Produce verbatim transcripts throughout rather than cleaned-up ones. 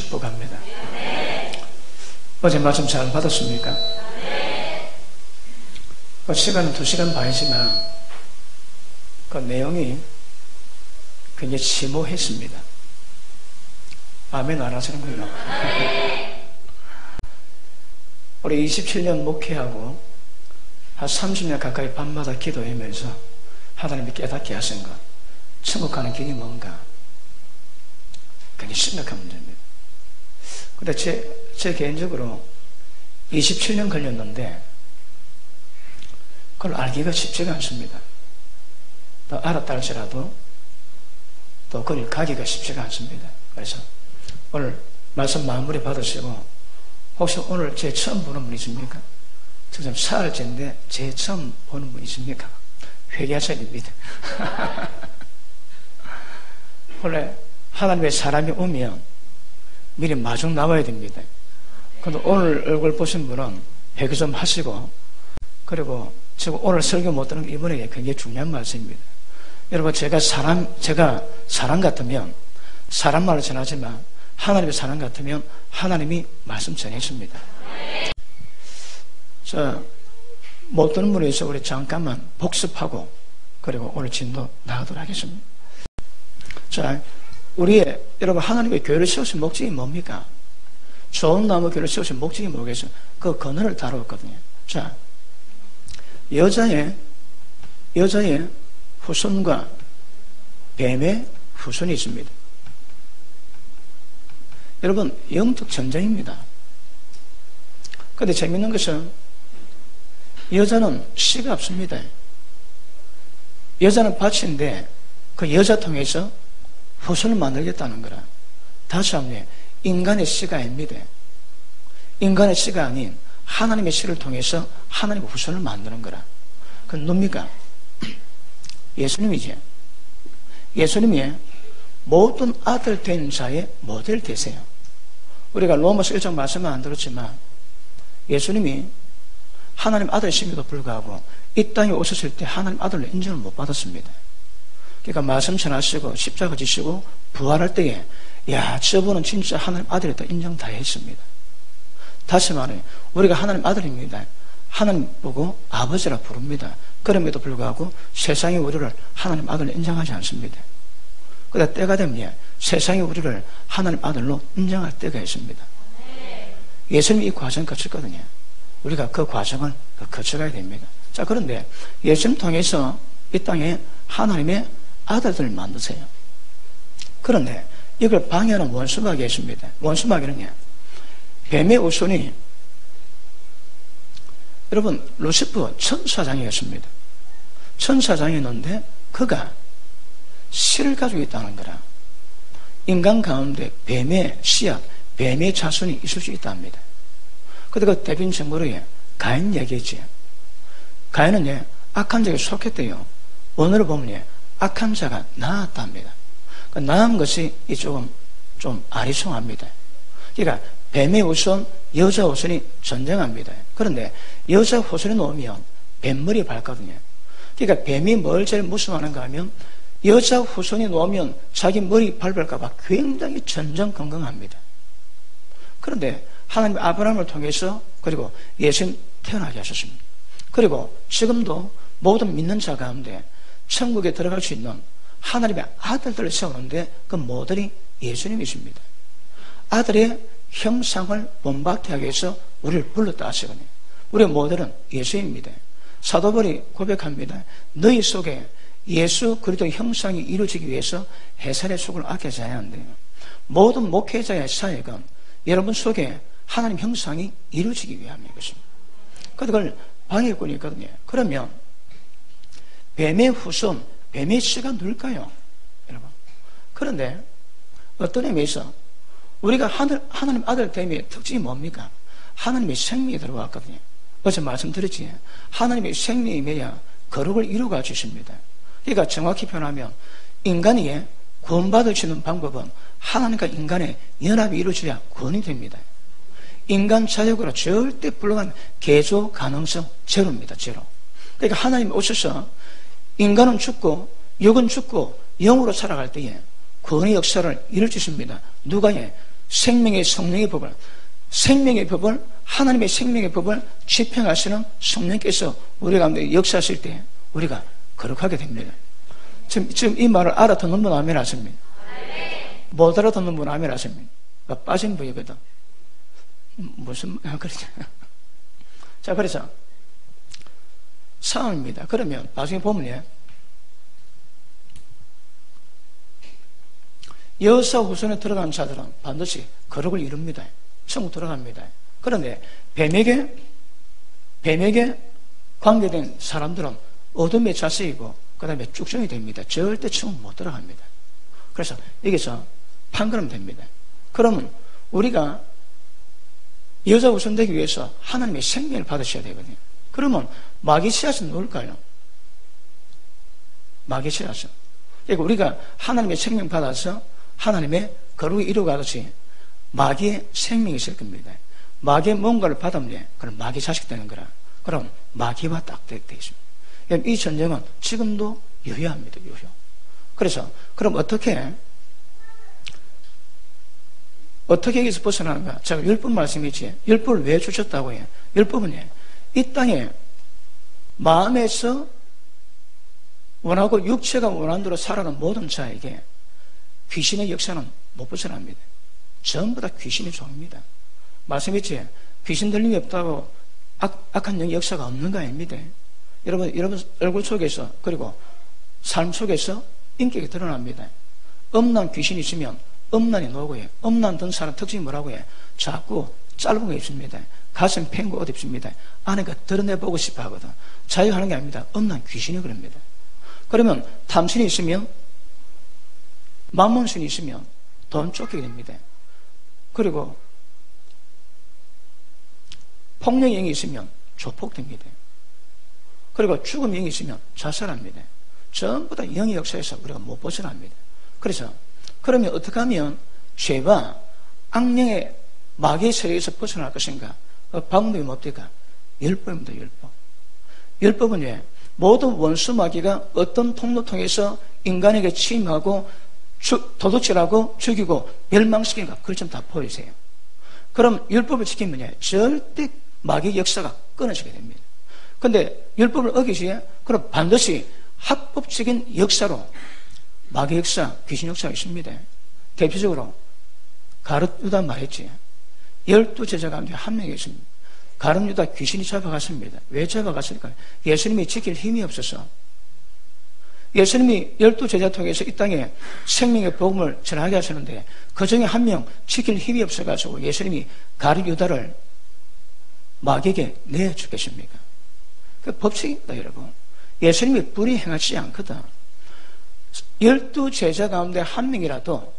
축복합니다. 어제 말씀 잘 받았습니까? 그 시간은 두 시간 반이지만 그 내용이 굉장히 심오했습니다. 아멘 안 하시는군요. 우리 이십칠 년 목회하고 한 삼십 년 가까이 밤마다 기도하면서 하나님이 깨닫게 하신 것, 천국 가는 길이 뭔가 굉장히 심각한 문제입니다. 근데 제, 제 개인적으로 이십칠 년 걸렸는데 그걸 알기가 쉽지가 않습니다. 또 알았다 할지라도 또 그걸 가기가 쉽지가 않습니다. 그래서 오늘 말씀 마무리 받으시고 혹시 오늘 제 처음 보는 분 있습니까? 지금 사흘째인데 제 처음 보는 분 있습니까? 회개하셔야 됩니다. 원래 하나님의 사람이 오면 미리 마중 나와야 됩니다. 근데 오늘 얼굴 보신 분은 회개 좀 하시고, 그리고 지금 오늘 설교 못 듣는 게 이번에 굉장히 중요한 말씀입니다. 여러분, 제가 사람, 제가 사람 같으면 사람 말을 전하지만 하나님의 사람 같으면 하나님이 말씀 전해줍니다. 자, 못 듣는 분이 있어 우리 잠깐만 복습하고 그리고 오늘 진도 나가도록 하겠습니다. 자, 우리의 여러분 하나님의 교회를 세우신 목적이 뭡니까? 좋은 나무 교회를 세우신 목적이 뭐겠어요? 그 근원을 다루었거든요. 자, 여자의 여자의 후손과 뱀의 후손이 있습니다. 여러분, 영적 전쟁입니다. 그런데 재밌는 것은 여자는 씨가 없습니다. 여자는 밭인데 그 여자 통해서 후손을 만들겠다는 거라. 다시 한번, 인간의 씨가 아닙니다. 인간의 씨가 아닌 하나님의 씨를 통해서 하나님의 후손을 만드는 거라. 그건 뭡니까? 예수님이지. 예수님이 모든 아들 된 자의 모델 되세요. 우리가 로마서 일 장 말씀은 안 들었지만 예수님이 하나님 아들이심에도 불구하고 이 땅에 오셨을 때 하나님 아들로 인정을 못 받았습니다. 그러니까 말씀 전하시고 십자가 지시고 부활할 때에 야, 저분은 진짜 하나님 아들이다 인정 다 했습니다. 다시 말해 우리가 하나님 아들입니다. 하나님 보고 아버지라 부릅니다. 그럼에도 불구하고 세상이 우리를 하나님 아들로 인정하지 않습니다. 그러다 때가 되면 세상이 우리를 하나님 아들로 인정할 때가 있습니다. 예수님이 이 과정 거쳤거든요. 우리가 그 과정을 거쳐가야 됩니다. 자, 그런데 예수님 통해서 이 땅에 하나님의 아들들을 만드세요. 그런데 이걸 방해하는 원수마귀가 있습니다. 원수마귀는요, 뱀의 후손이 여러분 루시퍼 천사장이었습니다. 천사장이었는데 그가 씨를 가지고 있다는 거라. 인간 가운데 뱀의 씨앗, 뱀의 자손이 있을 수 있답니다. 그런데 그 대변 증거로 가인 얘기했지. 가인은 예, 악한 자에 속했대요. 오늘을 보면 예, 악한 자가 나았답니다. 그 나은 것이 조금 좀 아리송합니다. 그러니까 뱀의 후손, 여자 후손이 전쟁합니다. 그런데 여자 후손이 놓으면 뱀머리 밟거든요. 그러니까 뱀이 뭘 제일 무서워하는가 하면 여자 후손이 놓으면 자기 머리 밟을까봐 굉장히 전전긍긍합니다. 그런데 하나님 아브라함을 통해서 그리고 예수님 태어나게 하셨습니다. 그리고 지금도 모든 믿는 자 가운데 천국에 들어갈 수 있는 하나님의 아들들을 세우는데 그 모델이 예수님이십니다. 아들의 형상을 본받게 하기 위해서 우리를 불렀다 하시거든요. 우리의 모델은 예수입니다. 사도 바울이 고백합니다. 너희 속에 예수 그리스도의 형상이 이루어지기 위해서 해산의 속을 아껴져야 한대요. 모든 목회자의 사역은 여러분 속에 하나님 형상이 이루어지기 위함인 것입니다. 그걸 방해꾼이 있거든요. 그러면 뱀의 후손, 뱀의 씨가 누굴까요? 여러분. 그런데 어떤 의미에서 우리가 하늘, 하나님 아들 됨의 특징이 뭡니까? 하나님의 생명이 들어왔거든요. 어제 말씀드렸지. 하나님의 생명이 임해야 거룩을 이루어가 주십니다. 그러니까 정확히 표현하면 인간이 구원받을 수 있는 방법은 하나님과 인간의 연합이 이루어져야 구원이 됩니다. 인간 자력으로 절대 불가능한 개조 가능성 제로입니다. 제로. 그러니까 하나님이 오셔서 인간은 죽고 육은 죽고 영으로 살아갈 때에 구원의 역사를 이루어주십니다. 누가 해? 생명의 성령의 법을, 생명의 법을, 하나님의 생명의 법을 집행하시는 성령께서 우리 가운데 역사하실 때 우리가 거룩하게 됩니다. 지금, 지금 이 말을 알아듣는 분 아멘 하십니다. 못 알아듣는 분 아멘 하십니다. 빠진 분이거든. 무슨, 그러죠. 자, 그래서 상황입니다. 그러면 나중에 보면 여호수아 후손에 들어간 자들은 반드시 거룩을 이룹니다. 천국 들어갑니다. 그런데 뱀에게 뱀에게 관계된 사람들은 어둠의 자세이고 그 다음에 쭉정이 됩니다. 절대 천국 못 들어갑니다. 그래서 여기서 판결하면 됩니다. 그러면 우리가 여자 후손 되기 위해서 하나님의 생명을 받으셔야 되거든요. 그러면 마귀 씨앗은 누굴까요? 마귀 씨앗은. 그러니까 우리가 하나님의 생명 받아서 하나님의 거룩을 이루어가듯이 마귀의 생명이 있을 겁니다. 마귀의 뭔가를 받으면 그럼 마귀 자식 되는 거라. 그럼 마귀와 딱 되어 있습니다. 이 전쟁은 지금도 유효합니다. 유효. 그래서 그럼 어떻게 어떻게 여기서 벗어나는가? 제가 율법 말씀이지. 율법을 왜 주셨다고 해요? 율법은 이 땅에 마음에서 원하고 육체가 원하는 대로 살아가는 모든 자에게 귀신의 역사는 못 벗어납니다. 전부 다 귀신의 종입니다. 말씀이지. 귀신 들림이 없다고 악, 악한 영의 역사가 없는 거 아닙니다. 여러분, 여러분 얼굴 속에서 그리고 삶 속에서 인격이 드러납니다. 음란 귀신이 있으면 음란이 나오고 해. 음란 든 사람 특징이 뭐라고 해? 자꾸 짧은 거 입습니다. 가슴 팽고 옷 입습니다. 안에 그 드러내보고 싶어 하거든. 자유하는 게 아닙니다. 음란 귀신이 그럽니다. 그러면 탐신이 있으면 만몬신이 있으면 돈 쫓기게 됩니다. 그리고 폭력의 영이 있으면 조폭됩니다. 그리고 죽음의 영이 있으면 자살합니다. 전부 다 영의 역사에서 우리가 못 벗어납니다. 그래서 그러면 어떻게 하면 죄와 악령의 마귀의 세력에서 벗어날 것인가? 그 방법이 뭡니까? 율법입니다. 율법. 율법은 왜? 모든 원수 마귀가 어떤 통로 통해서 인간에게 침입하고 도둑질하고 죽이고 멸망시키는가? 그걸 좀 다 보이세요. 그럼 율법을 지키면 절대 마귀의 역사가 끊어지게 됩니다. 그런데 율법을 어기시에 그럼 반드시 합법적인 역사로 마귀 역사, 귀신 역사가 있습니다. 대표적으로 가룟 유다 말했지. 열두 제자 가운데 한 명이 있습니다. 가룟 유다 귀신이 잡아갔습니다. 왜 잡아갔을까? 예수님이 지킬 힘이 없어서. 예수님이 열두 제자 통해서 이 땅에 생명의 복음을 전하게 하시는데 그 중에 한 명 지킬 힘이 없어가지고 예수님이 가룟 유다를 마귀에게 내주겠습니까? 그 법칙입니다, 여러분. 예수님이 불의 행하지 않거든. 열두 제자 가운데 한 명이라도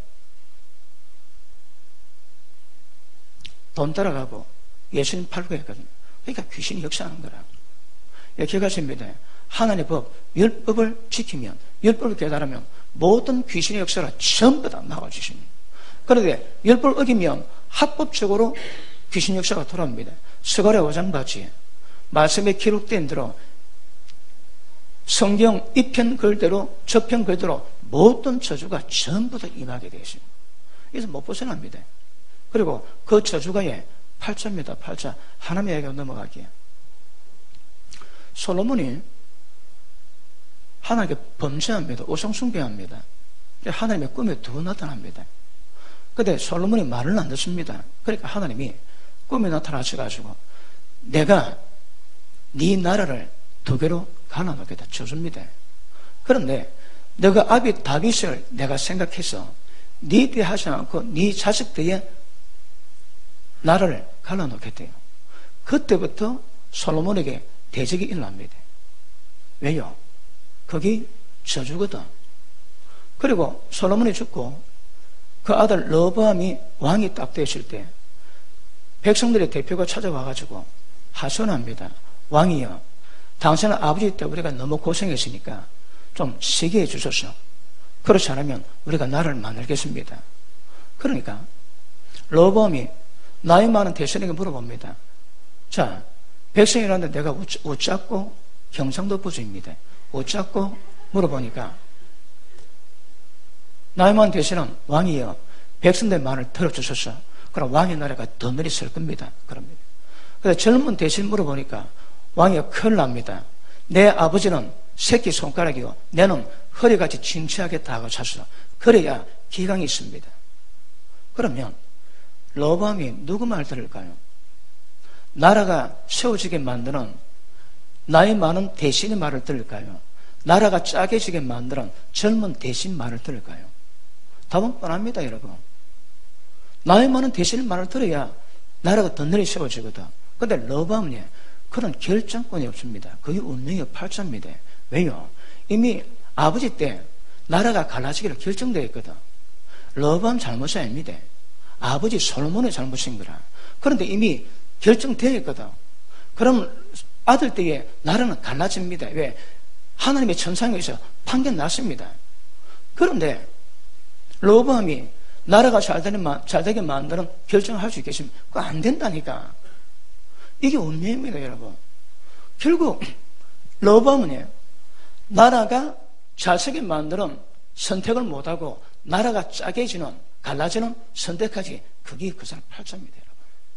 돈 따라가고 예수님 팔고 했거든요. 그러니까 귀신이 역사하는 거라. 기억하십니다. 하나님의 법, 율법을 지키면, 율법을 깨달으면 모든 귀신의 역사가 전부 다 나와주십니다. 그런데 율법을 어기면 합법적으로 귀신 역사가 돌아옵니다. 스가랴 오 장 같이 말씀에 기록된 대로 성경 이 편 글대로 저편 글대로 모든 저주가 전부 다 임하게 되어 있습니다. 그래서 못 벗어납니다. 그리고 그 저주가에 팔자입니다. 팔자. 하나님의 얘기가 넘어가기에. 솔로몬이 하나님께 범죄합니다. 우상숭배합니다. 하나님의 꿈에 두고 나타납니다. 그런데 솔로몬이 말을 안 듣습니다. 그러니까 하나님이 꿈에 나타나셔가지고 내가 네 나라를 두 개로 갈라놓겠다 쳐줍니다. 그런데 너가 아비 다윗을 내가 생각해서 네 뒤에 하지 않고 네 자식 뒤에 나라를 갈라놓겠대요. 그때부터 솔로몬에게 대적이 일어납니다. 왜요? 거기 저주거든. 그리고 솔로몬이 죽고 그 아들 르호보암이 왕이 딱 되었을 때 백성들의 대표가 찾아와가지고 하소연합니다. 왕이여, 당신은 아버지 때 우리가 너무 고생했으니까 좀 쉬게 해주소서. 그렇지 않으면 우리가 나라를 만들겠습니다. 그러니까 르호보암이 나이 많은 대선에게 물어봅니다. 자, 백성이라는데 내가 어쩌고 경상도 부주입니다. 어쩌고 물어보니까 나이 많은 대선은 왕이여 백성들의 말을 들어주소서. 그럼 왕의 나라가 더 늘이 설 겁니다. 그럽니다. 그래서 젊은 대신 물어보니까 왕이 큰일 납니다. 내 아버지는 새끼손가락이고 내는 허리같이 진치하겠다 하고 찼어. 그래야 기강이 있습니다. 그러면 르호보암이 누구 말 들을까요? 나라가 세워지게 만드는 나이 많은 대신의 말을 들을까요? 나라가 짜게지게 만드는 젊은 대신 말을 들을까요? 답은 뻔합니다, 여러분. 나이 많은 대신의 말을 들어야 나라가 든든히 세워지거든. 그런데 르호보암은 그런 결정권이 없습니다. 그게 운명의 팔자입니다. 왜요? 이미 아버지 때 나라가 갈라지기로 결정되어 있거든. 르호보암 잘못이 아닙니다. 아버지 솔로몬의 잘못인 거라. 그런데 이미 결정되어 있거든. 그럼 아들 때에 나라는 갈라집니다. 왜? 하나님의 천상에서 판결 났습니다. 그런데 르호보암이 나라가 잘 되게 만드는 결정을 할 수 있겠습니까? 그거 안 된다니까. 이게 운명입니다, 여러분. 결국 르호보암은 나라가 잘 되게 만드는 선택을 못하고 나라가 짜게지는 갈라지는 선택하지, 그게 그 사람 팔자입니다, 여러분.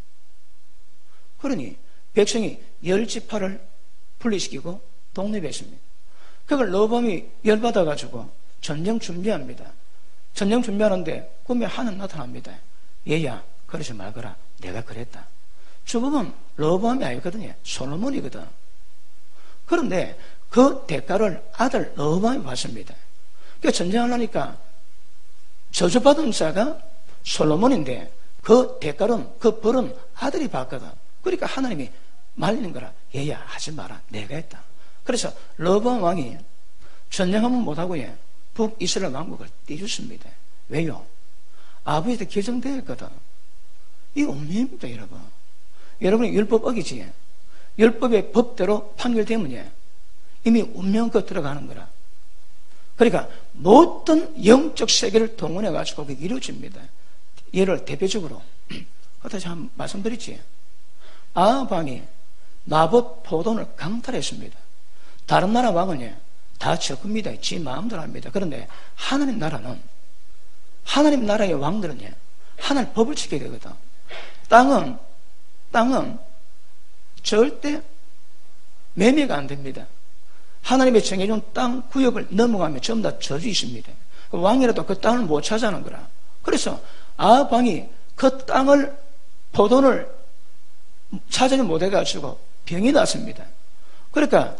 그러니 백성이 열 지파를 분리시키고 독립했습니다. 그걸 르호보암이 열받아가지고 전쟁 준비합니다. 전쟁 준비하는데 꿈에 하늘 나타납니다. 얘야, 그러지 말거라. 내가 그랬다. 주범은 르호보암이 아니거든요. 솔로몬이거든. 그런데 그 대가를 아들 르호보암이 받습니다. 그러니까 전쟁하려니까 저주받은 자가 솔로몬인데 그 대가는, 그 벌은 아들이 받거든. 그러니까 하나님이 말리는 거라. 얘야, 하지 마라. 내가 했다. 그래서 르호보암 왕이 전쟁하면 못하고 북이스라엘 왕국을 떼줬습니다. 왜요? 아버지한테 결정되어 있거든. 이 운명입니다, 여러분. 여러분이 율법 어기지. 율법의 법대로 판결되면 이미 운명 거 들어가는 거라. 그러니까 모든 영적 세계를 동원해 가지고 그게 이루어집니다. 예를 대표적으로 다시 한번 말씀드리지. 아합 왕이 나봇 포도원을 강탈했습니다. 다른 나라 왕은 다 적습니다. 지 마음대로 합니다. 그런데 하나님 나라는, 하나님 나라의 왕들은 하나님 법을 지켜야 되거든. 땅은 땅은 절대 매매가 안 됩니다. 하나님의 정해준 땅 구역을 넘어가면 전부 다 저주 있습니다. 왕이라도 그 땅을 못 찾아하는 거라. 그래서 아합 왕이 그 땅을, 포도원을 찾지 못해가지고 병이 났습니다. 그러니까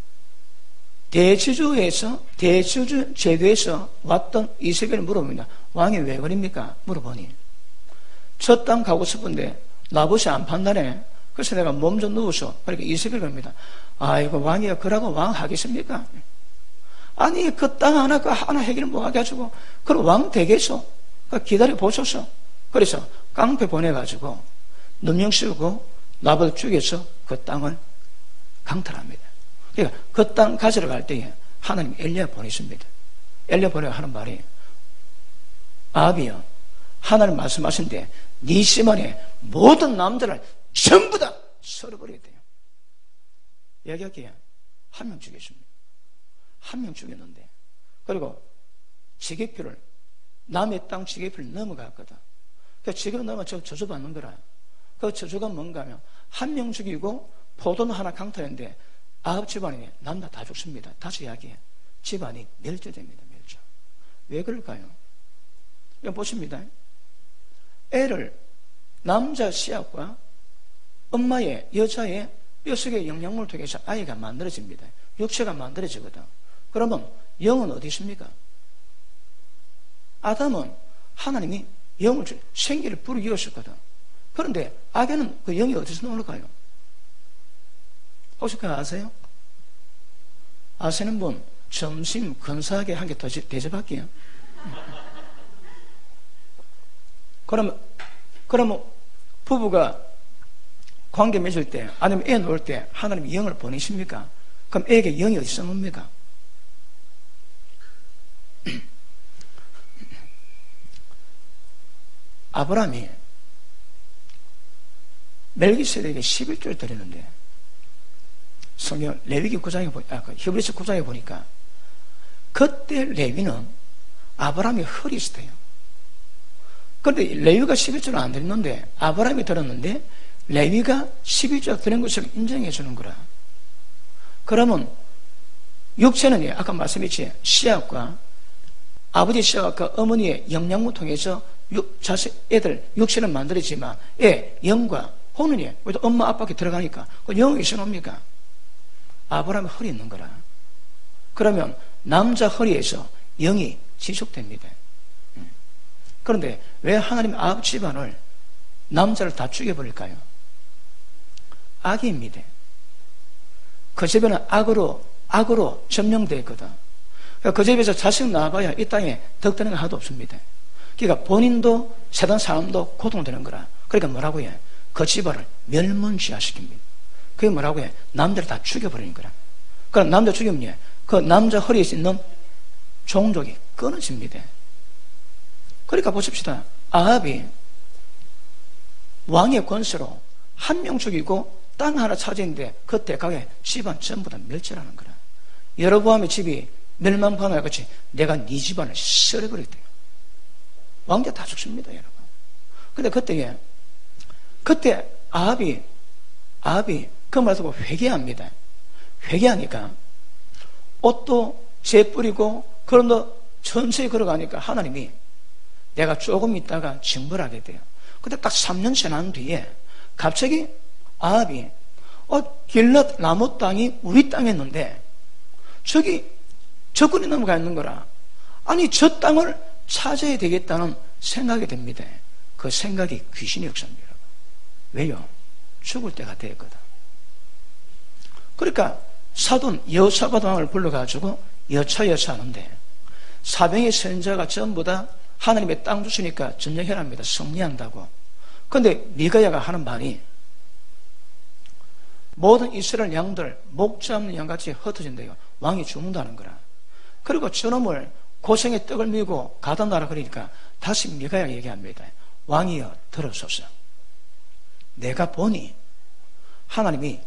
대지주에서, 대지주 제도에서 왔던 이세벨을 물어봅니다. 왕이 왜 그럽니까? 물어보니 저 땅 가고 싶은데 나봇이 안 판단해. 그래서 내가 몸 좀 누워서. 그러니까 이세벨 겁니다. 아이고, 왕이야, 그러고 왕 하겠습니까? 아니, 그 땅 하나, 그 하나 해결 못 하게 해가지고, 그럼 왕 되겠어. 기다려 보소서. 그래서 깡패 보내가지고, 누명 씌우고, 나봇 죽여서 그 땅을 강탈합니다. 그러니까 그 땅 가지러 갈 때에 하나님 엘리야 보냈습니다. 엘리야 보내고 하는 말이, 아합이여, 하나님 말씀하신데 네 시만에 모든 남자를 전부 다 썰어버려야 돼요. 얘기할게요. 한 명 죽였습니다. 한 명 죽였는데, 그리고 지게표를, 남의 땅 지게표를 넘어갔거든. 그 지게표 넘어 저 저주받는 거라. 그 저주가 뭔가 하면 한 명 죽이고 포도는 하나 강탈했는데 아합 집안이 남자 다 죽습니다. 다시 이야기해. 집안이 멸절됩니다. 멸절. 왜 그럴까요? 이거 보십니다. 애를 남자 씨앗과 엄마의, 여자의 뼛속의 영양물을 통해서 아이가 만들어집니다. 육체가 만들어지거든. 그러면 영은 어디 있습니까? 아담은 하나님이 영을, 생기를 불이었었거든. 그런데 악에는 그 영이 어디서 나올까요? 혹시 그거 아세요? 아시는 분 점심 근사하게 한 개 더 대접할게요. 그러면 그러면 부부가 관계 맺을 때, 아니면 애 놓을 때 하나님이 영을 보내십니까? 그럼 애에게 영이 어디서 옵니까? 아브라함이 멜기세덱에게 십일 조를 드리는데, 성경 레위기 구 장에 보니까, 아, 히브리서 구 장에 보니까 그때 레위는 아브라함이 헐이 있었대요. 그런데 레위가 십일 조를 안 드렸는데 아브라함이 들었는데 레위가 십일 조가 드린 것을 인정해 주는 거라. 그러면 육체는 아까 말씀했지 씨앗과 아버지 씨앗과 어머니의 영양분 통해서 육, 자식 애들 육체는 만들었지만 애 영과 혼은이 엄마 아빠께 들어가니까 그 영이 있어놓습니까? 아브라함의 허리 있는 거라. 그러면 남자 허리에서 영이 지속됩니다. 그런데 왜 하나님 아합 집안을 남자를 다 죽여버릴까요? 악입니다. 그 집에는 악으로 악으로 점령되어 있거든. 그 집에서 자식 낳아봐야 이 땅에 덕되는 거 하나도 없습니다. 그러니까 본인도 세상 사람도 고통되는 거라. 그러니까 뭐라고 해? 그 집안을 멸문지화시킵니다. 그게 뭐라고 해? 남자를 다 죽여버리는 거라. 그럼 남자 죽이면 그 남자 허리에 있는 종족이 끊어집니다. 그러니까 보십시다. 아합이 왕의 권세로 한 명 죽이고 땅 하나 차지했는데 그 대가에 집안 전부 다 멸절하는 거라. 여로보암의 집이 멸망반을 같이 내가 네 집안을 썰어버렸대요. 왕자 다 죽습니다, 여러분. 근데 그때에 그때 아합이 아합이 그 말 듣고 회개합니다. 회개하니까 옷도 재 뿌리고 그런도 천천히 걸어가니까 하나님이 내가 조금 있다가 징벌하게 돼요. 근데 딱 삼 년 지난 뒤에 갑자기 아합이 어, 길랏 라못 땅이 우리 땅이었는데 저기 적군이 넘어가 있는 거라. 아니 저 땅을 차지해야 되겠다는 생각이 됩니다. 그 생각이 귀신의 역사입니다. 왜요? 죽을 때가 되었거든. 그러니까 사돈 여호사밧 왕을 불러가지고 여차여차 하는데 사병의 선자가 전부 다 하나님의 땅 주시니까 전쟁해랍니다. 승리한다고. 그런데 미가야가 하는 말이 모든 이스라엘 양들 목자 없는 양같이 흩어진대요. 왕이 죽는다는 거라. 그리고 저놈을 고생의 떡을 밀고 가다 놔라 그러니까 다시 미가야가 얘기합니다. 왕이여 들어소서. 내가 보니 하나님이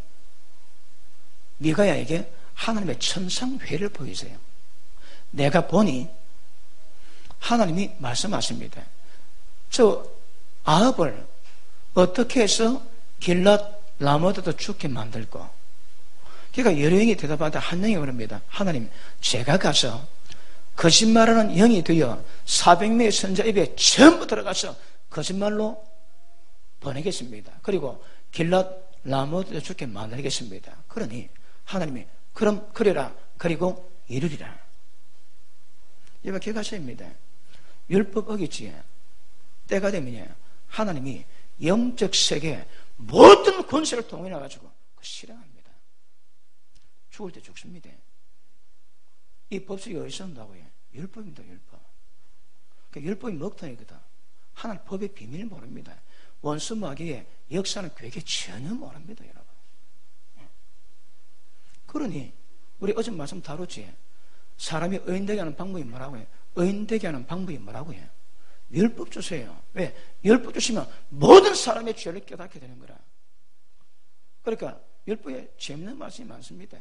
미가야에게 하나님의 천상회를 보이세요. 내가 보니 하나님이 말씀하십니다. 저 아합을 어떻게 해서 길랏 라모드도 죽게 만들고, 그러니까 여러 명이 대답하다 한 명이 그럽니다. 하나님, 제가 가서 거짓말하는 영이 되어 사백 명의 선자 입에 전부 들어가서 거짓말로 보내겠습니다. 그리고 길랏 라모드도 죽게 만들겠습니다. 그러니 하나님이 그럼 그래라. 그리고 이르리라. 이거 기억하셔야입니다. 율법 어기지에 때가 되면 하나님이 영적 세계 모든 권세를 동원해가지고 실행합니다. 죽을 때 죽습니다. 이 법칙이 어디서 온다고 해요? 율법입니다. 율법. 그러니까 율법이 먹통이거든. 하나님 법의 비밀을 모릅니다. 원수 마귀의 역사는 그에게 전혀 모릅니다. 여러분. 그러니 우리 어제 말씀 다뤘지. 사람이 의인되게 하는 방법이 뭐라고 해요? 의인되게 하는 방법이 뭐라고 해요? 율법 주세요. 왜? 율법 주시면 모든 사람의 죄를 깨닫게 되는 거라. 그러니까 율법에 재밌는 말씀이 많습니다.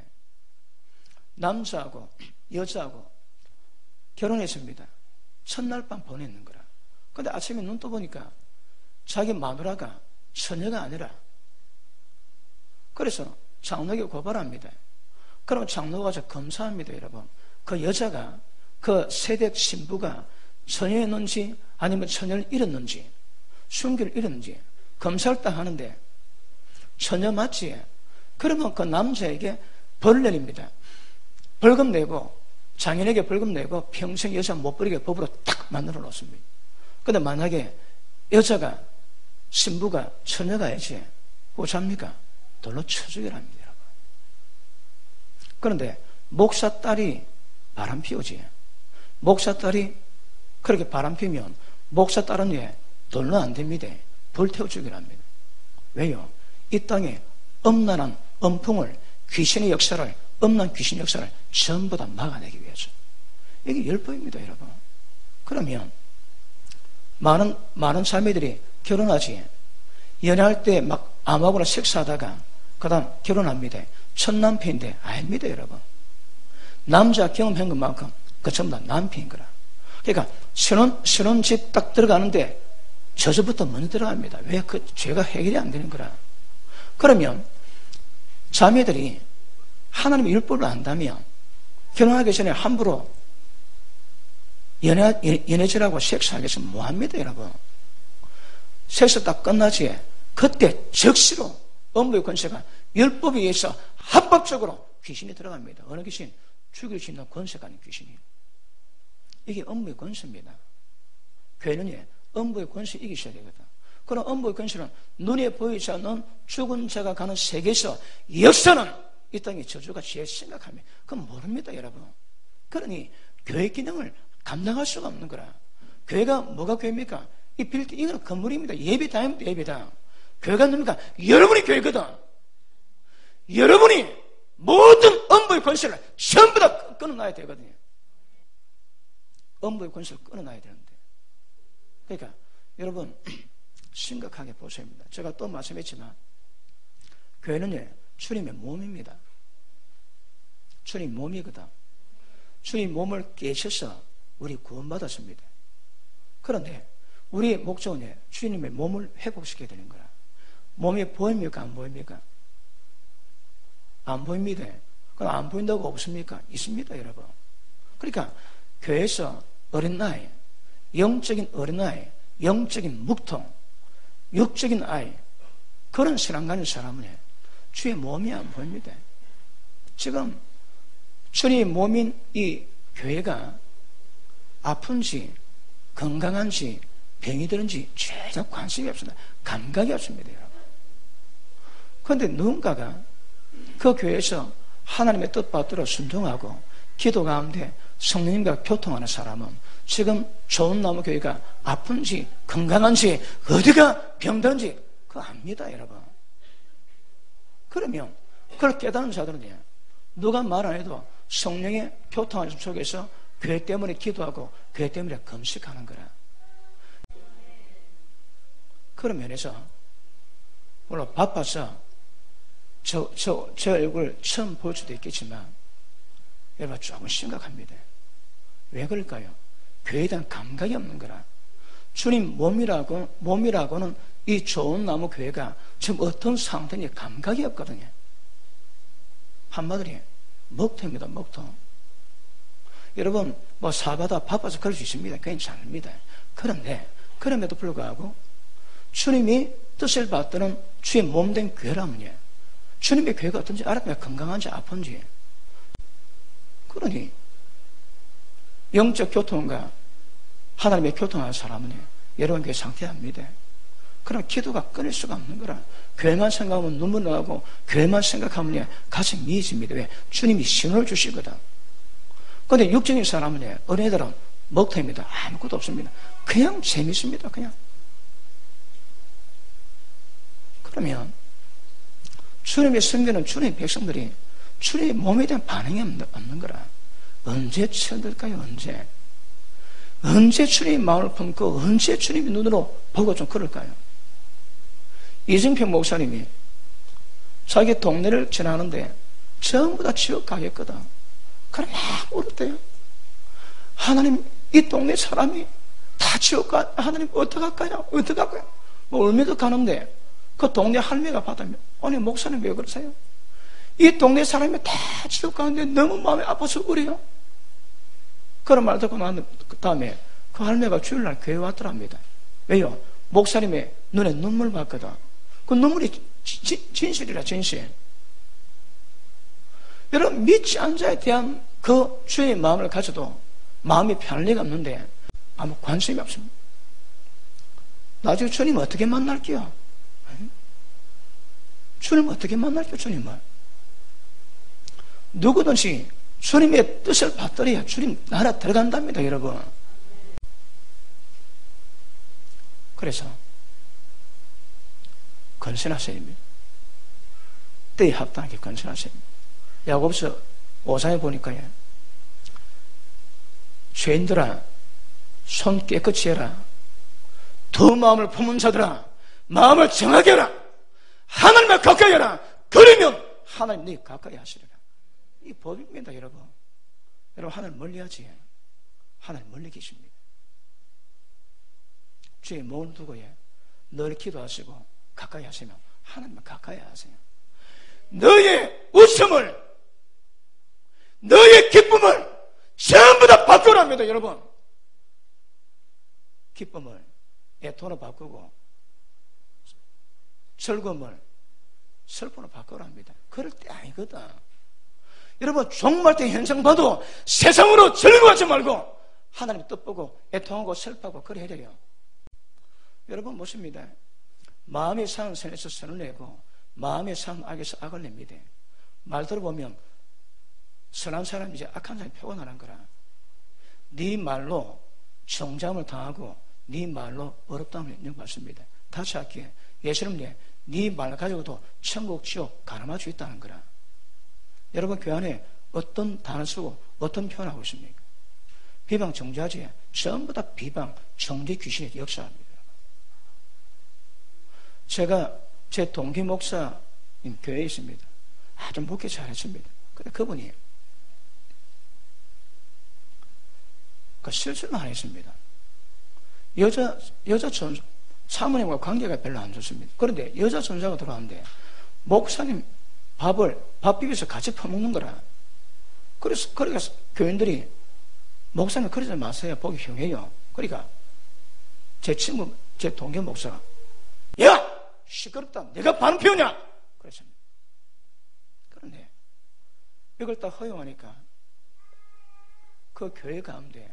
남자하고 여자하고 결혼했습니다. 첫날 밤 보냈는 거라. 근데 아침에 눈 떠보니까 자기 마누라가 처녀가 아니라, 그래서 장로에게 고발합니다. 그럼 장로가 가서 검사합니다. 여러분, 그 여자가 그 세대 신부가 처녀였는지 아니면 처녀를 잃었는지 순결을 잃었는지 검사를 딱 하는데 처녀 맞지? 그러면 그 남자에게 벌을 내립니다. 벌금 내고 장인에게 벌금 내고 평생 여자 못 버리게 법으로 딱 만들어 놓습니다. 그런데 만약에 여자가 신부가 처녀가야지 어쩝니까? 돌로 쳐 죽이랍니다. 여러분. 그런데 목사 딸이 바람 피우지. 목사 딸이 그렇게 바람 피우면 목사 딸은 왜 돌로 안 됩니다. 불태워 죽이랍니다. 왜요? 이 땅에 엄난한 엄풍을, 귀신의 역사를, 엄난 귀신의 역사를 전부 다 막아내기 위해서. 이게 율법입니다, 여러분. 그러면 많은 많은 자매들이 결혼하지, 연애할 때 막 암하거나 섹스하다가 그 다음 결혼합니다. 첫 남편인데 아닙니다, 여러분. 남자 경험한 것만큼 그 전부 다 남편인 거라. 그러니까 신혼, 신혼집 딱 들어가는데 저주부터 먼저 들어갑니다. 왜? 그 죄가 해결이 안 되는 거라. 그러면 자매들이 하나님의 율법을 안다면 결혼하기 전에 함부로 연애, 연애질하고 섹스하겠으면 뭐합니다, 여러분? 섹스 딱 끝나지. 그때 즉시로 업무의 권세가 율법에 의해서 합법적으로 귀신이 들어갑니다. 어느 귀신? 죽일 수 있는 권세가 있는 귀신이에요. 이게 업무의 권세입니다. 교회는 업무의 권세 이기셔야 되거든. 그럼 업무의 권세는 눈에 보이지 않는 죽은 자가 가는 세계에서 역사는 이 땅의 저주가 제일 심각합니다. 그건 모릅니다, 여러분. 그러니 교회 기능을 감당할 수가 없는 거라. 교회가 뭐가 교회입니까? 이 빌딩, 이거는 건물입니다. 예배당입니다, 예배당. 교회가 뭡니까? 여러분이 교회거든. 여러분이 모든 업무의 권세를 전부 다 끊어놔야 되거든요. 업무의 권세를 끊어놔야 되는데. 그러니까 여러분 심각하게 보셔야 합니다. 제가 또 말씀했지만 교회는요, 주님의 몸입니다. 주님 몸이거든. 주님 몸을 깨셔서 우리 구원받았습니다. 그런데 우리의 목적은 주님의 몸을 회복시켜야 되는 거라. 몸이 보입니까? 안 보입니까? 안 보입니다. 그럼 안 보인다고 없습니까? 있습니다, 여러분. 그러니까 교회에서 어린아이, 영적인 어린아이, 영적인 묵통, 육적인 아이, 그런 신앙 가진 사람은 주의 몸이 안 보입니다. 지금 주님의 몸인 이 교회가 아픈지 건강한지 병이 드는지 전혀 관심이 없습니다. 감각이 없습니다, 여러분. 그런데 누군가가 그 교회에서 하나님의 뜻 받들어 순종하고 기도 가운데 성령님과 교통하는 사람은 지금 좋은 나무 교회가 아픈지 건강한지 어디가 병든지 그거 압니다, 여러분. 그러면 그걸 깨닫는 자들은 누가 말 안 해도 성령의 교통하는 속에서 교회 때문에 기도하고 교회 때문에 금식하는 거라. 그런 면에서 물론 바빠서 저, 저, 저 얼굴 처음 볼 수도 있겠지만 여러분 조금 심각합니다. 왜 그럴까요? 교회에 대한 감각이 없는 거라. 주님 몸이라고, 몸이라고는 이 좋은 나무 교회가 지금 어떤 상태인지 감각이 없거든요. 한마디로 먹통입니다, 먹통. 여러분, 뭐 사바다 바빠서 그럴 수 있습니다. 괜찮습니다. 그런데, 그럼에도 불구하고 주님이 뜻을 받드는 주의 몸된 교회라면요. 주님의 교회가 어떤지 알아야 건강한지 아픈지. 그러니, 영적 교통과 하나님의 교통하는 사람은 여러분 교회 상태합니다. 그럼 기도가 끊을 수가 없는 거라. 교회만 생각하면 눈물 나고 교회만 생각하면 가슴이 미해집니다. 왜? 주님이 신호를 주시거든. 그런데 육적인 사람은 어린애들은 먹통입니다. 아무것도 없습니다. 그냥 재밌습니다. 그냥. 그러면 주님의 섬기는 주님의 백성들이 주님의 몸에 대한 반응이 없는 거라. 언제 치어들까요? 언제? 언제 주님의 마음을 품고 언제 주님의 눈으로 보고 좀 그럴까요? 이정평 목사님이 자기 동네를 지나는데 전부 다 지옥 가겠거든. 그럼 막 울었대요. 하나님, 이 동네 사람이 다 지옥 가, 하나님 어떡할까요? 어떡할까요? 뭐 울면서 가는데 그 동네 할매가 받으면, 아니 목사님 왜 그러세요? 이 동네 사람이 다 지옥 가는데 너무 마음이 아파서 울어요. 그런 말 듣고 난 다음에 그 할매가 주일날 교회 왔더랍니다. 왜요? 목사님의 눈에 눈물 봤거든. 그 눈물이 지, 지, 진실이라 진실. 여러분 믿지 않은 자에 대한 그 주의 마음을 가져도 마음이 편할 리가 없는데 아무 관심이 없습니다. 나중에 주님 어떻게 만날게요? 주님 어떻게 만날게요? 주님을 누구든지 주님의 뜻을 받들어야 주님 나라 들어간답니다, 여러분. 그래서 건선하셔야 됩니다. 때에 합당하게 건선하셔야 됩니다. 야고보서 오 장에 보니까 죄인들아 손 깨끗이 해라. 두 마음을 품은 자들아 마음을 정하게 해라. 하나님을 가까이 해라. 그러면 하나님 네 가까이 하시리라. 이 법입니다, 여러분. 여러분 하나님 멀리 하지. 하나님 멀리 계십니다. 주의 몸을 두고 예, 늘 기도하시고 가까이 하시면 하나님을 가까이 하세요. 너의 웃음을, 너의 기쁨을 전부 다 바꾸랍니다, 여러분. 기쁨을 애통으로 바꾸고 즐거움을 슬픔으로 바꾸랍니다. 그럴 때 아니거든. 여러분, 종말 때 현상 봐도 세상으로 즐거워하지 말고 하나님 뜻 보고 애통하고 슬퍼하고 그래 해야 돼요. 여러분 보십니다. 마음이 상한 선에서 선을 내고 마음이 상한 악에서 악을 냅니다. 말 들어보면 선한 사람이 이제 악한 사람이 표현하는 거라. 네 말로 정잠을 당하고 네 말로 어렵다는 인정받습니다. 다시 할게. 예수님이 네 말 가지고도 천국 지옥 가늠할 수 있다는 거라. 여러분 교회 안에 어떤 단어 쓰고 어떤 표현하고 있습니까? 비방 정죄하지 전부 다 비방 정죄 귀신의 역사입니다. 제가 제 동기 목사님 교회에 있습니다. 아주 목회 잘했습니다. 근데 그분이 그 실수만 안 했습니다. 여자 여자 전사 사모님과 관계가 별로 안 좋습니다. 그런데 여자 전사가 들어왔는데 목사님 밥을 밥 비벼서 같이 퍼먹는 거라. 그래서 그러니까 교인들이 목사님 그러지 마세요. 보기 흉해요. 그러니까 제 친구 제 동기 목사가 야 시끄럽다. 내가 반응 피우냐? 그랬습니다. 그런데 이걸 딱 허용하니까 그 교회 가운데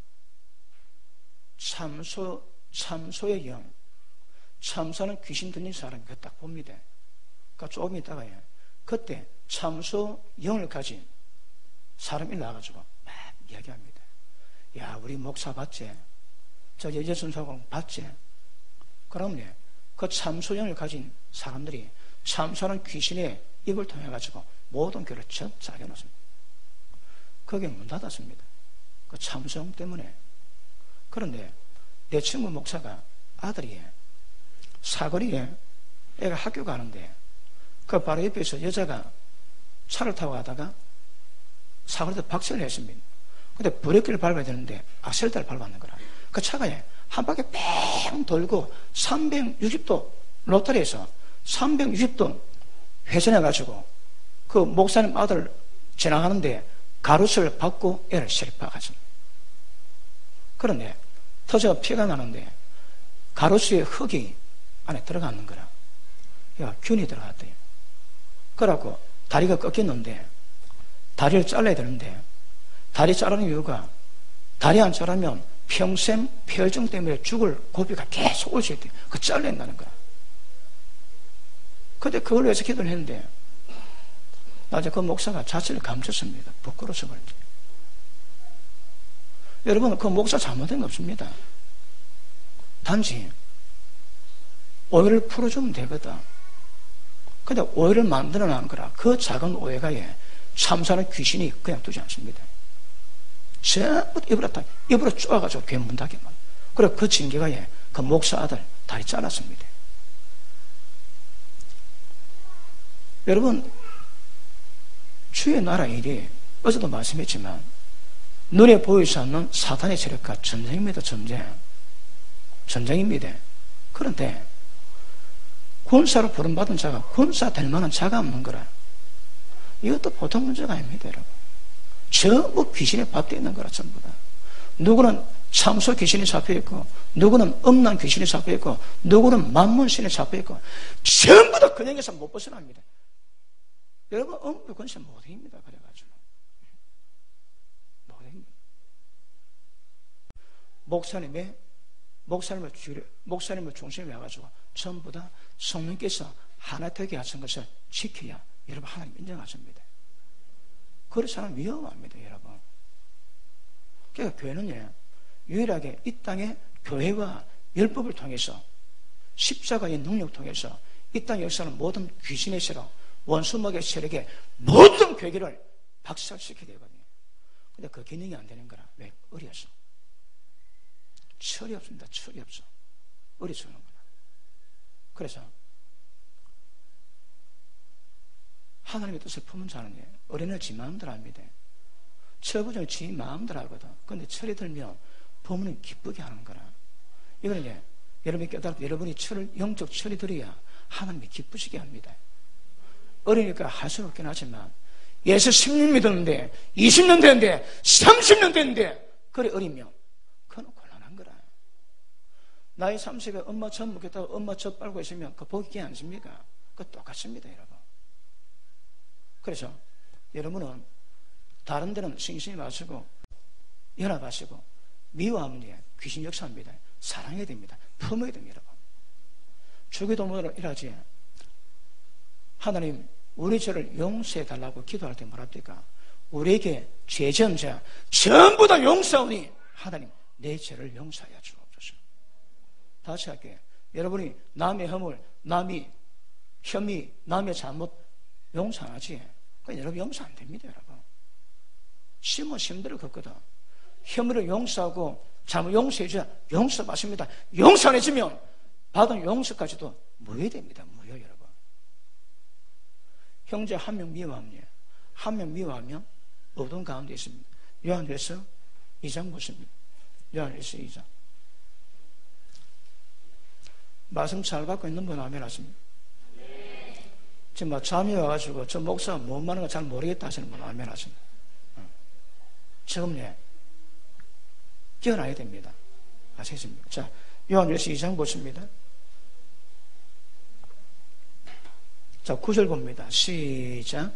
참소 참소의 영, 참소는 귀신 들린 사람이 그 딱 봅니다. 그러니까 조금 있다가 그때 참소 영을 가진 사람이 나와가지고 막 이야기합니다. 야, 우리 목사 봤지? 저 여자순사공 봤지? 그러면 그 참소 영을 가진 사람들이 참소는 귀신의 입을 통해가지고 모든 교회를 전 짜게 놓습니다. 거기에 문 닫았습니다. 그 참소 영 때문에. 그런데 내 친구 목사가 아들이 사거리에 애가 학교 가는데 그 바로 옆에서 여자가 차를 타고 가다가 사거리에서 박살을 했습니다. 근데 브레이크를 밟아야 되는데 악셀레터를 밟았는 거라. 그 차가 한 바퀴 뺑 돌고 삼백육십 도 로터리에서 삼백육십 도 회전해가지고 그 목사님 아들 지나가는데 가로수를 밟고 애를 실파하셨습니다. 그런데 터져가 피가 나는데 가로수의 흙이 안에 들어가는 거라. 야, 균이 들어갔대요. 그래갖고 다리가 꺾였는데 다리를 잘라야 되는데 다리 자르는 이유가 다리 안 자르면 평생 폐혈증 때문에 죽을 고비가 계속 올 수 있대. 그 잘라야 한다는 거야. 근데 그걸 위해서 기도를 했는데 나중에 그 목사가 자체를 감췄습니다. 부끄러워서 그런지. 여러분, 그 목사 잘못된 거 없습니다. 단지 오해를 풀어주면 되거든. 근데 오해를 만들어 놓은 거라. 그 작은 오해가 예, 참사는 귀신이 그냥 두지 않습니다. 전부 입으로 딱 입으로 쪼아가지고 괴 문 닫게 만. 그래 그 징계가 예, 그 목사 아들 다리 잘랐습니다. 여러분, 주의 나라 일이 어제도 말씀했지만 눈에 보이지 않는 사탄의 세력과 전쟁입니다. 전쟁. 전쟁입니다. 그런데 군사로 부름받은 자가 군사 될 만한 자가 없는 거라. 이것도 보통 문제가 아닙니다, 여러분. 전부 귀신에 밥되어 있는 거라, 전부 다. 누구는 참소 귀신이 잡혀있고, 누구는 음란 귀신이 잡혀있고, 누구는 만문신이 잡혀있고, 전부 다 근형에서 못 벗어납니다. 여러분, 음부 권세 못 이깁니다, 그래가지고. 못 이깁니다. 목사님의, 목사님을, 주, 목사님을 중심으로 해가지고, 전부 다 성령께서 하나 되게 하신 것을 지켜야 여러분 하나님 인정하십니다. 그래서는 위험합니다, 여러분. 그러니까 교회는 유일하게 이 땅에 교회와 율법을 통해서 십자가의 능력을 통해서 이 땅에 역사하는 모든 귀신의 세력, 원수막의 세력의 모든 괴기를 박살시키게 되거든요. 근데 그 기능이 안 되는 거라. 왜? 어려서. 철이 없습니다. 철이 없어. 어리서 그런 거라. 그래서 하나님의 뜻을 품은 자는 어린을 지 마음대로 합니다. 철부정을 지 마음대로 하거든. 그런데 철이 들면 부모는 기쁘게 하는 거라. 이거는 이제 여러분이 깨달고 여러분이 철을, 영적 철이 들어야 하나님이 기쁘시게 합니다. 어리니까 할 수는 없긴 하지만 예수 십 년 믿었는데 이십 년 됐는데 삼십 년 됐는데 그래 어리면 그건 곤란한 거라. 나이 삼십에 엄마 젖 먹겠다고 엄마 젖 빨고 있으면 그 복이 않습니까? 그거 똑같습니다, 여러분. 그래서 여러분은 다른 데는 신신이 마시고 연합하시고 미워하면 귀신 역사합니다. 사랑해야 됩니다. 품어야 됩니다, 여러분. 주기도문으로 일하지. 하나님 우리 죄를 용서해 달라고 기도할 때 뭐랍니까? 우리에게 죄전 자 전부 다 용서하오니 하나님 내 죄를 용서하여 주옵소서. 다시 할게요. 여러분이 남의 허물, 남의 혐의, 남의 잘못 용서 안 하지? 그건 여러분 용서 안 됩니다, 여러분. 심은 심대로 걷거든. 혐의를 용서하고 잘못 용서해줘야 용서 받습니다. 용서 안 해주면 받은 용서까지도 무효됩니다. 무효, 여러분. 형제 한 명 미워하면 한 명 미워하면 어두운 가운데 있습니다. 요한일서 이 장 보십니다. 요한일서 이 장. 말씀 잘 받고 있는 분 아멘 하십니다. 지금 막 잠이 와가지고 저 목사가 뭔 말하는 거 잘 모르겠다 하시는 분 아멘 하십니다. 지금 예 깨어나야 됩니다. 아시겠습니까? 자, 요한일서 이 장 보십니다. 자, 구 절 봅니다. 시작.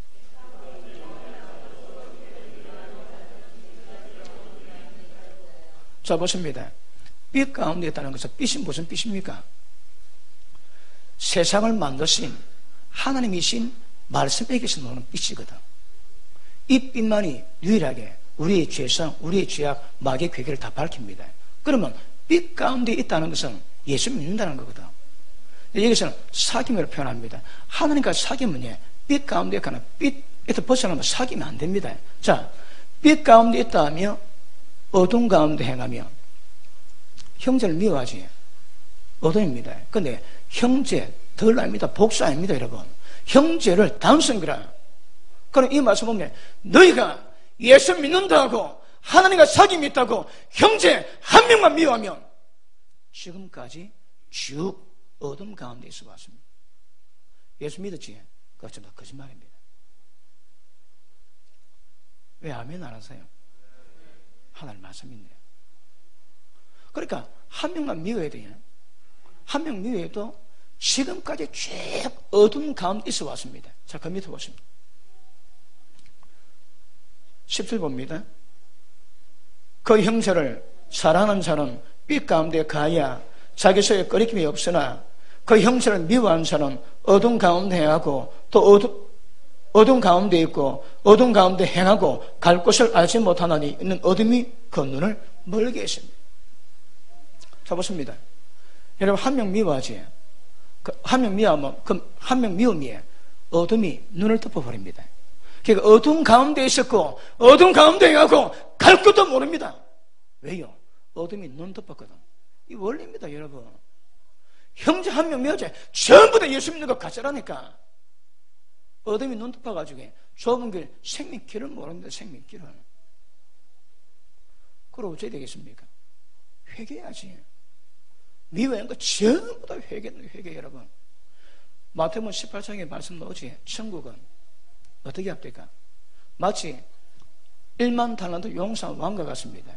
자, 보십니다. 빛 가운데 있다는 것은 빛이 무슨 빛입니까? 세상을 만드신 하나님이신 말씀에게서 나오는 빛이거든. 이 빛만이 유일하게 우리의 죄성, 우리의 죄악, 마귀의 괴계를 다 밝힙니다. 그러면 빛 가운데 있다는 것은 예수 믿는다는 거거든. 여기서는 사귐으로 표현합니다. 하나님과 사귐은 빛 가운데 있거나 빛에서 벗어나면 사귐이 안 됩니다. 자, 빛 가운데 있다 하며 어둠 가운데 행하며 형제를 미워하지. 어둠입니다. 근데 형제 덜 아닙니다. 복수 아닙니다, 여러분. 형제를 단순기라. 그럼 이 말씀 보면 너희가 예수 믿는다고 하나님과 사귐이 있다고 형제 한 명만 미워하면 지금까지 쭉 어둠 가운데 있어 왔습니다. 예수 믿었지? 그거 전부 거짓말입니다. 왜 아멘 안 하세요? 하나님 말씀인데요. 그러니까 한 명만 미워야 돼요. 한 명 미워해도 지금까지 쭉 어둠 가운데 있어 왔습니다. 자, 그 밑에 보십니다. 십 절 봅니다. 그 형제를 사랑하는 자는 빛 가운데 가야 자기 속에 거리낌이 없으나 그 형제를 미워하는 자는 어둠 가운데 행하고 또 어둠, 어둠 가운데 있고 어둠 가운데 행하고 갈 곳을 알지 못하나니 있는 어둠이 그 눈을 멀게 했습니다. 자, 보십니다. 여러분, 한 명 미워하지? 그 한 명 미워하면 그 한 명 미움이 어둠이 눈을 덮어버립니다. 그러니까 어둠 가운데 있었고 어둠 가운데 행하고 갈 것도 모릅니다. 왜요? 어둠이 눈 덮었거든. 이 원리입니다, 여러분. 형제 한 명 미워하지? 전부 다 예수 믿는 거 가짜라니까. 어둠이 눈 덮어가지고 좁은 길, 생명길을 모릅니다. 생명길을. 그럼 어찌해야 되겠습니까? 회개해야지. 미워한 거 전부 다 회개, 회개, 여러분. 마태복음 십팔 장에 말씀 나오지. 천국은 어떻게 합니까? 마치 일만 달란트 용사한 왕과 같습니다.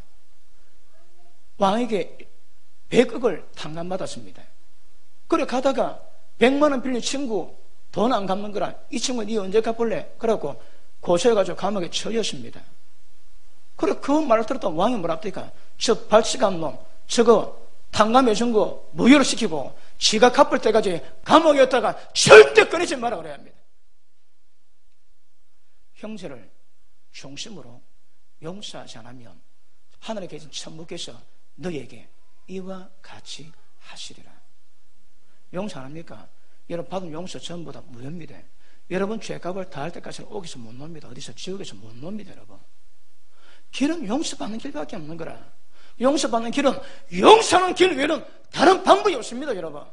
왕에게 백억을 탕감받았습니다. 그래 가다가 백만 원 빌린 친구 돈 안 갚는 거라 이 친구 니 언제 갚을래? 그래갖고 고소해가지고 감옥에 처렸습니다. 그래 그 말을 들었던 왕이 뭐랍니까? 저 발치간 놈 저거 탕감해준 거 무효로 시키고 지가 갚을 때까지 감옥에 있다가 절대 꺼내지 마라 그래야 합니다. 형제를 중심으로 용서하지 않으면 하늘에 계신 천부께서 너에게 이와 같이 하시리라. 용서 안 합니까? 여러분 받은 용서 전부 다 무효입니다. 여러분 죄값을 다할 때까지는 옥에서 못 놉니다. 어디서 지옥에서 못 놉니다, 여러분. 길은 용서받는 길밖에 없는 거라. 용서받는 길은 용서하는 길 외에는 다른 방법이 없습니다, 여러분.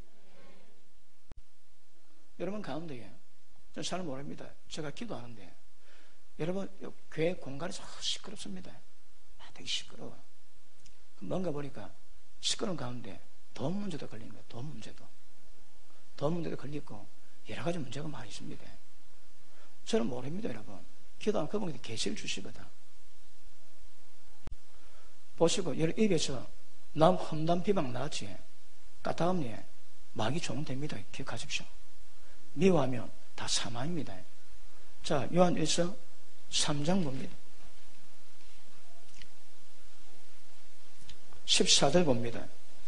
여러분 가운데에 저는 잘 모릅니다. 제가 기도하는데 여러분 교회 공간이 참 시끄럽습니다. 아, 되게 시끄러워. 뭔가 보니까 시끄러운 가운데 돈 문제도 걸리는 거예요. 돈 문제도. 돈 문제도 걸리고 여러 가지 문제가 많이 있습니다. 저는 모릅니다, 여러분. 기도하면 그분이 계시를 주시거든. 보시고 여러 입에서 남 험담 비방 나지 까딱함니 마귀 종됩니다. 기억하십시오. 미워하면 다 사망입니다. 자, 요한일서 삼 장 봅니다. 십사 절 봅니다.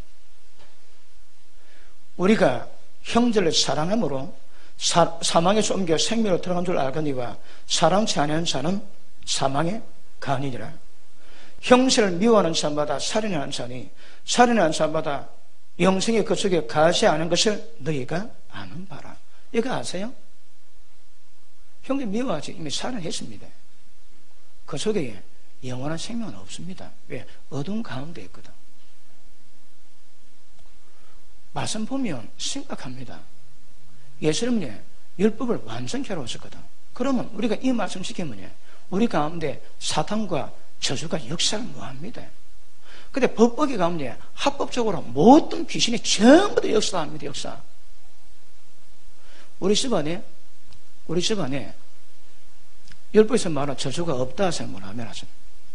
우리가 형제를 사랑함으로 사, 사망에서 옮겨 생명으로 들어간 줄 알거니와 사랑치 아니하는 자는 사망에 가니니라. 형제를 미워하는 사람마다 살인하는 자니 살인하는 사람마다 영생의 그 속에 가지 않은 것을 너희가 아는 바라. 이거 아세요? 형제 미워하지 이미 살인했습니다. 그 속에 영원한 생명은 없습니다. 왜? 어둠 가운데 있거든. 말씀 보면 심각합니다. 예수님이 율법을 완전히 해로우셨거든. 그러면 우리가 이 말씀 지키면 우리 가운데 사탄과 저주가 역사를 뭐합니다. 근데 법법이 가운데 합법적으로 모든 귀신이 전부 다 역사합니다. 역사. 우리 집안에 우리 집안에 율법에서 말하는 저주가 없다 생각을 하면 하죠.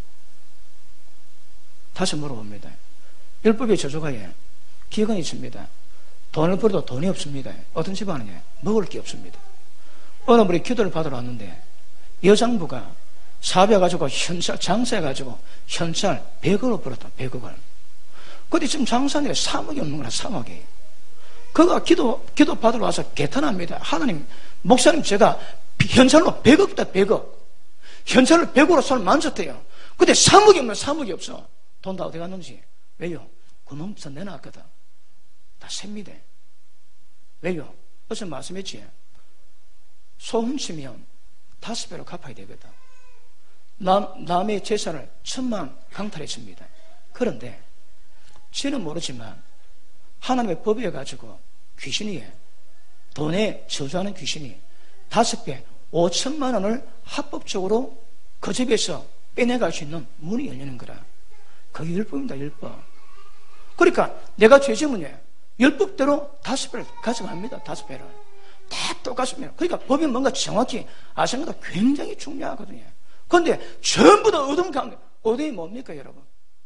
다시 물어봅니다. 율법의 저주가 예, 기근이 있습니다. 돈을 벌어도 돈이 없습니다. 어떤 집안에 먹을 게 없습니다. 어느 분이 기도를 받으러 왔는데 여장부가 사업해가지고 현찰 장사해가지고 현찰 백억을 벌었다. 백억을. 근데 지금 장사하는데 삼억이 없는 거라. 삼억이. 그가 기도 기도 받으러 와서 개탄합니다. 하나님 목사님 제가 현찰로 백억이다. 백억. 현찰을 백억으로 손을 만졌대요. 근데 삼억이 없는 삼억이 없어. 돈 다 어디 갔는지. 왜요? 구멍부터 내놨거든. 다 셉니다. 왜요? 어제 말씀했지. 소금 치면 다섯 배로 갚아야 되거든. 남, 남의 재산을 천만 강탈했습니다. 그런데 저는 모르지만 하나님의 법에 가지고 귀신이 돈에 저주하는 귀신이 다섯 배 오천만 원을 합법적으로 그 집에서 빼내갈 수 있는 문이 열리는 거라. 그게 율법입니다. 율법. 그러니까 내가 죄지으면 율법대로 다섯 배를 가져갑니다. 다섯 배를 다 똑같습니다. 그러니까 법이 뭔가 정확히 아시는 것도 굉장히 중요하거든요. 그런데 전부 다 어둠 가운데. 어둠이 뭡니까 여러분?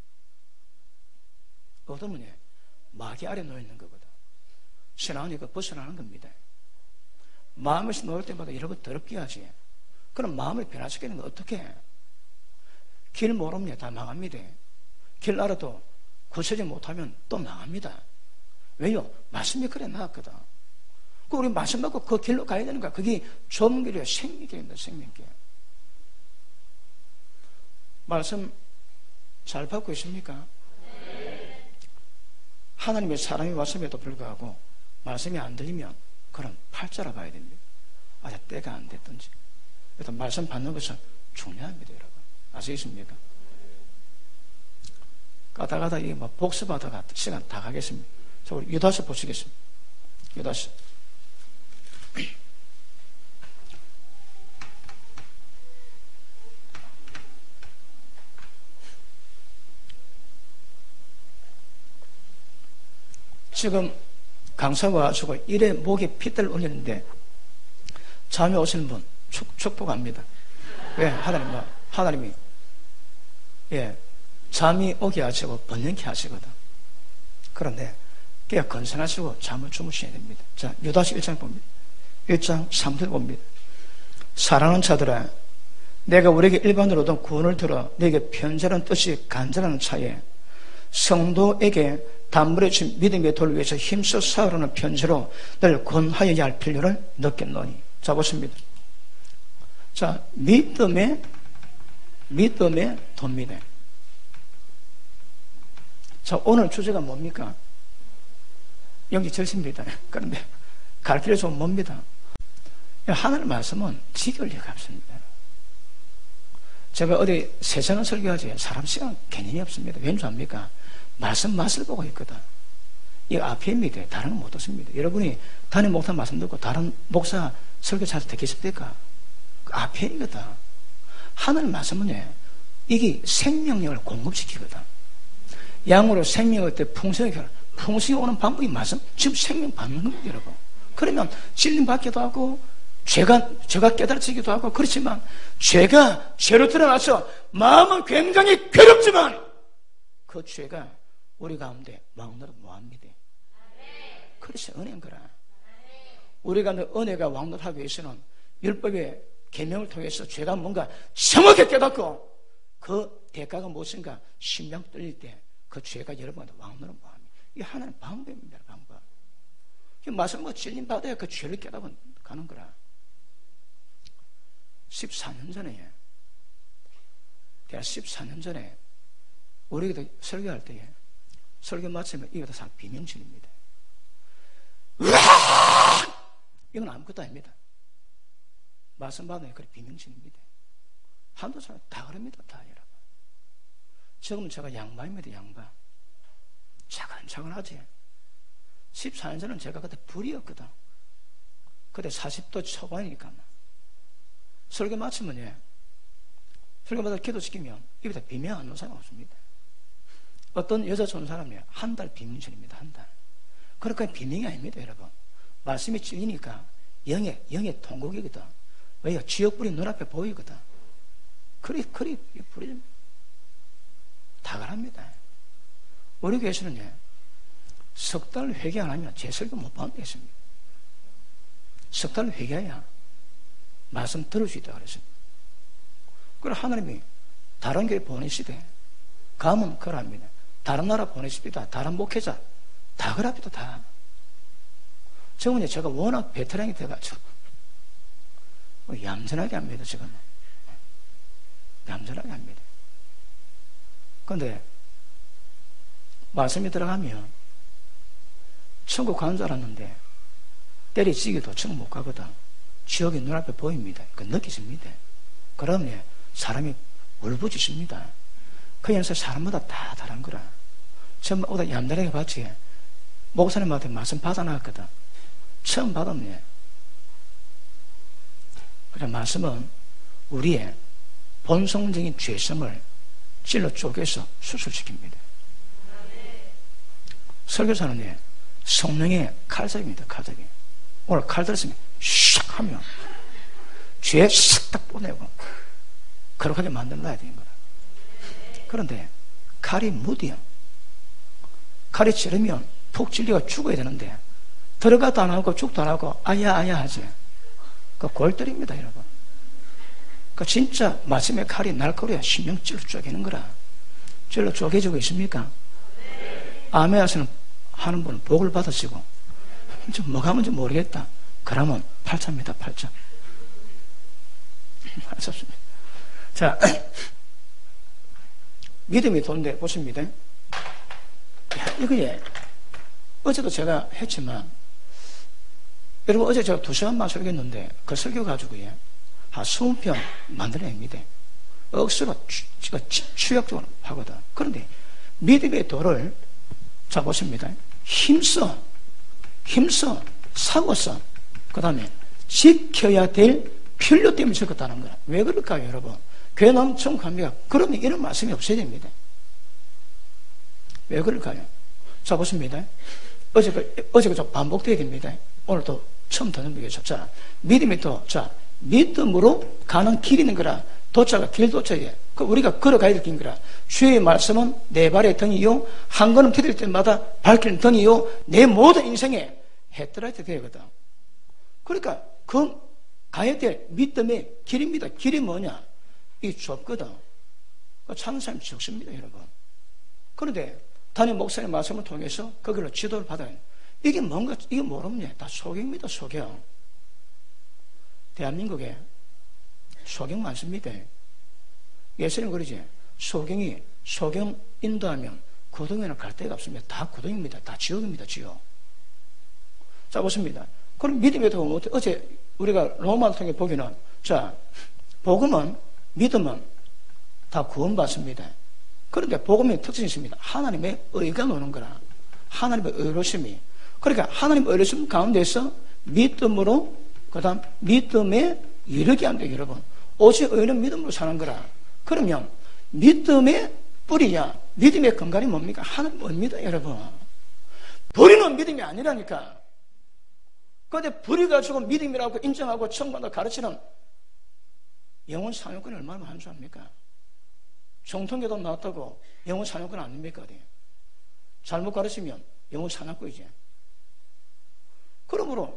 어둠은 마귀 아래 놓여있는 거거든. 신앙이니까 벗어나는 겁니다. 마음에서 놓을 때마다 여러분 더럽게 하지. 그럼 마음을 변화시키는 건 어떻게 해? 길 모르면 다 망합니다. 길 알아도 고쳐지 못하면 또 망합니다. 왜요? 말씀이 그래 나왔거든. 그 우리 말씀 받고 그 길로 가야 되는 거야. 그게 좁은 길이에요. 생명길입니다. 생명길. 말씀 잘 받고 있습니까? 네. 하나님의 사람이 왔음에도 불구하고 말씀이 안 들리면 그럼 팔자라 봐야 됩니다. 아직 때가 안 됐든지. 일단 말씀 받는 것은 중요합니다, 여러분. 아시겠습니까? 가다 가다 이게 뭐 복습하다가 시간 다 가겠습니다. 자, 우리 유다서 보시겠습니다. 유다서. 지금 강사가 와가지고 일에 목에 핏대를 올리는데 잠이 오시는 분 축, 축복합니다. 왜? 하나님, 하나님이 예, 잠이 오게 하시고 번영케 하시거든. 그런데 깨 건선하시고 잠을 주무셔야 됩니다. 자, 유다서 일 장 봅니다. 일 장 삼 절 봅니다. 사랑하는 자들아, 내가 우리에게 일반으로 얻은 구원을 들어 내게 편지라는 뜻이 간절한 차에 성도에게 단물에 준 믿음의 돌 위에서 힘써 싸우려는 편지로 늘 권하여야 할 필요를 느꼈노니. 자, 보십니다. 자, 믿음의 믿음의 돕니다. 자, 오늘 주제가 뭡니까? 여기 절습니다. 그런데 가르치려 좀 뭡니다. 하나님 말씀은 지겨울 리가 없습니다. 제가 어디 세상을 설교하지 사람 시간 개념이 없습니다. 왠지 압니까? 말씀 맛을 보고 있거든. 이거 아피엠입니다. 다른 건 못 얻습니다. 여러분이 단임 목사 말씀 듣고 다른 목사 설교 찾아서 되겠습니까? 아피엠이거든. 하나님 말씀은 이게 생명력을 공급시키거든. 양으로 생명을 때 풍성하게 풍성히 오는 방법이 말씀, 지금 생명 받는 겁니다, 여러분. 그러면 진림 받기도 하고, 죄가, 죄가 깨달아지기도 하고, 그렇지만, 죄가 죄로 드러나서 마음은 굉장히 괴롭지만, 그 죄가 우리 가운데 왕노릇 못합니다. 그래서 은혜인 거라. 우리가 은혜가 왕노릇하기 위해서는 율법의 계명을 통해서 죄가 뭔가 정확히 깨닫고, 그 대가가 무엇인가 심장 뚫릴 때 그 죄가 여러분한테 왕노릇 못합니다. 이게 하나의 방법입니다, 방법. 말씀 뭐 진림 받아야 그 죄를 깨닫고 가는 거라. 십사 년 전에, 내가 십사 년 전에, 우리가 설교할 때에, 설교 마치면 이거 다 비명질입니다. 으악! 이건 아무것도 아닙니다. 말씀 받으면 그래 비명질입니다. 한두 사람 다 그럽니다, 다 여러분. 지금 제가 양반입니다, 양반. 차근차근하지. 십사 년 전은 제가 그때 불이었거든. 그때 사십 도 초반이니까. 설교 마치면, 예. 설교마다 기도시키면 입에다 비명 안 놓은 사람 없습니다. 어떤 여자 좋은 사람이 한 달 비명전입니다, 한 달. 그러니까 비명이 아닙니다, 여러분. 말씀이 찔리니까 영의, 영의 통곡이거든. 왜요? 지옥불이 눈앞에 보이거든. 그리, 그리, 불이 다 가랍니다. 우리 교회에서는, 예. 석 달 회개 안 하면 제 설교 못 받는 게 있습니다. 석 달 회개해야 말씀 들을 수 있다고 그랬습니다. 그리고 하나님이 다른 교회 보내시되, 가면 그럽니다. 다른 나라 보내십니다. 다른 목회자, 다 그럽니다, 다. 지금은 제가 워낙 베테랑이 돼가지고, 얌전하게 합니다, 지금은. 얌전하게 합니다. 그런데, 말씀이 들어가면, 천국 가는 줄 알았는데, 때리치기도 천국 못 가거든. 지옥이 눈앞에 보입니다. 그 느껴집니다. 그러면 사람이 울부짖습니다. 그 연세 사람마다 다 다른 거라. 처음 오다 얌전하게 봤지. 목사님한테 말씀 받아놨거든. 처음 받았네. 그래, 말씀은 우리의 본성적인 죄성을 찔러 쪼개서 수술시킵니다. 설교사는 성령의 칼잡이입니다, 칼잡이. 오늘 칼 들었으면 샥 하면 죄 싹 딱 보내고 그렇게 만들어놔야 되는 거라. 그런데 칼이 무디야. 칼이 찌르면 푹 찔리가 죽어야 되는데 들어가도 안 하고 죽도 안 하고 아야 아야 하지. 그 골때립니다, 여러분. 그 진짜 말씀의 칼이 날카로워야 심령 찔러 쪼개는 거라. 찔러 쪼개지고 있습니까? 아멘 하시는 하는 분은 복을 받으시고, 좀 뭐가 뭔지 모르겠다. 그러면 팔자입니다, 팔자. 팔자입니다. 자, 믿음이 도는데 보십니다. 이거 예. 어제도 제가 했지만, 여러분 어제 제가 두 시간만 설교했는데, 그 설교 가지고 예. 한 이십 편 만들어냅니다. 억수로 제가 추격적으로 하거든. 그런데 믿음의 도를, 자 보십니다. 힘써, 힘써, 사고써, 그 다음에 지켜야 될 필요 때문에 적었다는 거야. 왜 그럴까요, 여러분? 교회 나오면 천국 갑니다. 그러면 이런 말씀이 없어야 됩니다. 왜 그럴까요? 자 보십니다. 어제 그, 어제 그 좀 반복돼야 됩니다. 오늘도 처음 듣는 거겠죠. 자, 믿음이 또, 자, 믿음으로 가는 길이 있는 거라. 도착은 길 도착이에요. 그 우리가 걸어가야 될 긴 거라. 주의 말씀은 내 발의 등이요, 한 걸음 디딜 때마다 밝히는 등이요, 내 모든 인생에 헤드라이트 되거든. 그러니까 그 가야 될 믿음의 길입니다. 길이 뭐냐? 이 좁거든. 찾는 사람이 적습니다, 여러분. 그런데 담임 목사님 말씀을 통해서 거기로 지도를 받아요. 이게 뭔가, 이게 모릅니다. 다 소경입니다, 소경. 대한민국에 소경 많습니다. 예수님 그러지. 소경이, 소경 인도하면 구덩이는 갈 데가 없습니다. 다 구덩이입니다. 다 지옥입니다, 지옥. 자, 보십니다. 그럼 믿음이 어떻게 보면, 어제 우리가 로마를 통해 보기는, 자, 복음은, 믿음은 다 구원받습니다. 그런데 복음의 특징이 있습니다. 하나님의 의가 노는 거라. 하나님의 의로심이. 그러니까 하나님의 의로심 가운데서 믿음으로, 그 다음 믿음에 이르게 한다, 여러분. 오직 의는 믿음으로 사는 거라. 그러면 믿음의 뿌리야, 믿음의 근간이 뭡니까? 하나님입니다, 여러분. 불의는 믿음이 아니라니까. 그런데 불의 가지고 믿음이라고 인정하고 청구한다 가르치는 영혼 상용권이 얼마나 많은 줄 압니까? 정통계도 나왔다고 영혼 상용권 아닙니까? 어디? 잘못 가르치면 영혼 사냥꾼이지. 그러므로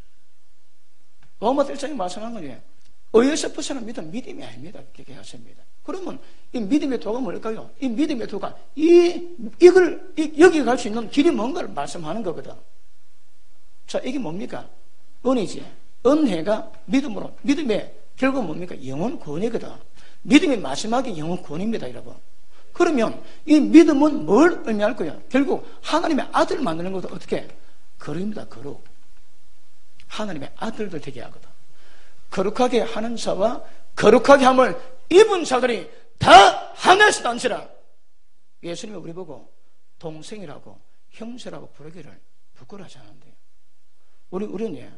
로마 일 장에 말씀한 거니 의에서 벗어난 믿음, 믿음이 아닙니다. 그렇게 하십니다. 그러면 이 믿음의 도가 뭘까요? 이 믿음의 도가 이, 이걸, 이, 여기 갈 수 있는 길이 뭔가를 말씀하는 거거든. 자, 이게 뭡니까? 은이지. 은혜가 믿음으로, 믿음의 결국 뭡니까? 영혼 구원이거든. 믿음이 마지막에 영혼 구원입니다, 여러분. 그러면 이 믿음은 뭘 의미할 거예요? 결국 하나님의 아들을 만드는 것도 어떻게? 거룩입니다, 거룩. 하나님의 아들들 되게 하거든. 거룩하게 하는 자와 거룩하게 함을 입은 자들이 다 하나씩 단지라. 예수님이 우리 보고 동생이라고 형제라고 부르기를 부끄러워하지 않는데요. 우리, 우리는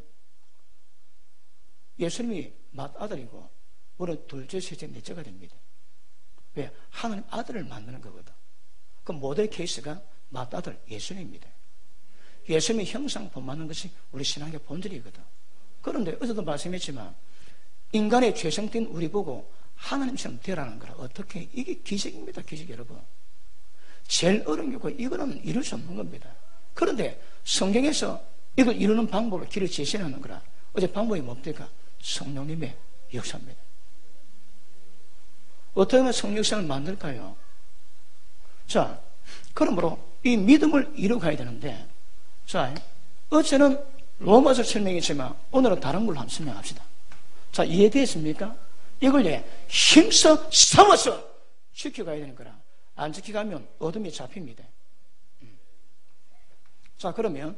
예수님이 맏아들이고 우리는 둘째, 셋째, 넷째가 됩니다. 왜? 하나님 아들을 만드는 거거든. 그 모델 케이스가 맏아들 예수님입니다. 예수님의 형상 본받는 것이 우리 신앙의 본질이거든. 그런데 어제도 말씀했지만 인간의 죄성된 우리 보고 하나님처럼 되라는 거라. 어떻게? 이게 기적입니다. 기적 여러분. 제일 어려운 거고 이거는 이룰 수 없는 겁니다. 그런데 성경에서 이걸 이루는 방법을 길을 제시하는 거라. 어제 방법이 뭡니까? 성령님의 역사입니다. 어떻게 하면 성령 역사를 만들까요? 자, 그러므로 이 믿음을 이루어가야 되는데, 자, 어제는 로마서 설명했지만 오늘은 다른 걸로 한번 설명합시다. 자, 이해되었습니까? 이걸 예, 힘써 삼아서 지켜가야 되는 거라. 안 지켜가면 어둠이 잡힙니다. 자, 그러면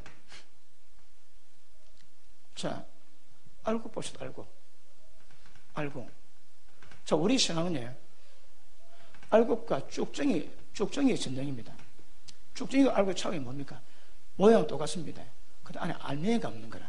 자, 알고 봅시다. 알고 알고 자, 우리 신앙은 예, 알고과 쭉정이 쭉정이의 전쟁입니다. 쭉정이가 알고 차이가 뭡니까? 모양은 똑같습니다. 근데 안에 알맹이가 없는 거라.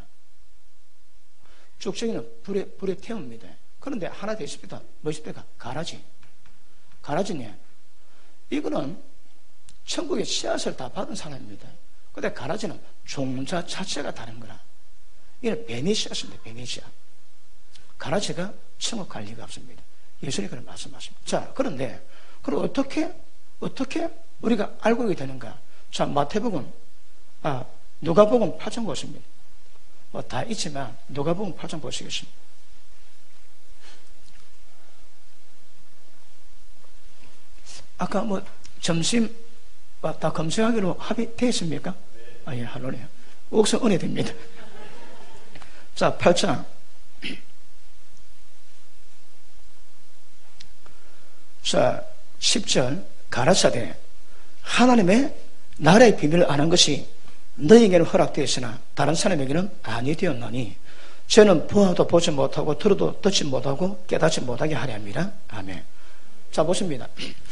쭉정이는 불에, 불에 태웁니다. 그런데 하나 더 있습니다. 뭐 있습니까? 가라지. 가라지네. 이거는 천국의 씨앗을 다 받은 사람입니다. 근데 가라지는 종자 자체가 다른 거라. 이는 뱀의 씨앗입니다. 뱀의 씨앗. 가라지가 천국 갈 리가 없습니다. 예수님이 그런 말씀하십니다. 자, 그런데 그럼 어떻게 어떻게 우리가 알고 있게 되는가? 자, 마태복음, 아, 누가복음 팔 장 보십니다. 뭐 다 있지만 누가복음 팔 장 보시겠습니다. 아까 뭐 점심 다 검색하기로 합의되었습니까? 아, 예, 할로네요. 옥성 은혜 됩니다. 자, 팔 장. 자, 십 절. 가라사대 하나님의 나라의 비밀을 아는 것이 너희에게는 허락되었으나 다른 사람에게는 아니 되었나니 저는 보아도 보지 못하고 들어도 듣지 못하고 깨닫지 못하게 하려 합니다. 아멘. 자, 보십니다.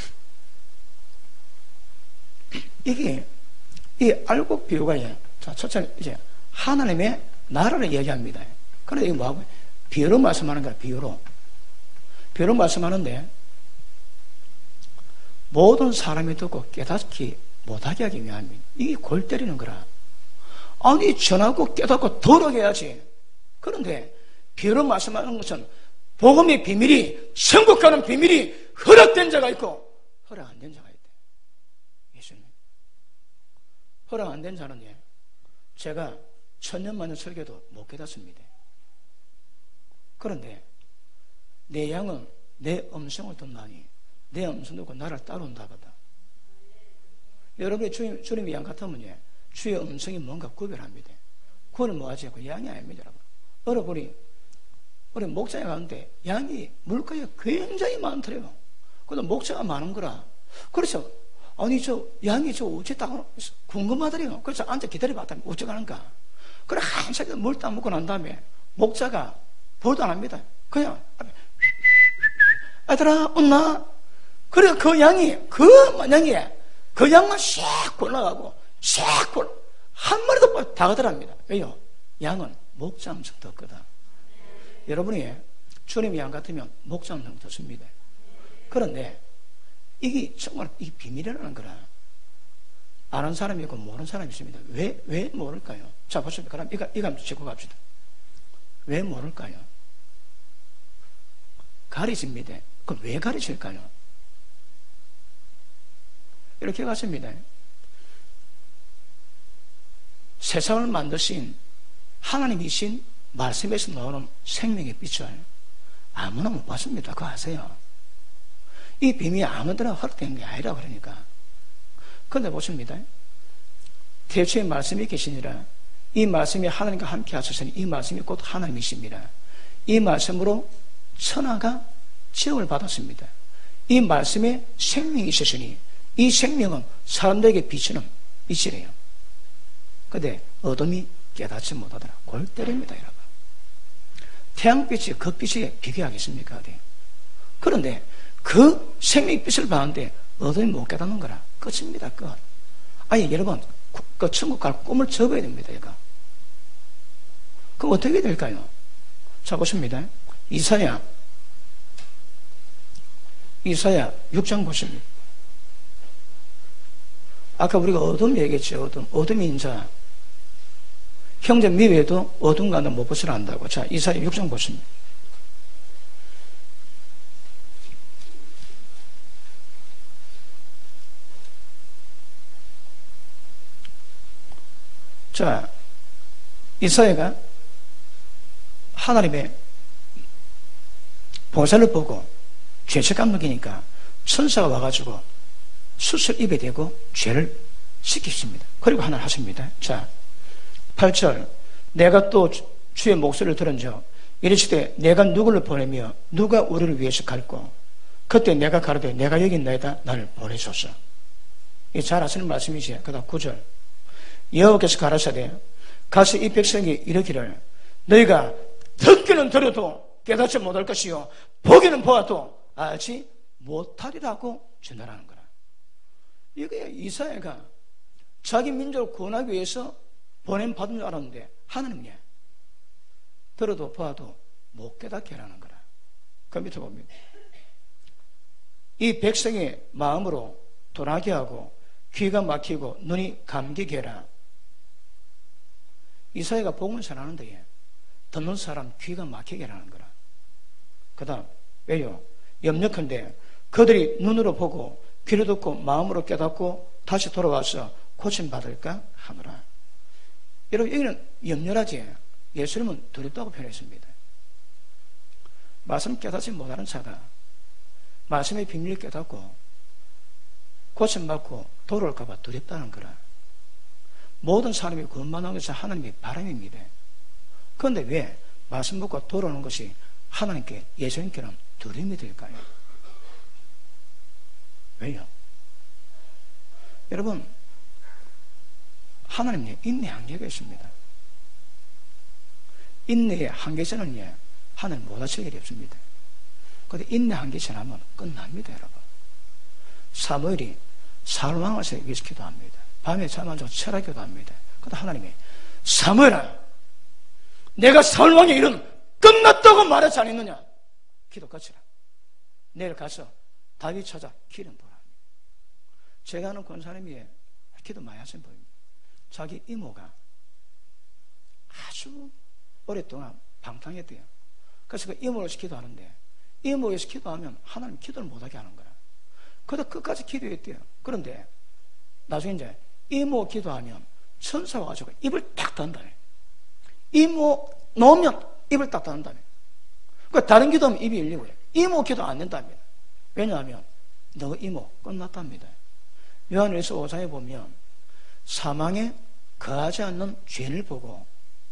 이게 이 알곡 비유가 자, 첫째 이제 하나님의 나라를 얘기합니다. 그런데 이게 뭐하고 비유로 말씀하는 거야. 비유로 비유로 말씀하는데 모든 사람이 듣고 깨닫지 못하게 하기 위함입니다. 이게 골 때리는 거라. 아니 전하고 깨닫고 도록 해야지. 그런데 비유로 말씀하는 것은 복음의 비밀이 천국 가는 비밀이 허락된 자가 있고 허락 안 된 자가 있대. 예수님 허락 안 된 자는 예, 제가 천년 만년 설교도 못 깨닫습니다. 그런데 내 양은 내 음성을 듣나니 내 음성 듣고 나를 따라온다거든. 여러분이 주님, 주님의 양 같으면 예, 주의 음성이 뭔가 구별합니다. 그걸 뭐하지? 그 양이 아닙니다, 여러분. 여러분이 우리 목장에 가는데 양이 물가에 굉장히 많더래요. 그래도 목자가 많은 거라. 그래서 아니 저 양이 저 어째 따고 궁금하더래요. 그래서 앉아 기다려봤더니 어째 가는가. 그래 한참 물 딱 먹고 난 다음에 목자가 보도 안 합니다. 그냥 아들아 온나. 그래 그 양이 그 양이 그 양만 샥 골라가고 샥 골라 한 마리도 다 가더랍니다. 왜요? 양은 목자 음성 듣거든. 여러분이 주님의 양 같으면 목자 음성 듣습니다. 그런데 이게 정말 이게 비밀이라는 거라. 아는 사람이 있고 모르는 사람이 있습니다. 왜, 왜 모를까요? 자, 보십시오. 그럼 이거, 이거 한번 짚고 갑시다. 왜 모를까요? 가리집니다. 그럼 왜 가리질까요? 이렇게 갔습니다. 세상을 만드신 하나님이신 말씀에서 나오는 생명의 빛을 아무나 못 봤습니다. 그거 아세요? 이 비밀이 아무데나 허락된 게 아니라 그러니까. 그런데 보십니다. 태초에 말씀이 계시니라. 이 말씀이 하나님과 함께 하셨으니 이 말씀이 곧 하나님이십니다. 이 말씀으로 천하가 지음을 받았습니다. 이 말씀에 생명이 있으시니 이 생명은 사람들에게 비치는 빛이래요. 그런데 어둠이 깨닫지 못하더라. 골 때립니다, 여러분. 태양빛이 그 빛에 비교하겠습니까? 어디? 그런데 그 생명의 빛을 받는데 어둠이 못 깨닫는 거라. 끝입니다, 끝. 아니, 여러분, 그 천국 갈 꿈을 접어야 됩니다, 얘가. 그럼 어떻게 될까요? 자, 보십니다. 이사야, 이사야 육 장 보십니다. 아까 우리가 어둠 얘기했죠, 어둠. 어둠이 인자. 형제 미외에도 어둠과는 못 벗으라 한다고. 자, 이사야 육 장 보십니다. 자, 이사야가 하나님의 보살을 보고 죄책감 느끼니까 천사가 와가지고 숯을 입에 대고 죄를 씻깁니다. 그리고 하나를 하십니다. 자, 팔 절 내가 또 주의 목소리를 들은즉 이르시되 내가 누구를 보내며 누가 우리를 위해서 갈고 그때 내가 가로되 내가 여기 있나이다 나를 보내소서. 이 잘 아시는 말씀이지. 그 다음 구 절 여호와께서 가라사대 가서 이 백성이 이르기를 너희가 듣기는 들어도 깨닫지 못할 것이요 보기는 보아도 알지 못하리라고 전하라는 거라. 이게 이사야가 자기 민족을 구원하기 위해서 보냄 받은 줄 알았는데 하나님이 들어도 보아도 못 깨닫게 하라는 거라. 그 밑에 봅니다. 이 백성의 마음으로 돌아게 하고 귀가 막히고 눈이 감기게 해라. 이사야가 복음을 전하는데 듣는 사람 귀가 막히게 하라는 거라. 그 다음 왜요? 염려컨대 그들이 눈으로 보고 귀로 듣고 마음으로 깨닫고 다시 돌아와서 고침받을까 하노라. 여러분 여기는 염려라지 예수님은 두렵다고 표현했습니다. 말씀 깨닫지 못하는 자가 말씀의 비밀을 깨닫고 고침받고 돌아올까 봐 두렵다는 거라. 모든 사람이 구원받는 것이 하나님의 바람입니다. 그런데 왜 말씀 듣고 돌아오는 것이 하나님께 예수님께는 두려움이 될까요? 왜요? 여러분 하나님의 인내 한계가 있습니다. 인내의 한계선은 예, 하나님 못 하실 일이 없습니다. 그런데 인내 한계 지나면 끝납니다, 여러분. 사무엘이 사울왕을 위해서 기도합니다. 밤에 잠 안 자고 철학 기도합니다. 그런데 하나님이 사무엘아 내가 사울왕의 일은 끝났다고 말하지 않았느냐? 기도 끝이라. 내일 가서 다윗 찾아 기름 부으라. 제가 아는 권사님이 기도 많이 하신 분입니다. 자기 이모가 아주 오랫동안 방탕했대요. 그래서 그 이모를 위해서 기도하는데 이모를 위해서 기도하면 하나님 기도를 못하게 하는 거라. 그러다 끝까지 기도했대요. 그런데 나중에 이제 이모 기도하면 천사가 와가지고 입을 딱 닫는다네. 이모 놓으면 입을 딱 닫는다네. 그러니까 다른 기도하면 입이 열리고요. 이모 기도 안 된답니다. 왜냐하면 너 이모 끝났답니다. 요한일서 오 장에 보면 사망에 거하지 않는 죄를 보고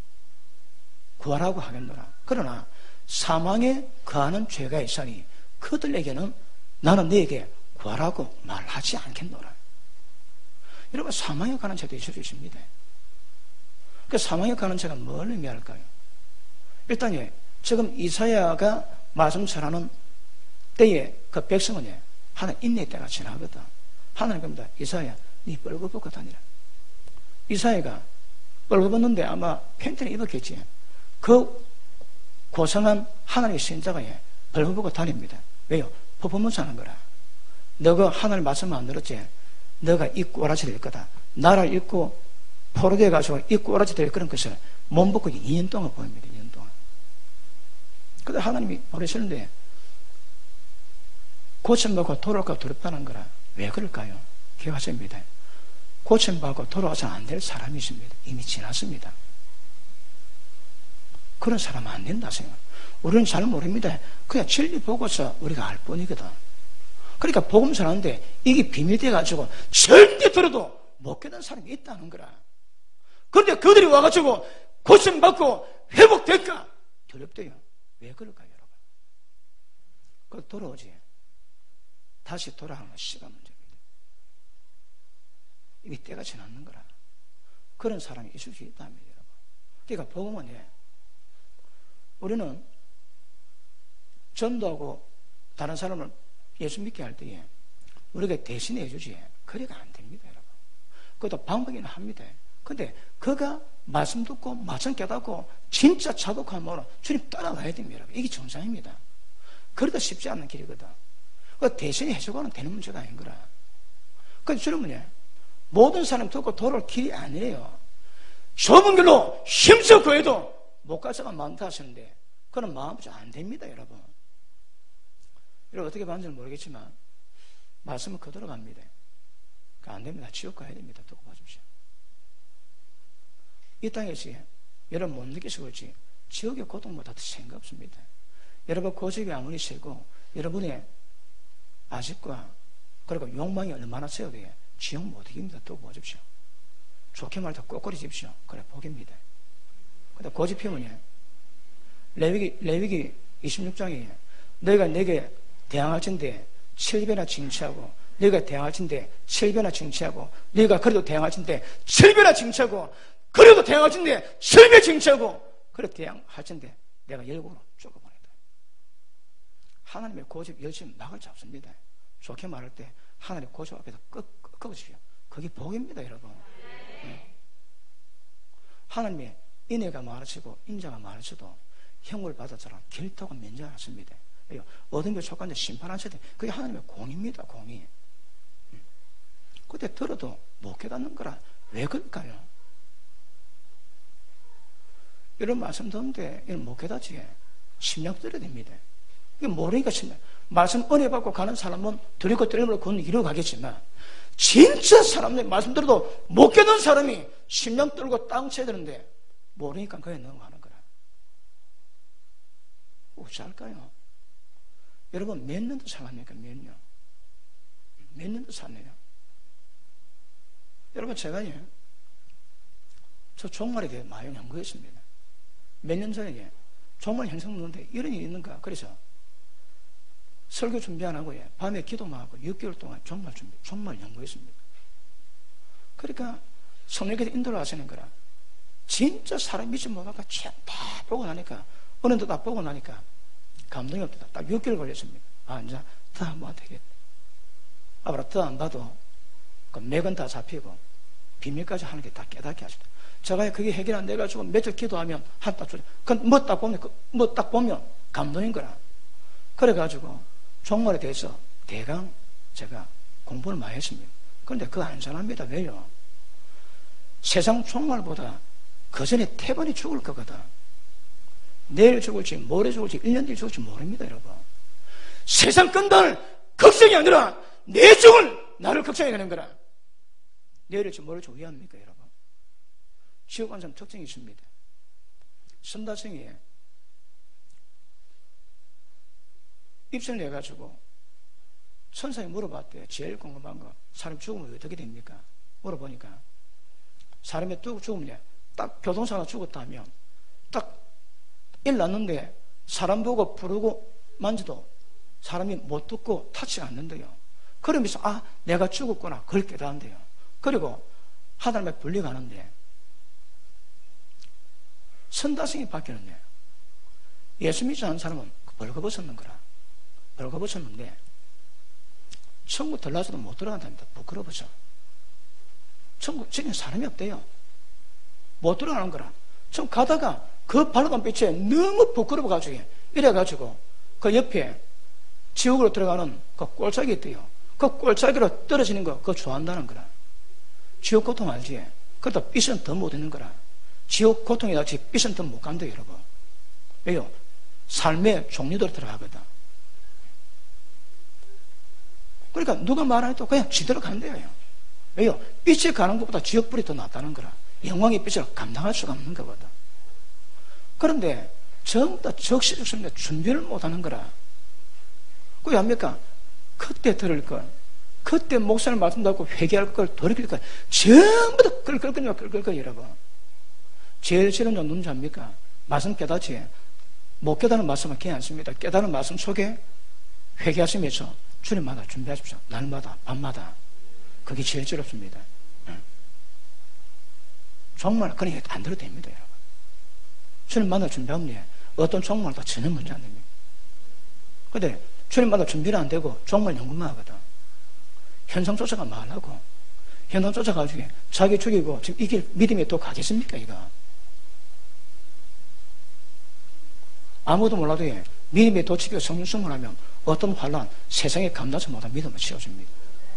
구하라고 하겠노라. 그러나 사망에 거하는 죄가 있으니 그들에게는 나는 너에게 구하라고 말하지 않겠노라. 여러분 사망에 가는 죄도 있을 수 있습니다. 그 사망에 가는 죄가 뭘 의미할까요? 일단 예, 지금 이사야가 말씀 전하는 때에 그 백성은 예, 하나님 인내의 때가 지나거든. 하나님 겁니다. 이사야 네 뻘거벗고 다니라. 이사야가 뻘거벗는데 아마 팬티를 입었겠지. 그 고상한 하나님의 신자가 예, 뻘거벗고 다닙니다. 왜요? 퍼포먼스 하는 거라. 너가 하나님 말씀 안 들었지? 너가 이 꼬라지 될 거다. 나를 입고 포로되어 가지고 입고 오라지 될 그런 것을 몸 벗고 이 년 동안 보입니다. 이 년 동안. 그런데 하나님이 모르시는데 고침받고 돌아올까 두렵다는 거라. 왜 그럴까요? 기억하십니다. 고침받고 돌아와서 안 될 사람이 있습니다. 이미 지났습니다. 그런 사람은 안 된다 생각. 우리는 잘 모릅니다. 그냥 진리 보고서 우리가 알 뿐이거든. 그러니까 복음 전하는데 이게 비밀돼 가지고 절대 들어도 못 깨닫는 사람이 있다는 거라. 그런데 그들이 와가지고 고침받고 회복될까? 두렵대요. 왜 그럴까요, 여러분? 그 돌아오지. 다시 돌아가는 시간 문제입니다. 이미 때가 지났는 거라. 그런 사람이 있을 수 있답니다, 여러분. 그러니까 복음은 예. 우리는 전도하고 다른 사람을 예수 믿게 할 때에 우리가 대신해 주지. 그래가 안 됩니다, 여러분. 그것도 방법이긴 합니다. 근데 그가 말씀 듣고 말씀 깨닫고 진짜 자독하면 주님 따라가야 됩니다, 여러분. 이게 정상입니다. 그래도 쉽지 않은 길이거든. 그 대신에 해주고는 되는 문제가 아닌 거라. 그래서 주님은 모든 사람 듣고 돌아올 길이 아니에요. 좁은 길로 힘써 구해도 못 갈 사람 많다 하시는데 그런 마음이 안 됩니다, 여러분. 여러분 어떻게 봤는지 모르겠지만 말씀은 그대로 갑니다. 안 됩니다. 지옥 가야 됩니다. 두고 봐주십시오. 이 땅에서 여러분 못 느끼시고 있지 지옥의 고통보다 더 센 게 없습니다. 여러분 고집이 아무리 세고 여러분의 아집과 그리고 욕망이 얼마나 세어도 지옥 못 이깁니다. 두고 보십시오. 좋게 말해서 꼬꼬리 집시오. 그래 복입니다. 근데 고집 피우면 레위기, 레위기 이십육 장에 너희가 내게 대항할진대 칠 배나 징치하고 너희가 대항할진대 칠 배나 징치하고 너희가 그래도 대항할진대 칠 배나 징치하고 그래도 대항할진대 칠 배 징치하고 그래 대항할진대 내가 열국으로 쫓아보냈다. 하나님의 고집 열심히 막을 잡습니다. 좋게 말할 때 하나님의 고집 앞에서 꺾어주십시오. 그게 복입니다, 여러분. 네. 하나님의 인애가 많으시고 인자가 많으셔도 형을 받았처럼 길토가 면제하십니다. 어둠의 촉간에 심판하셔야 돼. 그게 하나님의 공입니다, 공이. 그때 들어도 못 깨닫는 거라. 왜 그럴까요? 이런 말씀 듣는데 이런 못 깨닫지. 심령 들어야 됩니다. 이게 모르니까 심령. 말씀 은혜 받고 가는 사람은 두렵고 떨림으로 걷는 길로 가겠지만 진짜 사람들 말씀 들어도 못 깨닫는 사람이 심령 떨고 땅 쳐야 되는데 모르니까 그에 넘어가는 거라. 어찌할까요? 여러분 몇 년도 살았습니까? 몇 년? 몇 년도 살네요. 여러분 제가 예, 저 종말에 대해 많이 연구했습니다. 몇 년 전에 예, 종말 현상 보는데 이런 일이 있는가? 그래서 설교 준비 안 하고 예, 밤에 기도만 하고 육 개월 동안 종말 준비, 종말 연구했습니다. 그러니까 성령께서 인도를 하시는 거라. 진짜 사람 믿지 못하다가 다 보고 나니까 어느 정도 다 보고 나니까 감동이 없다. 딱 육 개월 걸렸습니다. 아 이제 더 안 되겠다. 아브라 더 안 봐도 그 맥은 다 잡히고 비밀까지 하는 게 다 깨닫게 하시다. 제가 그게 해결 안 돼가지고 며칠 기도하면 한딱 주죠. 뭐 딱 보면 뭐 딱 보면 감동인 거라. 그래가지고 종말에 대해서 대강 제가 공부를 많이 했습니다. 그런데 그거 안 잘합니다. 왜요? 세상 종말보다 그 전에 태반이 죽을 거거든. 내일 죽을지 모레 죽을지 일 년 뒤에 죽을지 모릅니다, 여러분. 세상 끝날 걱정이 아니라 내 죽을 나를 걱정해 가는 거라. 내일일지 모레일지 왜 합니까, 여러분? 지옥 간 사람 특징이 있습니다. 선다성이 입술을 내가지고 천사에 물어봤대요. 제일 궁금한 거 사람 죽으면 어떻게 됩니까? 물어보니까 사람이 뚝 죽으면 딱 교통사고가 죽었다 하면 딱 일 났는데 사람 보고 부르고 만져도 사람이 못 듣고 타치가 않는데요. 그러면서 아 내가 죽었구나 그걸 깨닫는데요. 그리고 하나님의 분리가는데 선다성이 바뀌는데 예수 믿지 않는 사람은 벌거벗었는 거라. 벌거벗었는데 천국 들어가서도 못 들어간답니다. 부끄러워서. 천국 지금 사람이 없대요. 못 들어가는 거라. 좀 가다가 그 밝은 빛에 너무 부끄러워가지고 이래가지고 그 옆에 지옥으로 들어가는 그 꼴짝이 있대요. 그 꼴짝이로 떨어지는 거 그거 좋아한다는 거라. 지옥 고통 알지? 그러다 빚은 더 못 있는 거라. 지옥 고통이 나지 빚은 더 못 간다, 여러분. 왜요? 삶의 종류대로 들어가거든. 그러니까 누가 말해도 그냥 지대로 간대요. 왜요? 빚에 가는 것보다 지옥불이 더 낫다는 거라. 영광의 빚을 감당할 수가 없는 거거든. 그런데 전부 다 적시적소인데 준비를 못하는 거라. 그게 합니까? 그때 들을 걸, 그때 목사님 말씀 듣고 회개할 걸, 돌이킬 걸 전부 다 끌끌끌려 끌끌끌 여러분. 제일 싫은 건 누군지 압니까? 말씀 깨닫지. 못 깨닫는 말씀은 괜찮습니다. 깨닫는 말씀 속에 회개하시면서 주님마다 준비하십시오. 날마다 밤마다. 그게 제일 즐겁습니다. 정말 그냥 안 들어도 됩니다, 여러분. 주님마다 준비하면 어떤 종말도 전혀 문제 안 됩니다. 근데 주님마다 준비는 안 되고 종말 연구만 하거든. 현상 쫓아가 말하고 현상 쫓아가지고 자기 죽이고 지금 이게 믿음에 또 가겠습니까, 이거? 아무도 몰라도 믿음에 도치기가 성령 충만하면 어떤 환란, 세상에 감당하지 못한 믿음을 채워줍니다.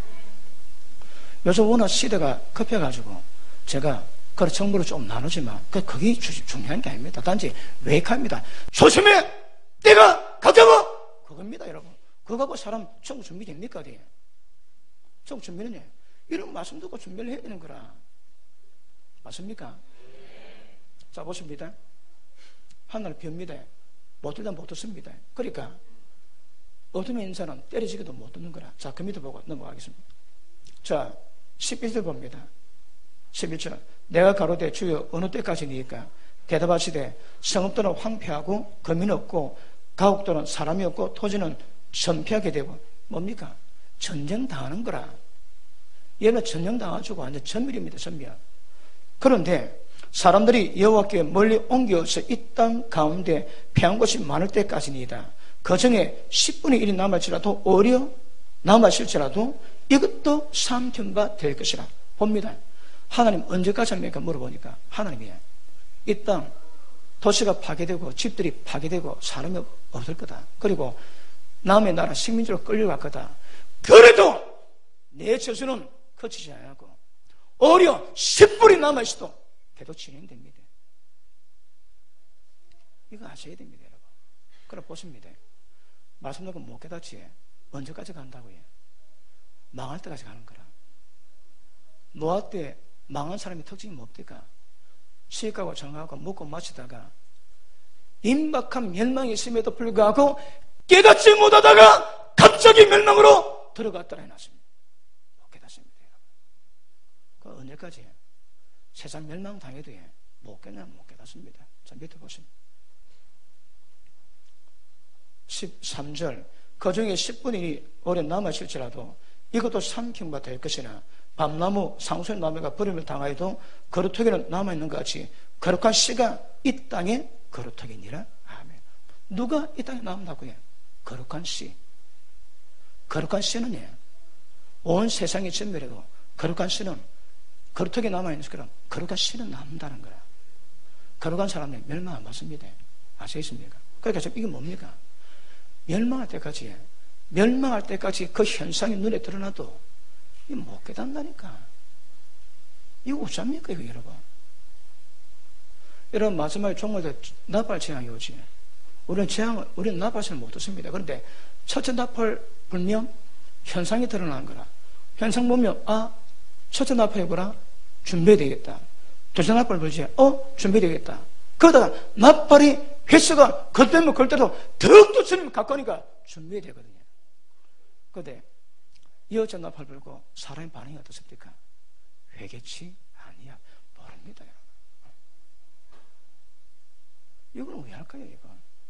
요즘 워낙 시대가 급해가지고 제가 그 정보를 좀 나누지만 그 그게 중요한 게 아닙니다. 단지 외카입니다. 조심해! 내가 가져가! 그겁니다, 여러분. 그거 보고 사람 천국 준비됩니까? 어디? 천국 준비는 이런 말씀 듣고 준비를 해야 되는 거라. 맞습니까? 자, 보십니다. 하늘 멉니다. 못 들다 못 듣습니다. 그러니까 어둠의 인사는 때려지기도 못 듣는 거라. 자, 그 밑에 보고 넘어가겠습니다. 자, 십일 절 봅니다. 십일 절. 내가 가로되 주여 어느 때까지니까? 대답하시되 성읍들은 황폐하고 거민 없고 가옥들은 사람이 없고 토지는 전폐하게 되고. 뭡니까? 전쟁 당하는 거라. 얘는 전쟁 당해가지고 완전 전멸입니다. 전멸. 그런데 사람들이 여호와께 멀리 옮겨서 이 땅 가운데 패한 곳이 많을 때까지니이다. 그 중에 십분의 일이 남을지라도 오히려 남았을지라도 이것도 삼켜바 될 것이라. 봅니다. 하나님 언제까지 합니까? 물어보니까 하나님이 이 땅 도시가 파괴되고 집들이 파괴되고 사람이 없을 거다. 그리고 남의 나라 식민지로 끌려갈 거다. 그래도 내 저주는 거치지 않고 오히려 십분이 남아있어도 계속 진행됩니다. 이거 아셔야 됩니다, 여러분. 그럼 보십니다. 말씀 듣고 못 깨닫지. 언제까지 간다고요? 망할 때까지 가는 거라. 노아 때 망한 사람의 특징이 뭡니까? 시익하고 정하고 먹고 마시다가 임박한 멸망이 있음에도 불구하고 깨닫지 못하다가 갑자기 멸망으로 들어갔더라 해놨습니다. 못 깨닫습니다, 여러분. 그 언제까지? 세상 멸망 당해도 못 깨닫는 못 깨닫습니다. 자, 밑에 보십니다. 십삼 절. 그 중에 십분의 일이 오래 남아실지라도 이것도 삼킨바 될 것이나 밤나무 상수나무가 버림을 당하여도 거루터기는 남아있는 것 같이 거룩한 씨가 이 땅에 거루터기니라. 아멘. 누가 이 땅에 남는다고요? 거룩한 씨. 거룩한 씨는 온 세상이 전멸해도 거룩한 씨는 거루터기 남아있는 것처럼 거룩한 씨는 남는다는 거야. 거룩한 사람은 멸망 안 받습니다. 아시겠습니까? 그러니까 지금 이게 뭡니까? 멸망할 때까지 멸망할 때까지 그 현상이 눈에 드러나도 못 깨닫는다니까. 이거 어쩝니까, 이거 여러분? 여러분, 마지막에 종말때 나팔 재앙이 오지. 우리는 재앙을, 우리는 나팔을 못 듣습니다. 그런데 첫째 나팔 불면 현상이 드러나는 거라. 현상 보면, 아, 첫째 나팔이구나. 준비되겠다. 둘째 나팔 불지. 어, 준비되겠다. 그러다가 나팔이 횟수가 겉되면 겉대로 더욱더 주님 가까우니까 준비되거든요. 그런데 이어져 나팔 불고 사람의 반응이 어떻습니까? 회개치 아니야. 모릅니다, 여러분. 이걸 왜 할까요, 이거?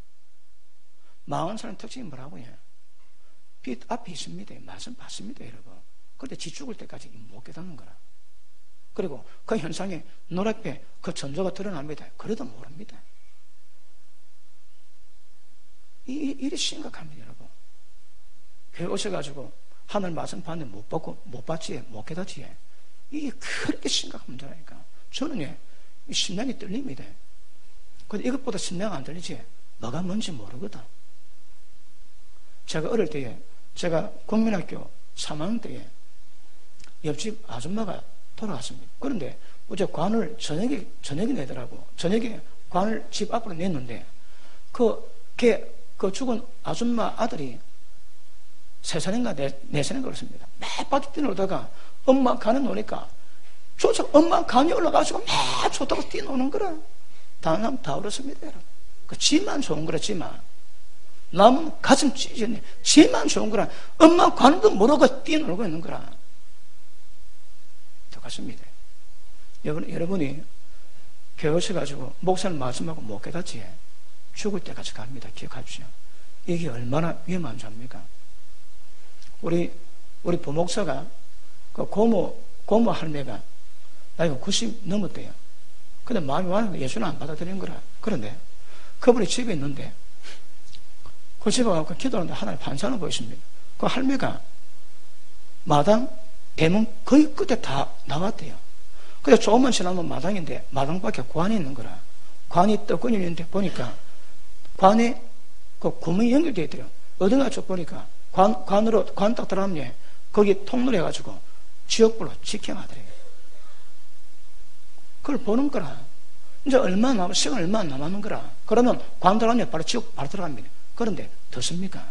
망한 사람 특징이 뭐라고요? 빛 앞에 있습니다. 말씀 받습니다, 여러분. 그런데 지 죽을 때까지 못 깨닫는 거라. 그리고 그 현상에 노랗게 그 전조가 드러납니다. 그래도 모릅니다. 이, 일이 심각합니다, 여러분. 교회 오셔가지고 하늘 말씀 받는데 못 받고, 못 받지, 못 깨닫지. 이게 그렇게 심각한 문제라니까. 저는 예, 심장이 떨립니다. 근데 이것보다 심장 안 떨리지, 뭐가 뭔지 모르거든. 제가 어릴 때에, 제가 국민학교 삼 학년 때에 옆집 아줌마가 돌아갔습니다. 그런데 어제 관을 저녁에, 저녁에 내더라고. 저녁에 관을 집 앞으로 냈는데, 그, 걔, 그 죽은 아줌마 아들이 세 살인가 네, 네 살인가 그렇습니다. 매 바퀴 뛰어오다가 엄마 간에 노니까 쫓아 엄마 간이 올라가지고 매 쫓다가 뛰어오는 거라. 다른 사람 다 울었습니다, 여러분. 그 지만 좋은 거라, 지만. 남은 가슴 찢어졌네. 지만 좋은 거라. 엄마 관도 모르고 뛰어놀고 있는 거라. 똑같습니다. 여러분, 여러분이 교회 오셔가지고 목사님 말씀하고 못 깨닫지. 죽을 때까지 갑니다. 기억하십시오. 이게 얼마나 위험한 죄입니까? 우리, 우리 부목사가, 그 고모, 고모 할매가 나이가 구십 넘었대요. 근데 마음이 와서 예수는 안 받아들이는 거라. 그런데 그분이 집에 있는데, 그 집에 가서 기도하는데 하나님 반찬을 보였습니다. 그 할매가 마당, 대문 거의 끝에 다 나왔대요. 근데 조금만 지나면 마당인데, 마당밖에 관이 있는 거라. 관이 떡건이 있는데 보니까, 관에 그 구멍이 연결되어 있더래요. 어딘가 쭉 보니까, 관, 관으로, 관 딱 들어가면, 거기 통로를 해가지고, 지역별로 지켜하더래요. 그걸 보는 거라. 이제 얼마 남, 시간 얼마 안 남았는 거라. 그러면 관 들어가면 바로 지옥 바로 들어갑니다. 그런데 더습니까?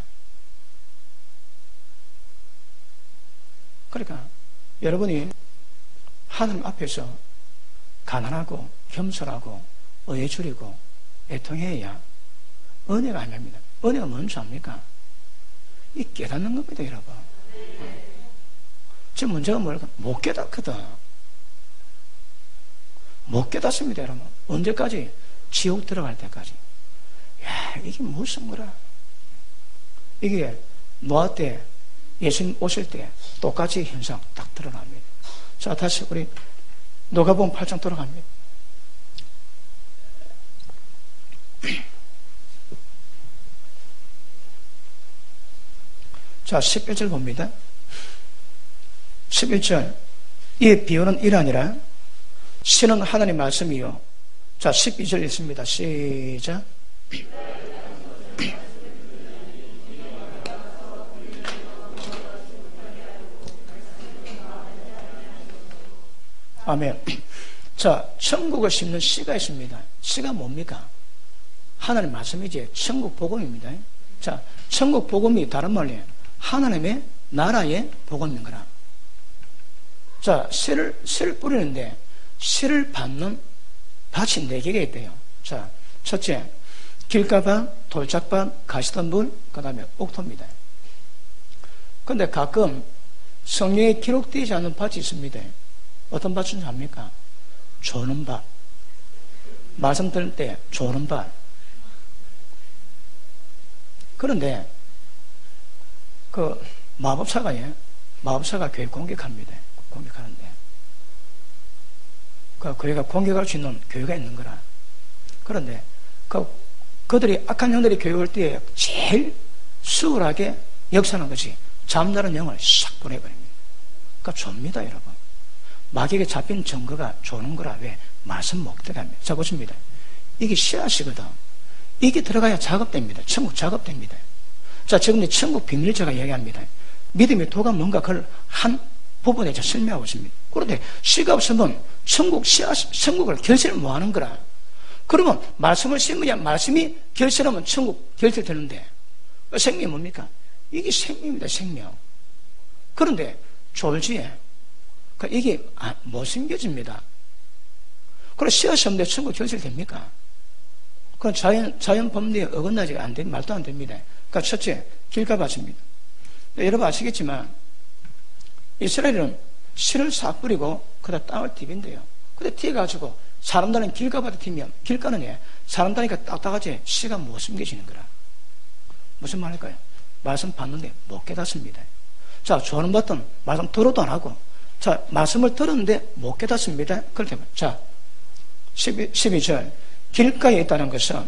그러니까, 여러분이 하나님 앞에서 가난하고, 겸손하고, 의에 줄이고, 애통해야 은혜가 아닙니다. 은혜가 뭔지 압니까? 이 깨닫는 겁니다, 여러분. 지금 문제가 뭘까? 못 깨닫거든. 못 깨닫습니다, 여러분. 언제까지? 지옥 들어갈 때까지. 야, 이게 무슨 거라? 이게 노아 때, 예수님 오실 때 똑같이 현상 딱 드러납니다. 자, 다시 우리 누가복음 팔 장 돌아갑니다. 자, 십일 절 봅니다. 십일 절. 이 비유는 이러하니라. 신은 하나님 말씀이요. 자, 십이 절 있습니다. 시작. 아멘. 자, 천국을 심는 씨가 있습니다. 씨가 뭡니까? 하나님 말씀이지. 천국 복음입니다. 자, 천국 복음이 다른 말이에요. 하나님의 나라의 복음인 거라. 자, 씨를, 씨를 뿌리는데, 씨를 받는 밭이 네 개가 있대요. 자, 첫째, 길가밭, 돌짝밭, 가시덤불, 그 다음에 옥토입니다. 근데 가끔 성경에 기록되지 않은 밭이 있습니다. 어떤 밭인지 압니까? 조는 밭. 말씀 들을 때 조는 밭. 그런데 그 마법사가 예, 마법사가 교회 공격합니다. 공격하는데 그 교회가 공격할 수 있는 교회가 있는 거라. 그런데 그 그들이 악한 영들이 교회 올 때 제일 수월하게 역사하는 것이 잠자는 영을 싹 보내버립니다. 그러니까 좁니다, 여러분. 마귀에게 잡힌 증거가 조는 거라. 왜? 말씀 못 들어갑니다. 자, 보십니다. 이게 씨앗이거든. 이게 들어가야 작업됩니다. 천국 작업됩니다. 자, 지금 천국 비밀 제가 얘기합니다. 믿음의 도가 뭔가 그걸 한 부분에 제가 설명하고 있습니다. 그런데 씨가 없으면 천국 씨앗, 천국을 결실을 뭐 하는 거라. 그러면 말씀을 심으면 말씀이 결실하면 천국 결실되는데 그 생명이 뭡니까? 이게 생명입니다, 생명. 그런데 졸지에 이게 못 생겨집니다. 그럼 씨앗이 없는데 천국 결실됩니까? 그건 자연, 자연 법리에 어긋나지 안 된, 말도 안 됩니다. 그러니까 첫째, 길가밭입니다. 여러분 아시겠지만, 이스라엘은 씨를 싹 뿌리고, 그다 땅을 디빈대요. 근데 뒤에가지고, 사람들은 길가밭에 튀면, 길가는 예, 사람들이니까 딱딱하지, 씨가 못 숨겨지는 거라. 무슨 말일까요? 말씀 받는데 못 깨닫습니다. 자, 좋은 밭은 말씀 들어도 안 하고, 자, 말씀을 들었는데 못 깨닫습니다. 그렇게, 자, 십이 절. 길가에 있다는 것은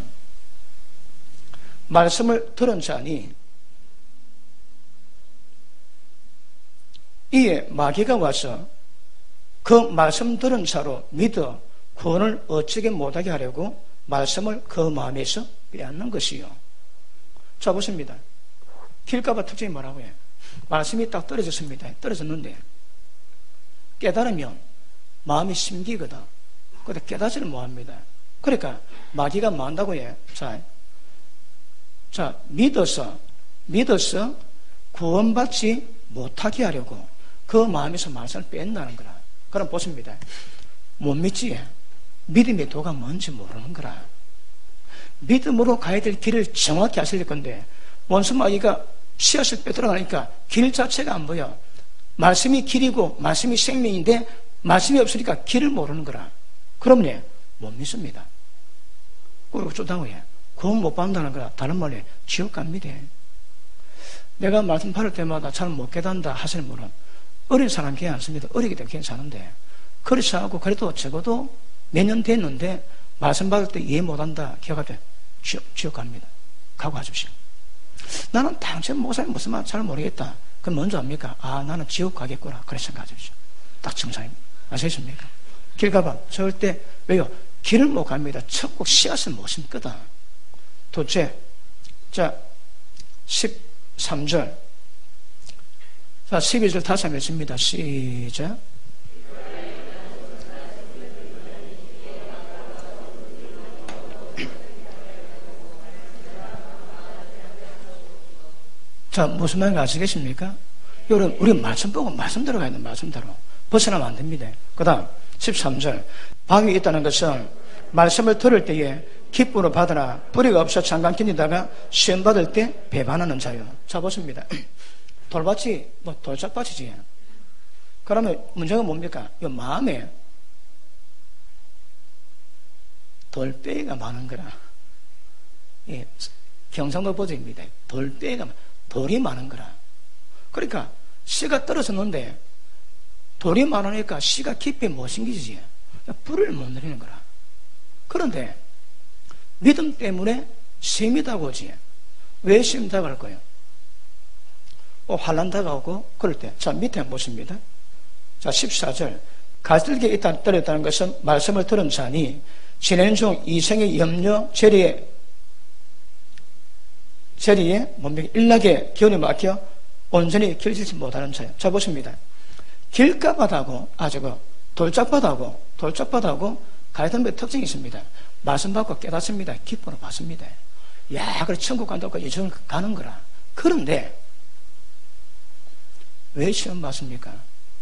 말씀을 들은 자니 이에 마귀가 와서 그 말씀 들은 자로 믿어 구원을 어찌게 못하게 하려고 말씀을 그 마음에서 빼앗는 것이요. 자, 보십니다. 길가밭 특징이 뭐라고 해요? 말씀이 딱 떨어졌습니다. 떨어졌는데 깨달으면 마음이 심기거든. 근데 깨닫지를 못합니다. 그러니까 마귀가 뭐 한다고 해? 자, 자 믿어서 믿어서 구원받지 못하게 하려고 그 마음에서 말씀을 뺀다는 거라. 그럼 보십니다. 못 믿지? 믿음의 도가 뭔지 모르는 거라. 믿음으로 가야 될 길을 정확히 아실 건데 원수 마귀가 씨앗을 빼들어가니까 길 자체가 안 보여. 말씀이 길이고 말씀이 생명인데 말씀이 없으니까 길을 모르는 거라. 그러면 못 믿습니다. 그리고 쫓다고 해. 구원 못 받는다는 거라. 다른 말로 지옥 갑니다. 내가 말씀 받을 때마다 잘 못 깨닫는다 하시는 분은 어린 사람 괜찮습니다. 어리기 때문에 괜찮은데 그렇지 않고 그래도 적어도 몇 년 됐는데 말씀 받을 때 이해 못한다 기억할 때 지옥, 지옥 갑니다. 각오하십시오. 나는 당신 목사님 무슨 말 잘 모르겠다. 그럼 먼저 합니까? 아 나는 지옥 가겠구나. 그래 생각하십시오. 딱 정상입니다. 아시겠습니까? 길 가봐. 절대 왜요? 길을 못 갑니다. 천국 씨앗을 못 심거든. 둘째, 자 십삼 절, 자 십이 절 다시 한번 읽습니다. 시작. 자, 무슨 말인지 아시겠습니까? 여러분, 우리 말씀 보고 말씀 들어가야 돼, 말씀대로. 벗어나면 안 됩니다. 그 다음, 십삼 절. 방이 있다는 것은 말씀을 들을 때에 기쁨으로 받으나 뿌리가 없어 잠깐 견디다가 시험 받을 때 배반하는 자요. 자, 보십니다. 돌밭이, 뭐, 돌짝밭이지. 그러면 문제가 뭡니까? 이 마음에 돌빼기가 많은 거라. 예, 경상도 버전입니다. 돌빼기가 많은 돌이 많은 거라. 그러니까 씨가 떨어졌는데 돌이 많으니까 씨가 깊이 못 심기지. 뿌리를 못 내리는 거라. 그런데 믿음 때문에 시험이 다가오지. 왜 시험이 다가올 거예요? 어, 환난 다가오고 그럴 때. 자, 밑에 보십니다. 자, 십사 절. 가슬게 있다 떨어졌다는 것은 말씀을 들은 자니 진행 중 이생의 염려, 재리에 재리에 몸에 일나게 기운이 막혀 온전히 길지지 못하는 자예요. 자, 보십니다. 길가바다고 아주 그 돌짝바다고 돌짝바다고 가이던의 특징이 있습니다. 말씀 받고 깨닫습니다. 기쁨으로 받습니다. 야, 그래 천국 간다고 예전 가는 거라. 그런데 왜 시험 받습니까?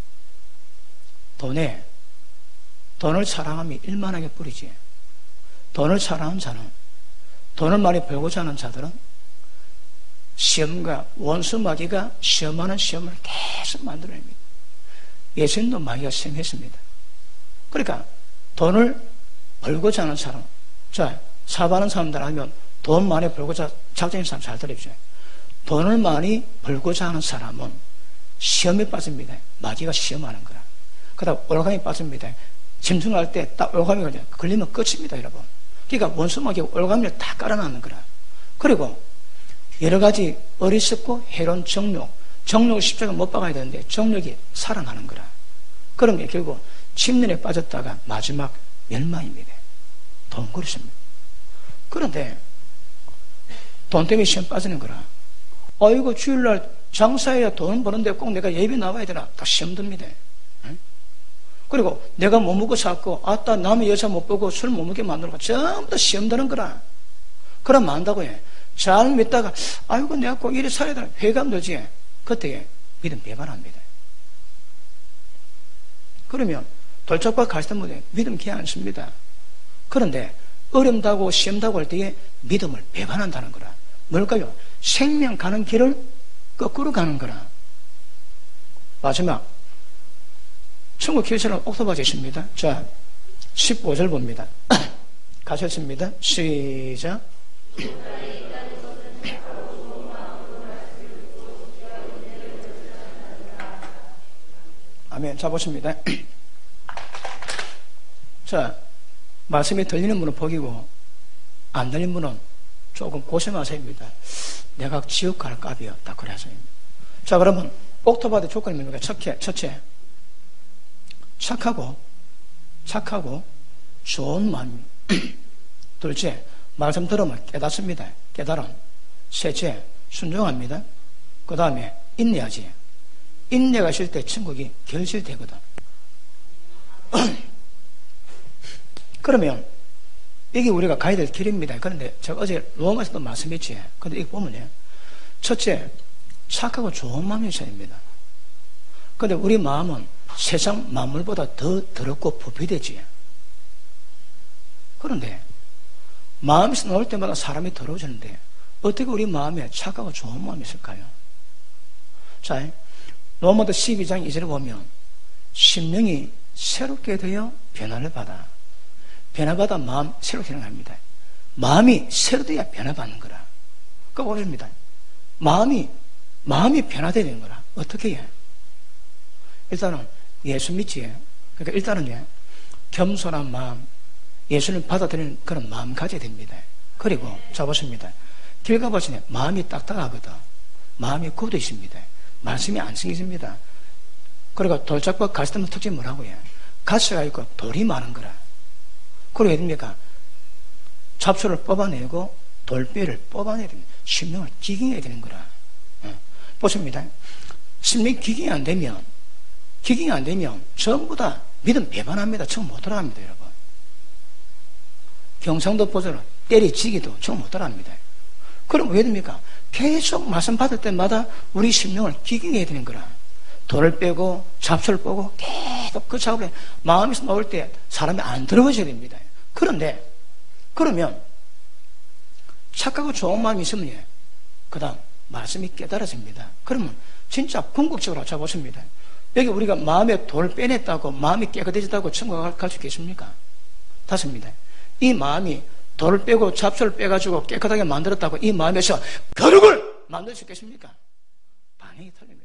돈에 돈을 사랑하면 일만하게 뿌리지. 돈을 사랑하는 자는 돈을 많이 벌고자 하는 자들은 시험과 원수 마귀가 시험하는 시험을 계속 만들어냅니다. 예수님도 마귀가 시험했습니다. 그러니까 돈을 벌고자 하는 사람, 자, 사업하는 사람들 하면 돈 많이 벌고자 작정인 사람 잘 들으십시오. 돈을 많이 벌고자 하는 사람은 시험에 빠집니다. 마귀가 시험하는 거라. 그 다음 올감이 빠집니다. 짐승할 때 딱 올감이 걸리면 끝입니다, 여러분. 그러니까 원수 마귀가 올감을 다 깔아놨는 거라. 그리고 여러 가지 어리석고 해로운 정욕, 정욕을 십자가 못 박아야 되는데 정욕이 살아나는 거라. 그런 게 결국 침륜에 빠졌다가 마지막 멸망입니다. 돈 그렇습니다. 그런데 돈 때문에 시험 빠지는 거라. 아이고 주일날 장사해야 돈 버는데 꼭 내가 예배 나와야 되나? 다 시험 듭니다. 그리고 내가 못 먹고 샀고 아따 남의 여자 못 보고 술 못 먹게 만들고 전부 다 시험 드는 거라. 그럼 안다고 해. 잘 믿다가 아이고 내가 꼭 이래 살아야 되나 회감 되지. 그때 믿음 배반합니다. 그러면 돌짝밭 가시던 분에 믿음 귀 안 씁니다. 그런데 어렵다고 시험다고 할 때에 믿음을 배반한다는 거라. 뭘까요? 생명 가는 길을 거꾸로 가는 거라. 마지막 천국 길처럼 옥토바지 있습니다. 자, 십오 절 봅니다. 가셨습니다. 시작. 아멘. 자, 보십니다. 자, 말씀이 들리는 분은 복이고 안 들리는 분은 조금 고생하세요입니다. 내가 지옥 갈 값이요. 딱 그래서입니다. 자, 그러면 옥토바디 조건이 뭡니까? 첫째, 첫째, 착하고 착하고 좋은 마음. 둘째, 말씀 들으면 깨닫습니다. 깨달음. 셋째, 순종합니다. 그 다음에 인내하지. 인내가 있을 때 천국이 결실되거든. 그러면 이게 우리가 가야 될 길입니다. 그런데 제가 어제 로마에서도 말씀했지. 근데 이거 보면요. 첫째, 착하고 좋은 마음이 있어야 됩니다. 근데 우리 마음은 세상 만물보다 더 더럽고 부패되지. 그런데 마음에서 나올 때마다 사람이 더러워지는데 어떻게 우리 마음에 착하고 좋은 마음이 있을까요? 자, 로마서 십이 장 이 절에 보면 심령이 새롭게 되어 변화를 받아. 변화받아 마음 새롭게 합니다. 마음이 새로 돼야 변화받는 거라. 그거 보십니다. 마음이 마음이 변화되는 거라. 어떻게 해? 일단은 예수 믿지. 그러니까 일단은 예, 겸손한 마음, 예수를 받아들이는 그런 마음 가져야 됩니다. 그리고 자 보십니다. 길 가보시네 마음이 딱딱하거든. 마음이 굳어 있습니다. 말씀이 안 생기십니다. 그리고 돌짝밭 가시덤 특징이 뭐라고 해? 가시가 있고 돌이 많은 거라. 그리고 해야 됩니까? 잡초를 뽑아내고 돌뼈를 뽑아내야 됩니다. 심령을 기경해야 되는 거라. 예. 보십니다. 심령이 기경이 안 되면, 기경이 안 되면 전부 다 믿음 배반합니다. 처음 못 따라갑니다, 여러분. 경상도 보조로 때리치기도 처음 못 따라갑니다. 그럼 왜 됩니까? 계속 말씀 받을 때마다 우리 심령을 기경해야 되는 거라. 돌을 빼고 잡초를 빼고 계속 그 작업에 마음에서 나올 때 사람이 안 더러워져야 됩니다. 그런데 그러면 착하고 좋은 마음이 있으면 그 다음 말씀이 깨달아집니다. 그러면 진짜 궁극적으로 잡아보십니다. 여기 우리가 마음에 돌을 빼냈다고 마음이 깨끗해졌다고 천국에 갈 수 있겠습니까? 다습니다. 이 마음이 돌을 빼고 잡초를 빼가지고 깨끗하게 만들었다고 이 마음에서 거룩을 만들 수 있겠습니까? 반응이 틀립니다.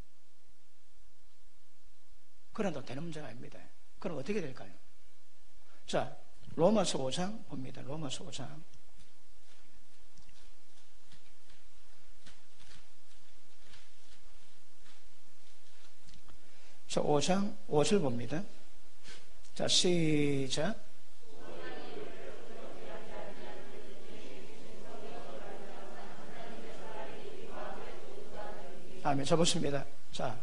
그런다고 되는 문제가 아닙니다. 그럼 어떻게 될까요? 자, 로마서 오 장 봅니다. 로마서 오 장. 자, 오 장 오 절 봅니다. 자, 시작. 아멘. 자, 보십니다. 자,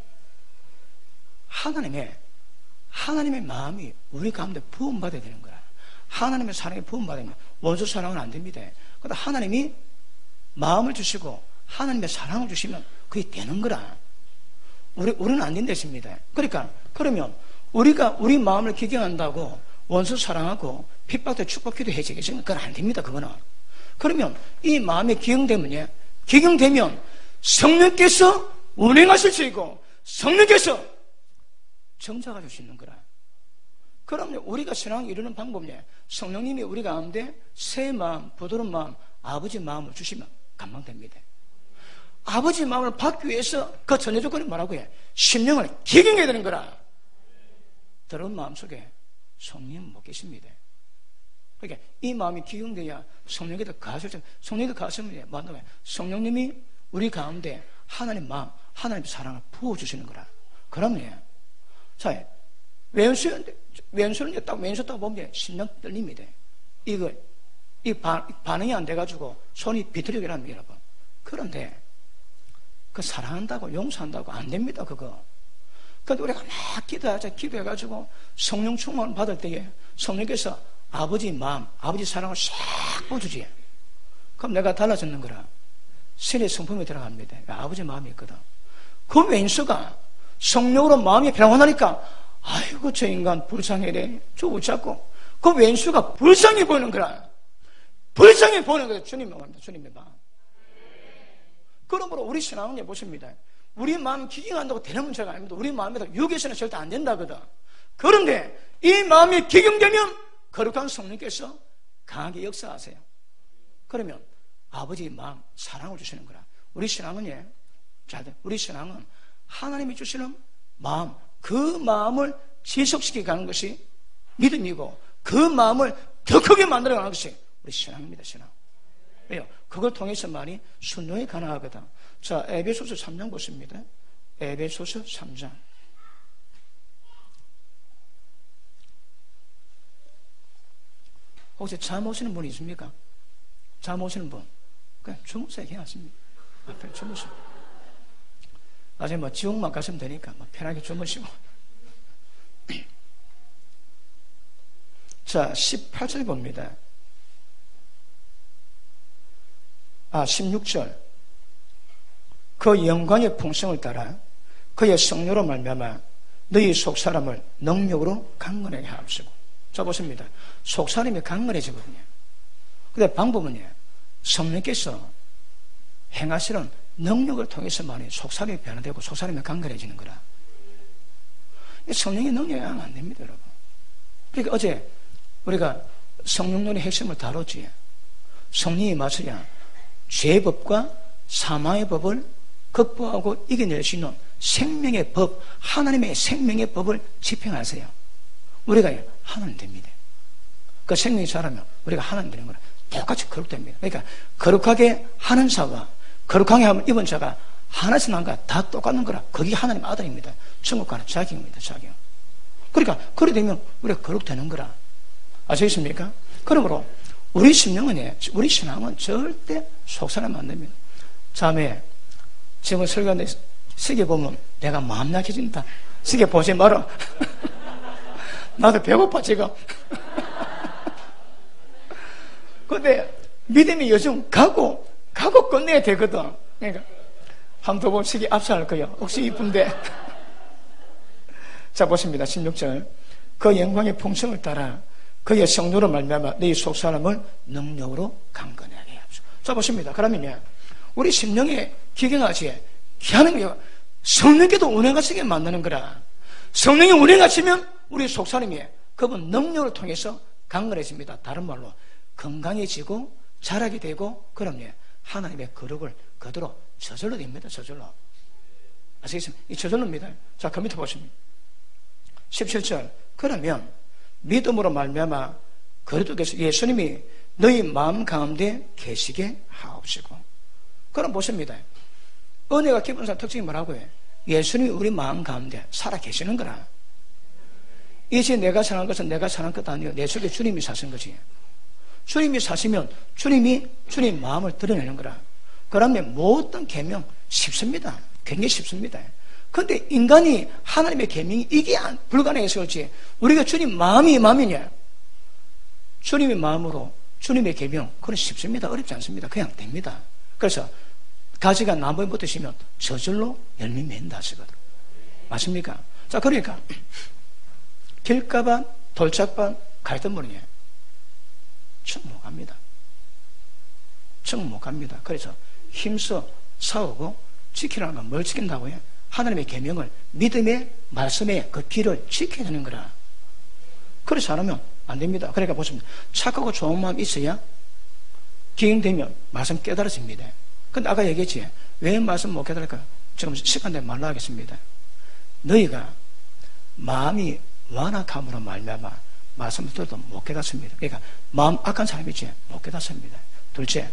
하나님의, 하나님의 마음이 우리 가운데 부음받아야 되는 거야. 하나님의 사랑이 부음받으면 원수 사랑은 안 됩니다. 그러다 하나님이 마음을 주시고 하나님의 사랑을 주시면 그게 되는 거라. 우리, 우리는 안 된다 했습니다. 그러니까, 그러면 우리가 우리 마음을 기경한다고 원수 사랑하고 핍박도 축복기도 해지겠지만 그건 안 됩니다. 그거는. 그러면 이 마음이 기경되면, 기경되면 성령께서 운행하실 수 있고 성령께서 정착해 줄 수 있는 거라. 그러면 우리가 신앙을 이루는 방법이 성령님이 우리 가운데 새 마음, 부드러운 마음, 아버지 마음을 주시면 감망됩니다. 아버지 마음을 받기 위해서 그 전제 조건이 뭐라고 해? 심령을 기경해야 되는 거라. 더러운 마음 속에 성령은 못 계십니다. 그러니까 이 마음이 기경돼야 성령에게 더 가실 때, 성령에게 가시면 뭐한다면 성령님이 우리 가운데 하나님 마음, 하나님의 사랑을 부어주시는 거라. 그러면, 자, 왼수는, 왼수는 딱, 왼수 딱 보면 심령 떨립니다. 이거, 이 반, 반응이 안 돼가지고 손이 비틀리게 합니다, 여러분. 그런데, 그 사랑한다고, 용서한다고 안 됩니다, 그거. 그런데 우리가 막 기도하자, 기도해가지고 성령 충만을 받을 때에 성령께서 아버지 마음, 아버지 사랑을 싹 부어주지. 그럼 내가 달라졌는 거라. 신의 성품이 들어갑니다. 아버지 마음이 있거든. 그 왼수가 성령으로 마음이 변화하니까 아이고 저 인간 불쌍해래. 저 어쩌고. 그 왼수가 불쌍해 보이는 거라. 불쌍해 보이는 거라. 주님의 마음입니다. 주님의 마음. 그러므로 우리 신앙은 보십니다. 우리 마음 기경한다고 되는 문제가 아닙니다. 우리 마음에도 육에서는 절대 안 된다거든. 그런데 이 마음이 기경되면 거룩한 성령께서 강하게 역사하세요. 그러면 아버지의 마음, 사랑을 주시는 거라. 우리 신앙은 예, 자, 우리 신앙은 하나님이 주시는 마음, 그 마음을 지속시켜 가는 것이 믿음이고 그 마음을 더 크게 만들어 가는 것이 우리 신앙입니다. 신앙. 왜요? 그걸 통해서만이 순종이 가능하거든. 자, 에베소서 삼 장 보십니다. 에베소서 삼 장. 혹시 잠 오시는 분이 있습니까? 잠 오시는 분. 그냥 주무세요. 괜찮습니다. 앞에 주무시고. 나중에 뭐 지옥만 가시면 되니까 뭐 편하게 주무시고. 자, 십팔 절 봅니다. 아, 십육 절. 그 영광의 풍성을 따라 그의 성료로 말미암아 너희 속사람을 능력으로 강건하게 하옵시고. 자, 보십니다. 속사람이 강건해지거든요. 근데 방법은요, 성령께서 행하시는 능력을 통해서만이 속사람이 변화되고 속사람이 강건해지는 거라. 성령의 능력이 안 됩니다, 여러분. 그러니까 어제 우리가 성령론의 핵심을 다뤘지. 성령이 맞서야 죄의 법과 사망의 법을 극복하고 이겨낼 수 있는 생명의 법, 하나님의 생명의 법을 집행하세요. 우리가 하나님 됩니다. 그 생명이 자라면 우리가 하나님 되는 거라. 똑같이 거룩됩니다. 그러니까 거룩하게 하는 자와 거룩하게 하면 입은 자가 하나씩 난가 다 똑같은 거라. 거기 하나님 아들입니다. 천국 가는 자격입니다. 자격. 그러니까 그래 되면 우리가 거룩되는 거라. 아시겠습니까? 그러므로 우리 신령은, 우리 신앙은 절대 속사람 안 됩니다. 자매, 지금 설교하는데 시계 보면 내가 마음 약해진다. 시계 보지 마라. 나도 배고파 지금. 근데 믿음이 요즘 가고 가고 끝내야 되거든. 그러니까 한 두 번 시계 압살할 거예요. 혹시 이쁜데. 자, 보십니다. 십육 절. 그 영광의 풍성을 따라 그의 성도로 말미암아 너희 속사람을 능력으로 강건하게 하옵소서. 자, 보십니다. 그러면요, 우리 심령에 기경하지 기하는 게 성령께도 운행하시게 만드는 거라. 성령이 운행하시면 우리 속사람이 그분 능력을 통해서 강건해집니다. 다른 말로 건강해지고 자라게 되고, 그럼요, 하나님의 거룩을 그대로 저절로 됩니다. 저절로. 아시겠습니까? 이 저절로입니다. 자, 그 밑에 보십니다. 십칠 절. 그러면 믿음으로 말미암아 그리스도께서 예수님이 너희 마음 가운데 계시게 하옵시고. 그럼 보십니다. 은혜가 깊은 사람 특징이 뭐라고 해? 예수님이 우리 마음 가운데 살아 계시는 거라. 이제 내가 사는 것은 내가 사는 것도 아니고 내 속에 주님이 사신 거지. 주님이 사시면 주님이 주님 마음을 드러내는 거라. 그러면 모든 계명 쉽습니다. 굉장히 쉽습니다. 그런데 인간이 하나님의 계명이 이게 불가능해서 그렇지, 우리가 주님 마음이 마음이냐, 주님의 마음으로 주님의 계명, 그건 쉽습니다. 어렵지 않습니다. 그냥 됩니다. 그래서 가지가 나무에 붙으시면 저절로 열매 맺는다 하시거든. 맞습니까? 자, 그러니까 길가반 돌짝반 갈등문이에요. 청 못 갑니다. 청 못 갑니다. 그래서 힘써 싸우고 지키라는 건 뭘 지킨다고 해요? 하나님의 계명을, 믿음의 말씀의 그 길을 지켜야 되는 거라. 그렇지 않으면 안 됩니다. 그러니까 보십니다. 착하고 좋은 마음 있어야 기행되면 말씀 깨달아집니다. 근데 아까 얘기했지, 왜 말씀 못 깨달을까? 지금 시간 되면 말로 하겠습니다. 너희가 마음이 완악함으로 말미암아 말씀을 들어도 못 깨닫습니다. 그러니까 마음 악한 사람이지 못 깨닫습니다. 둘째,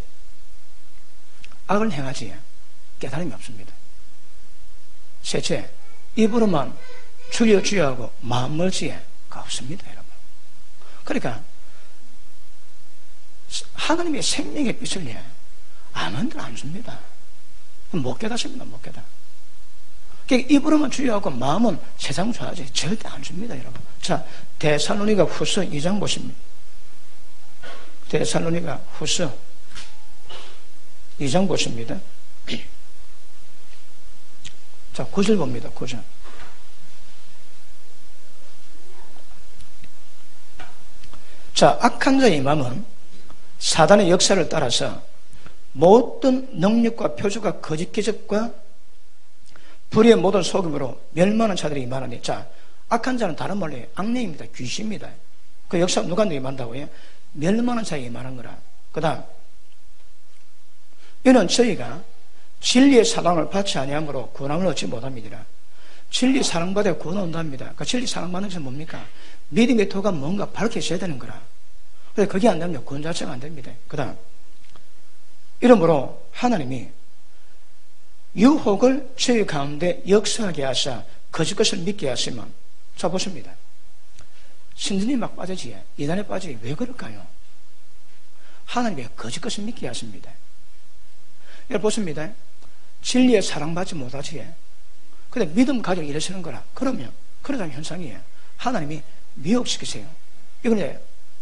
악을 행하지 깨달음이 없습니다. 셋째, 입으로만 주여 주여 하고 마음 멀지가 없습니다, 여러분. 그러니까 하나님의 생명의 빛을 내 아무도 안 줍니다. 못 깨닫습니다. 못 깨닫. 그러니까 입으로만 주여 하고 마음은 세상 좋아하지 절대 안 줍니다, 여러분. 자, 데살로니가 후서 이 장 보십니다. 데살로니가 후서 이 장 보십니다. 자, 구 절 봅니다. 구 절. 자, 악한 자의 마음은 사단의 역사를 따라서 모든 능력과 표주가 거짓 기적과 불의의 모든 속임으로 멸망하는 자들이 임하나니. 자, 악한 자는 다른 말로 악령입니다. 귀신입니다. 그 역사 누가 임한다고 해요? 멸망하는 자에 임하는 거라. 그 다음, 이는 저희가 진리의 사랑을 받지 아니함으로 구원함을 얻지 못합니다. 진리 사랑받아 구원 온답니다. 그 진리 사랑받는 것은 뭡니까? 믿음의 도가 뭔가 밝혀져야 되는 거라. 그래서 그게 안 되면 구원 자체가 안 됩니다. 그 다음, 이러므로 하나님이 유혹을 저희 가운데 역사하게 하사 거짓 것을 믿게 하시면, 자, 보십니다. 신전이 막 빠지지, 이단에 빠지지, 왜 그럴까요? 하나님의 거짓 것을 믿게 하십니다. 여러분 보십니다. 진리에 사랑받지 못하지. 근데 믿음 가지고 이러시는 거라. 그러면, 그러다는 현상이에요. 하나님이 미혹시키세요. 이건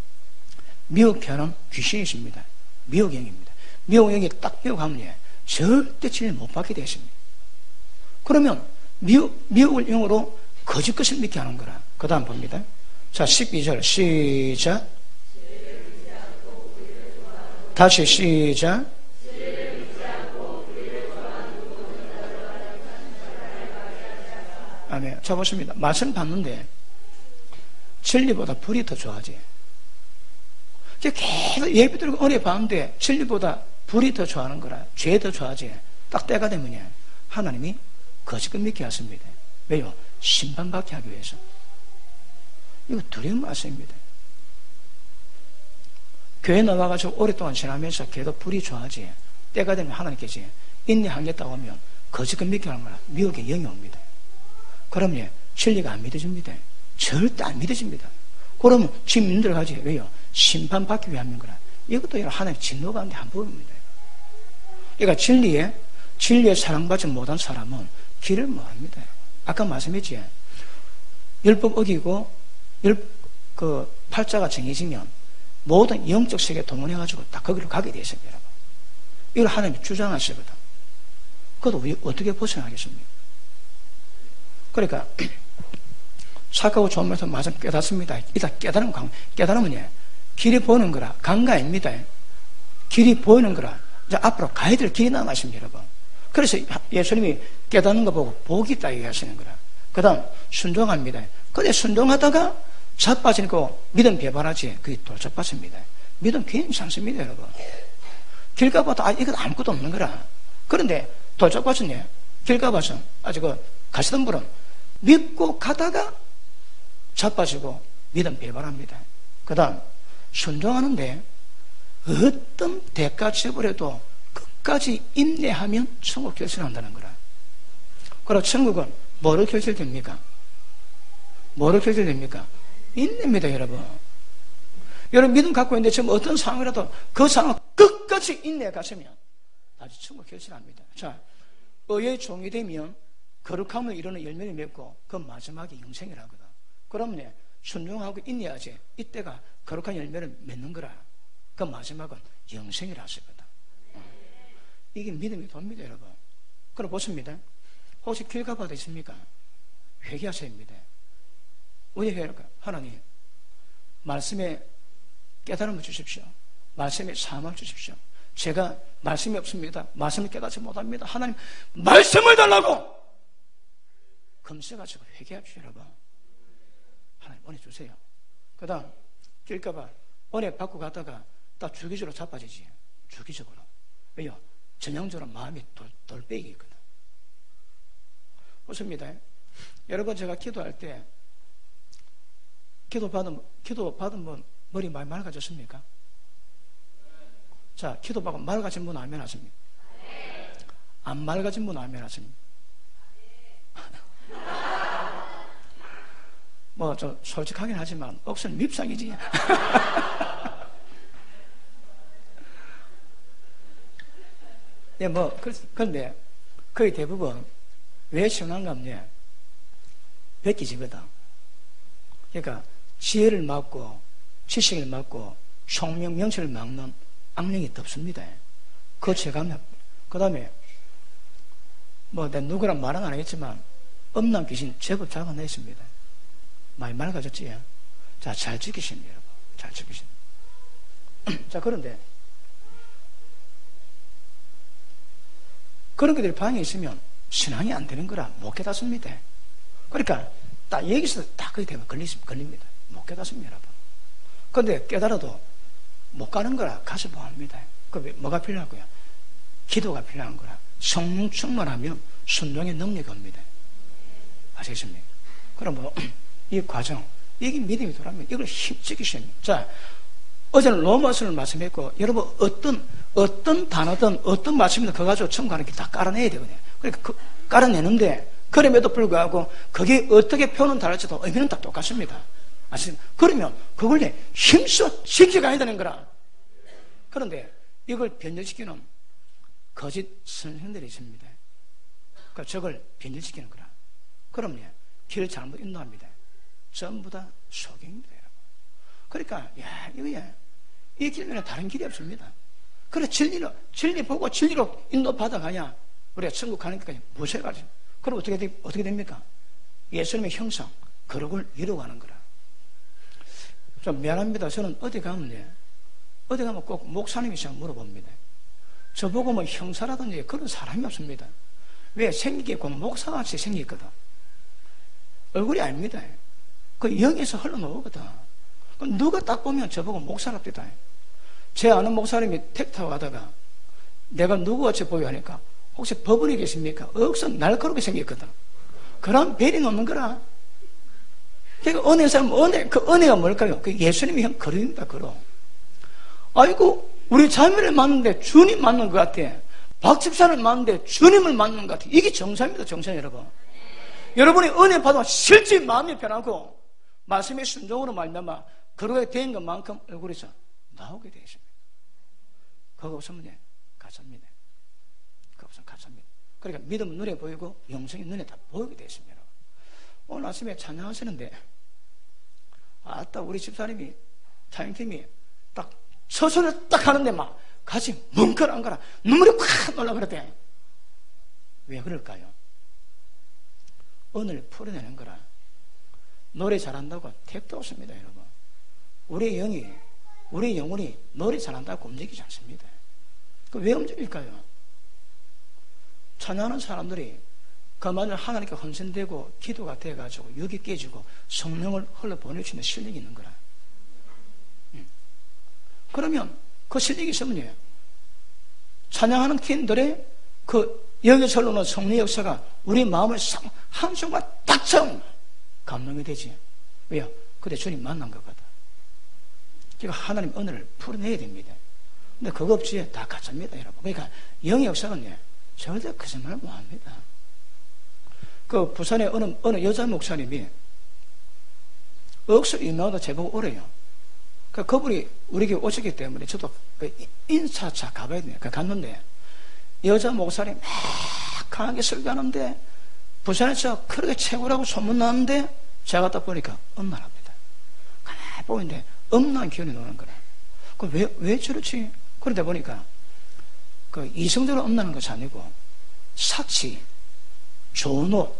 미혹해하는 귀신이십니다. 미혹영입니다. 미혹영이 딱 미혹하면 예, 절대 진리 못 받게 되십니다. 그러면 미혹, 미혹을 영으로 거짓 것을 믿게 하는 거라. 그 다음 봅니다. 자, 십이 절 시작. 다시 시작. 아멘. 자, 보십니다. 말씀 받는데 진리보다 불이 더 좋아하지. 계속 예배 드리고 은혜 받는데 진리보다 불이 더 좋아하는 거라. 죄 더 좋아하지. 딱 때가 되면 하나님이 거짓을 믿게 하십니다. 왜요? 심판받게 하기 위해서. 이거 두려운 말씀입니다. 교회 나와가지고 오랫동안 지나면서 계속 불이 좋아하지. 때가 되면 하나님께서 인내하겠다고 하면 거짓을 믿게 하는 거라. 미혹의 영이 옵니다. 그러면 진리가 안 믿어집니다. 절대 안 믿어집니다. 그러면 지금 믿는 가지. 왜요? 심판받기 위함인 거라. 이것도 하나님의 진노 가운데 한 부분입니다. 그러니까 진리에, 진리에 사랑받지 못한 사람은 길을 모릅니다. 아까 말씀했지. 율법 어기고, 열, 그, 팔자가 정해지면 모든 영적 세계에 동원해가지고 딱 거기로 가게 되어 있습니다, 여러분. 이걸 하나님이 주장하시거든. 그것도 어떻게 벗어나겠습니까? 그러니까, 착하고 좋은 말씀 말씀 깨닫습니다. 일단 깨달은 강, 깨달으면 길이 보이는 거라. 강가 아닙니다. 길이 보이는 거라. 이제 앞으로 가야 될 길이 남아있습니다, 여러분. 그래서 예수님이 깨닫는 거 보고 복이 있다 얘기하시는 거라. 그 다음, 순종합니다. 근데 순종하다가 자빠지니까 믿음 배반하지. 그게 돌자빠집니다. 믿음 괜히 않습니다, 여러분. 길 가봐도 아, 이거 아무것도 없는 거라. 그런데 돌자빠졌네. 길 가봐서 아직 그 가시던 분은 믿고 가다가 자빠지고 믿음 배반합니다. 그 다음, 순종하는데 어떤 대가 지불해도 끝까지 인내하면 천국 결실한다는 거라. 그럼 천국은 뭐로 결실됩니까? 뭐로 결실됩니까? 인내입니다, 여러분. 여러분 믿음 갖고 있는데 지금 어떤 상황이라도 그 상황 끝까지 인내해 가시면 다시 천국 결실합니다. 자, 의의 종이 되면 거룩함을 이루는 열매를 맺고 그 마지막에 영생이라거든. 그러면 순종하고 인내하지. 이때가 거룩한 열매를 맺는 거라. 그 마지막은 영생이라 하시거든. 이게 믿음이 돕니다, 여러분. 그럼 보십니다. 혹시 길 가봐도 있습니까? 회개하셔야 합니다. 왜 회개할까? 하나님, 말씀에 깨달음을 주십시오. 말씀에 사함을 주십시오. 제가 말씀이 없습니다. 말씀을 깨닫지 못합니다. 하나님, 말씀을 달라고! 검색하시고 회개합시오, 여러분. 하나님, 은혜 주세요. 그 다음, 길 가봐. 은혜 받고 가다가 딱 주기적으로 자빠지지. 주기적으로. 왜요? 전형적으로 마음이 돌, 돌빼기 있거든. 보십니다. 여러분, 제가 기도할 때, 기도 받은, 기도 받은 분, 머리 많이 맑아졌습니까? 자, 기도 받고 맑아진 분 아멘 하십니까? 안 맑아진 분 아멘 하십니까? 뭐, 좀 솔직하긴 하지만, 억수는 밉상이지. 예, 뭐, 그런데, 거의 대부분, 왜 시원한가 하면, 베끼지거든. 그러니까, 지혜를 막고, 지식을 막고, 총명, 명철을 막는 악령이 덥습니다. 그거 제가, 그 다음에, 뭐, 내가 누구랑 말은 안 하겠지만, 음란 귀신 제법 잡아냈습니다. 많이 맑아졌지? 자, 잘 지키십니다, 여러분. 잘 지키십니다. 자, 그런데, 그런 것들이 방에 있으면 신앙이 안 되는 거라 못 깨닫습니다. 그러니까, 딱 여기서 딱 그게 되면 걸립니다. 못 깨닫습니다, 여러분. 그런데 깨달아도 못 가는 거라 가서 뭐 합니다. 그 뭐가 필요하고요? 기도가 필요한 거라. 성령 충만하면 순종의 능력이 옵니다. 아시겠습니까? 그럼 뭐, 이 과정, 이게 믿음이 돌아가면 이걸 힘쓰기 시작합니다. 자, 어제는 로마서를 말씀했고, 여러분, 어떤, 어떤 단어든 어떤 말씀이든 그거 가지고 첨가하는 게 다 깔아내야 되거든요. 그러니까 그, 깔아내는데, 그럼에도 불구하고, 그게 어떻게 표현은 다를지도 의미는 다 똑같습니다. 아시죠? 그러면 그걸 힘써 지켜가야 되는 거라. 그런데 이걸 변절시키는 거짓 선생들이 있습니다. 그러니까 저걸 변절시키는 거라. 그러면 길을 잘못 인도합니다. 전부 다 속임입니다, 여러분. 그러니까, 야, 이거야. 이 길 외에는 다른 길이 없습니다. 그래 진리는 진리 보고 진리로 인도받아가야 우리가 천국 가는 것까지 모셔가지고 그럼 어떻게, 되, 어떻게 됩니까? 예수님의 형상 거룩을 이루어가는 거라. 좀 미안합니다. 저는 어디 가면 어디 가면 꼭 목사님이 시작 물어봅니다. 저보고 뭐 형사라든지 그런 사람이 없습니다. 왜? 생기게 꼭 목사같이 생기거든. 얼굴이 아닙니다. 그 영에서 흘러나오거든. 누가 딱 보면 저보고 목사랍니다. 제 아는 목사님이 택 타고 가다가 내가 누구같이 보여 하니까 혹시 법원에 계십니까? 억선 날카롭게 생겼거든. 그런 배린 없는 거라. 그러니까 은혜 사람, 은혜, 그 은혜가 뭘까요? 그 예수님이 형 거룩입니다, 거룩. 아이고, 우리 자매를 만났는데 주님 만난 것 같아. 박 집사를 만났는데 주님을 만난 것 같아. 이게 정상입니다, 정상 여러분. 여러분이 은혜 받으면 실제 마음이 변하고 말씀의 순종으로 말미암아 거룩하게 된 것만큼 얼굴에서 나오게 되어 있습니다. 그거 없으면 가짜입니다. 그거 없으면 가짜입니다. 그러니까 믿음은 눈에 보이고 영성이 눈에 다 보이게 되어 있습니다. 오늘 아침에 찬양하시는데 아따 우리 집사님이 찬양팀이 딱 서소리를 딱 하는데 막 같이 뭉클한 거라 눈물이 확 놀라 그랬대. 왜 그럴까요? 오늘 풀어내는 거라. 노래 잘한다고 택도 없습니다, 여러분. 우리 영이, 우리 영혼이 노래 잘한다고 움직이지 않습니다. 그 왜 움직일까요? 찬양하는 사람들이 그만을 하나님께 헌신되고 기도가 돼가지고 육이 깨지고 성령을 흘러 보내주는 실력이 있는 거라. 그러면 그 실력이 있으면 찬양하는 팀들의 그 여기서 흘러오는 성령의 역사가 우리 마음을 한순간 딱 처음 감동이 되지. 왜요? 그때 주님 만난 거거든. 그러니까 하나님 은혜를 풀어내야 됩니다. 근데 그거 없이 다 가짜입니다, 여러분. 그러니까 영의 역사는 절대 거짓말을 못합니다. 그 부산의 어느, 어느 여자 목사님이 억수 유명하다 제보고 오래요. 그 그분이 우리에게 오셨기 때문에 저도 인사차 가봐야 돼요. 그 갔는데 여자 목사님 막 강하게 설교하는데 부산에서 그렇게 최고라고 소문나는데 제가 딱 보니까 엄란합니다. 가만히 보는데 엄란 기운이 노는 거라. 그 왜, 왜 저렇지? 그러다 보니까 그 이성적으로 엄나는 것이 아니고 사치, 존호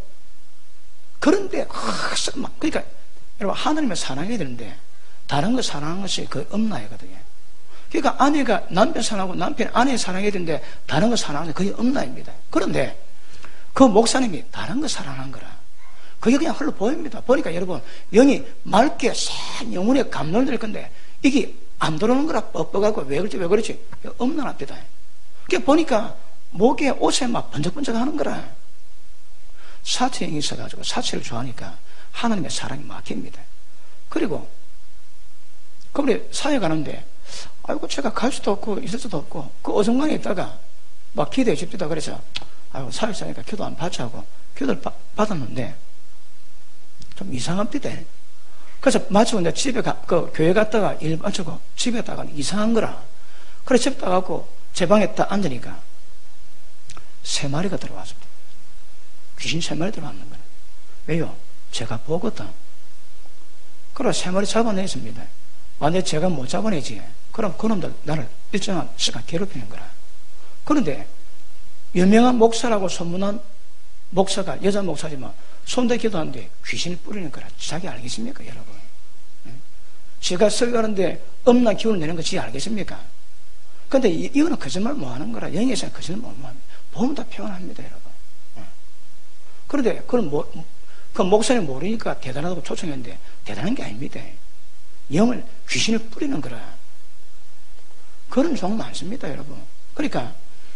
그런데 막 그러니까 여러분 하나님을 사랑해야 되는데 다른 거 사랑하는 것이 거의 엄나이거든요. 그러니까 아내가 남편 사랑하고 남편이 아내 사랑해야 되는데 다른 거 사랑하는 게 거의 엄나입니다. 그런데 그 목사님이 다른 거 사랑하는 거라. 그게 그냥 흘러 보입니다. 보니까 여러분 영이 맑게 싹 영혼에 감동될 건데 이게 안 들어오는 거라 뻑뻑하고 왜 그렇지 왜 그렇지 엄난합니다. 그게 보니까 목에 옷에 막 번쩍번쩍 하는 거라. 사치형이 있어가지고 사치를 좋아하니까 하나님의 사랑이 막힙니다. 그리고 그분이 사회 가는데 아이고 제가 갈 수도 없고 있을 수도 없고 그 어중간에 있다가 막 기도해 줍시다. 그래서 아이고 사회사니까 기도 안 받자 하고 기도를 바, 받았는데 좀 이상합니다. 그래서 마치고 이제 집에 가, 그 교회 갔다가 일 마치고 집에 갔다가 이상한 거라. 그래서 집에 가고 제 방에 딱 앉으니까 세 마리가 들어왔습니다. 귀신 세 마리 들어왔는 거예요. 왜요? 제가 보거든. 그래서 세 마리 잡아냈습니다. 만약에 제가 못 잡아내지 그럼 그놈들 나를 일정한 시간 괴롭히는 거라. 그런데 유명한 목사라고 소문난 목사가 여자 목사지만 손대 기도하는데 귀신을 뿌리는 거라. 자기 알겠습니까, 여러분? 제가 설교하는데 엄난 기운을 내는 거 지 알겠습니까? 근데 이, 이거는 거짓말 못 하는 거라. 영에서는 거짓말 못 합니다. 보면 다 표현합니다, 여러분. 그런데 그건 뭐, 그 목사님 모르니까 대단하다고 초청했는데 대단한 게 아닙니다. 영을 귀신을 뿌리는 거라. 그런 종 많습니다, 여러분. 그러니까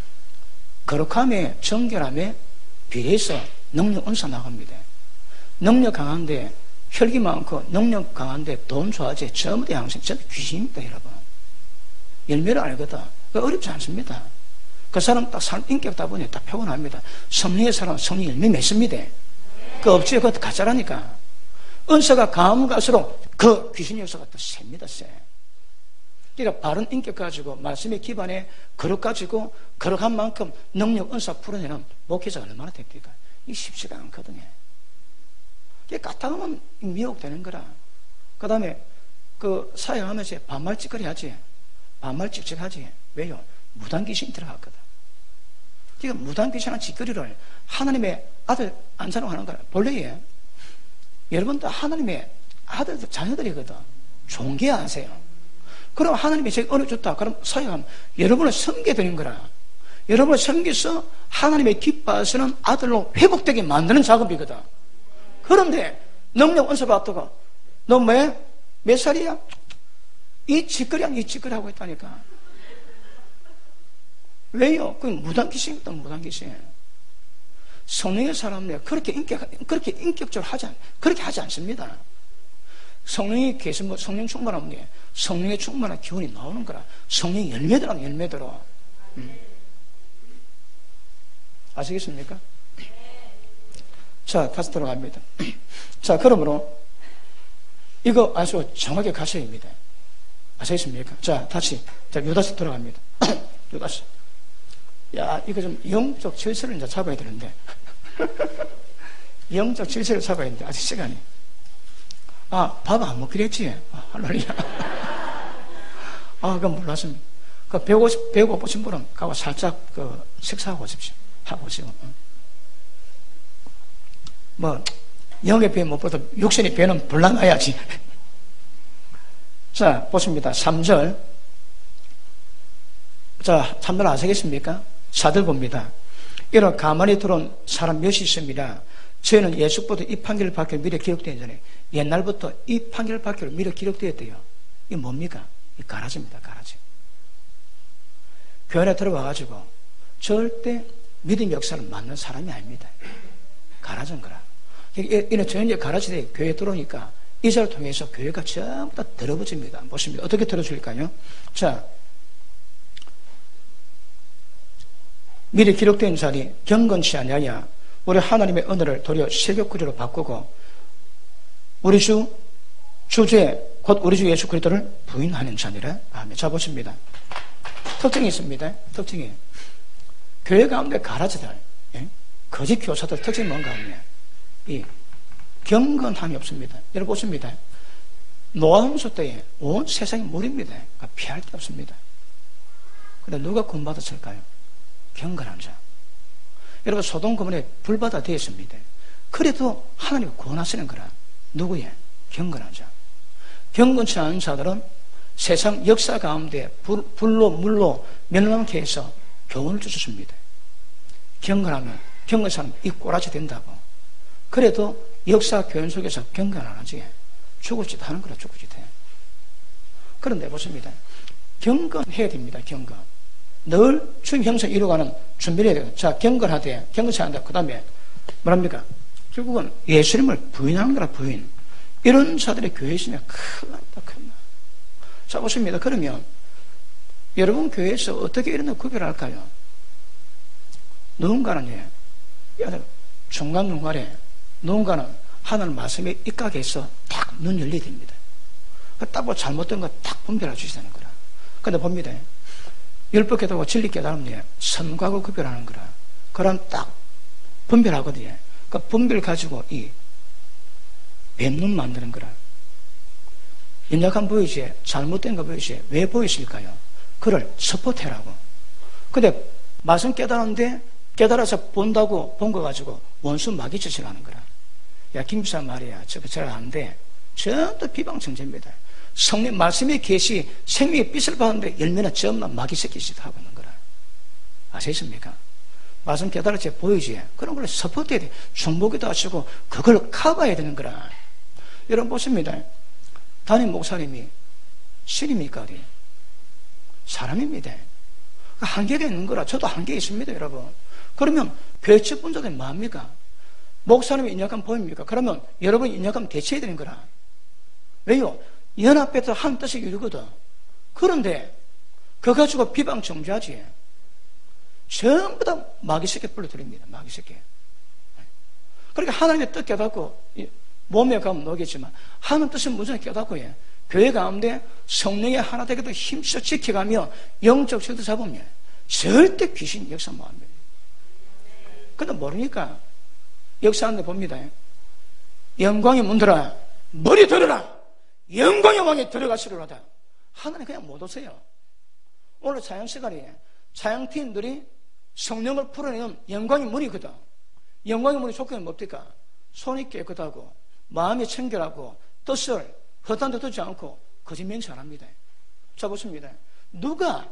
거룩함에 정결함에 비례해서 능력 은사 나갑니다. 능력 강한데 혈기 많고 능력 강한데 돈 좋아하지 전부 다 양심 전부 귀신입니다, 여러분. 열매를 알거든. 어렵지 않습니다. 그 사람 딱 사람 인격 다 보니 다 표현합니다. 성령의 사람은 성령 열매 맺습니다. 그 없지 그것도 가짜라니까. 은사가 강하면 갈수록 그 귀신 역사가 더 셉니다, 세. 그러니까 바른 인격 가지고 말씀의 기반에 거룩 가지고 거룩한 만큼 능력 은사 풀어내는 목회자가 얼마나 됩니까? 이게 쉽지가 않거든요. 이게 까딱하면 미혹되는 거라. 그 다음에 그 사역하면서 반말 찌꺼리 하지. 반말 찍찍하지. 왜요? 무당 귀신이 들어갔거든. 그러니까 무당 귀신한 짓거리를 하나님의 아들 안 사랑하는 거야. 본래 여러분도 하나님의 아들 자녀들이거든. 존귀하세요. 그럼 하나님이 제가 은혜 줬다. 그럼 사역하면 여러분을 섬게 되는 거라. 여러분을 섬겨서 하나님의 기뻐하시는 아들로 회복되게 만드는 작업이거든. 그런데 능력 은사 받다가 너 왜? 몇 살이야? 이 짓거리 아니 이 짓거리 하고 있다니까. 왜요? 그건 무당귀신이다. 무당귀신. 성령의 사람들 그렇게 인격 그렇게 인격적으로 하지 않 그렇게 하지 않습니다. 성령이 계신 뭐 성령 충만하면 게 성령의 충만한 기운이 나오는 거라. 성령의 열매들은 열매대로. 음. 아시겠습니까? 자, 다시 돌아갑니다. 자, 그러므로 이거 아주 정확하게 가셔야입니다. 아시겠습니까? 자, 다시 자, 유다서 돌아갑니다. 유다서. 야, 이거 좀 영적 질서를 이제 잡아야 되는데 영적 질서를 잡아야 되는데 아직 시간이. 아, 밥 안 먹기로 했지? 아, 할렐루야. 아, 그건 몰랐습니다. 그 배우고, 배우고 보신 분은 가고 살짝 그 식사하고 오십시오. 하고 오시고. 뭐, 영의 배 못 보도 육신의 배는 불나가야지. 자, 보십니다. 삼 절. 자, 삼 절 아시겠습니까? 사들 봅니다. 이런 가만히 들어온 사람 몇이 있습니다. 저희는 예수보다 이 판결을 받기로 미리 기록되기 전에 옛날부터 이 판결을 받기로 미리 기록되었대요. 이게 뭡니까? 이 가라지입니다. 가라지. 교회 안에 들어와가지고 절대 믿음 역사를 맞는 사람이 아닙니다. 가라진 거라. 이는 전혀 가라지대 교회에 들어오니까 이 자를 통해서 교회가 전부 다 들어붙습니다. 보십니다. 어떻게 들어줄까요? 자, 미리 기록된 자리 경건치 아니하냐. 우리 하나님의 은혜를 도리어 세격구리로 바꾸고 우리 주 주제 곧 우리 주 예수 그리스도를 부인하는 자니라. 아멘. 자, 보십니다. 특징이 있습니다. 특징이 교회 가운데 가라지들, 예? 거짓 교사들 특징이 뭔가 하면 이 경건함이 없습니다. 여러분 보십니다. 노아홍수 때에 온 세상이 물입니다. 그러니까 피할 게 없습니다. 그런데 누가 구원받았을까요? 경건한 자. 여러분 소돔 고모라에 불바다 되었습니다. 그래도 하나님이 구원하시는 거라. 누구예? 경건한 자. 경건치 않은 자들은 세상 역사 가운데 불, 불로 물로 멸망케 해서 교훈을 주셨습니다. 경건하면 경건한 사람은 이 꼬라지 된다고. 그래도 역사 교훈 속에서 경건 안 하지. 죽을 짓 하는 거라. 죽을 짓 해. 그런데 보십니다. 경건해야 됩니다. 경건. 늘 주님 형상 이루어가는 준비를 해야 돼요. 자, 경건하되, 경건치 않다. 그 다음에, 뭐랍니까? 결국은 예수님을 부인하는 거라, 부인. 이런 자들의 교회에 있으면 큰일 납니다, 큰일 나. 자, 보십니다. 그러면, 여러분 교회에서 어떻게 이런 걸 구별할까요? 누군가는, 예, 중간중간에, 누군가는 하나님 말씀에 입각해서 딱 눈 열리게 됩니다. 딱 보고 잘못된 거 딱 분별해 주시다는 거라. 근데 봅니다. 율법 깨닫고 진리 깨달으면 선과를 구별하는 거라. 그럼 딱 분별하거든요. 그 분별 가지고 이 뱀눈 만드는 거라. 연약한 보이지, 잘못된 거 보이지, 왜 보이실까요? 그를 서포트하라고. 근데 말씀 깨달았는데 깨달아서 본다고 본 거 가지고 원수 마귀 짓을 하는 거라. 야, 김비사 말이야. 저거 잘 안 돼. 전부 비방청제입니다. 성령 말씀의 계시 생명의 빛을 받는데 열매는 전부 마귀 새끼 짓 하고 있는 거라. 아시겠습니까? 말씀 깨달았지 보이지? 그런 걸 서포트해야 돼. 중보기도 하시고 그걸 커버해야 되는 거라. 여러분 보십니다. 담임 목사님이 신입니까? 어디? 사람입니다. 한계가 있는 거라. 저도 한계 있습니다, 여러분. 그러면 교회측 분자들이 뭐합니까? 목사님이 인약하면 보입니까? 그러면 여러분이 인약하면 대체해야 되는 거라. 왜요? 연합해서 한 뜻을 이루거든. 그런데 그거 가지고 비방 정죄하지. 전부 다 마귀 새끼 불러드립니다. 마귀 새끼. 그러니까 하나님의 뜻 깨닫고 몸에 가면 녹겠지만 하나님 뜻은 무조건 깨닫고 해. 교회 가운데 성령의 하나 되게도 힘써 지켜가며 영적 질도 잡으면 절대 귀신 역사 못합니다. 근데 모르니까 역사하는데 봅니다. 영광의 문들아 머리 들어라. 영광의 왕에 들어가시려다. 하나님 그냥 못 오세요. 오늘 찬양 시간에 찬양팀들이 성령을 풀어내는 영광의 문이거든. 영광의 문의 조건은 뭡니까? 손이 깨끗하고 마음이 청결하고 뜻을 허탄 데 두지 않고 거짓 맹세 안 합니다. 자, 보십니다. 누가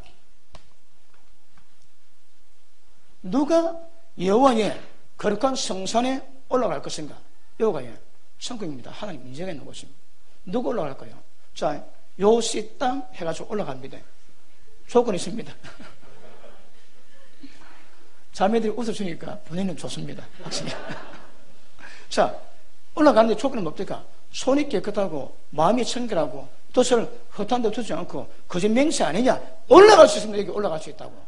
누가 여호와의 거룩한 성산에 올라갈 것인가? 여호가 예, 성경입니다. 하나님 인재가 있는 곳입니다. 누가 올라갈까요? 자, 요시 땅 해가지고 올라갑니다. 조건이 있습니다. 자매들이 웃어주니까 본인은 좋습니다. 확실히. 자, 올라가는데 조건은 뭡니까? 손이 깨끗하고 마음이 청결하고 뜻을 허탄 데 두지 않고 거짓 맹세 아니냐? 올라갈 수 있으면 여기 올라갈 수 있다고.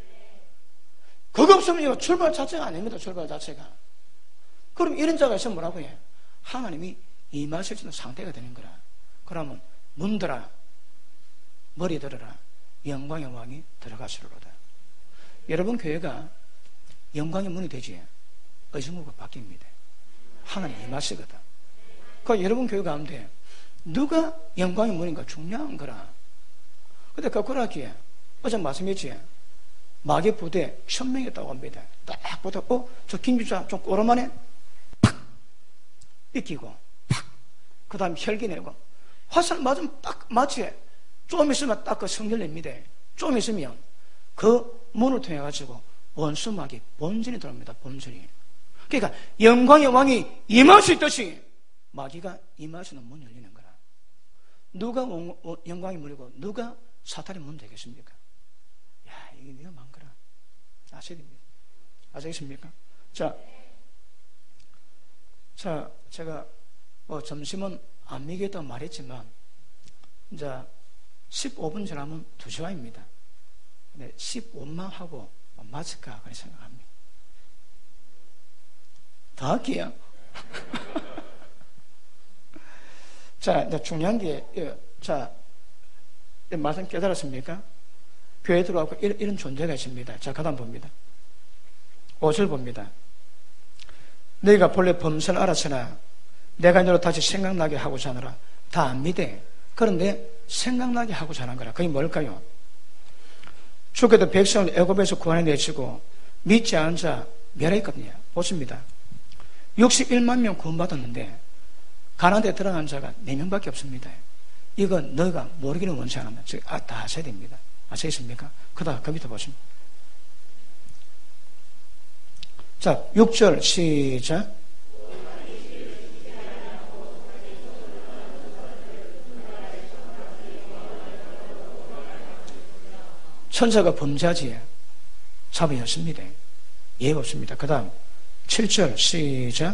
그거 없으면 이거 출발 자체가 아닙니다. 출발 자체가. 그럼 이런 자가 있으면 뭐라고 해? 하나님이 임하실 수 있는 상태가 되는 거라. 그러면 문들아 머리 들어라 영광의 왕이 들어가시리로다. 여러분 교회가 영광의 문이 되지 의정부가 바뀝니다. 하나님 임하시거든. 그 여러분 교회 가운데 누가 영광의 문인가 중요한 거라. 근데 거꾸로 하기에 어제 말씀했지 마귀 부대 천 명이 있다고 합니다. 딱 보다 어? 저 김주자 좀 꼬르만해? 팍! 삐끼고 팍! 그 다음에 혈기 내고 화살 맞으면 딱 맞지. 좀 있으면 딱 그 성질 냅니다. 좀 있으면 그 문을 통해 가지고 원수 마귀 본전이 들어옵니다. 본전이. 그러니까 영광의 왕이 임할 수 있듯이 마귀가 임할 수 있는 문이 열리는 거라. 누가 영광의 문이고 누가 사탄의 문 되겠습니까? 야, 이게 위험한 거라. 아셔야 됩니다. 아시겠습니까? 자, 자, 제가 뭐 점심은 안 먹겠다고 말했지만 이제 십오 분 지나면 두 시간입니다. 근데 십오 분만 하고 맞을까 그렇게 생각합니다. 다 할게요. 자, 이제 중요한 게, 자, 말씀 깨달았습니까? 교회 들어가고 이런, 이런 존재가 있습니다. 자, 가다 봅니다. 오 절 봅니다. 너희가 본래 범선을 알았으나 내가 너를 다시 생각나게 하고자 하느라. 다 압니다. 그런데 생각나게 하고자 하는 거라. 그게 뭘까요? 주께도 백성을 애굽에서 구원해내시고 믿지 않은 자 멸했거든요. 보십니다. 육십일만 명 구원받았는데 가나안 데 들어간 자가 네 명밖에 없습니다. 이건 너희가 모르기는 원치 않으면 아, 다 아셔야 됩니다. 아시겠습니까? 그 다음 그 밑에 보십니다. 자, 육 절 시작. 천사가 범죄하지 잡이 없습니다. 예가 없습니다. 그 다음 칠 절 시작.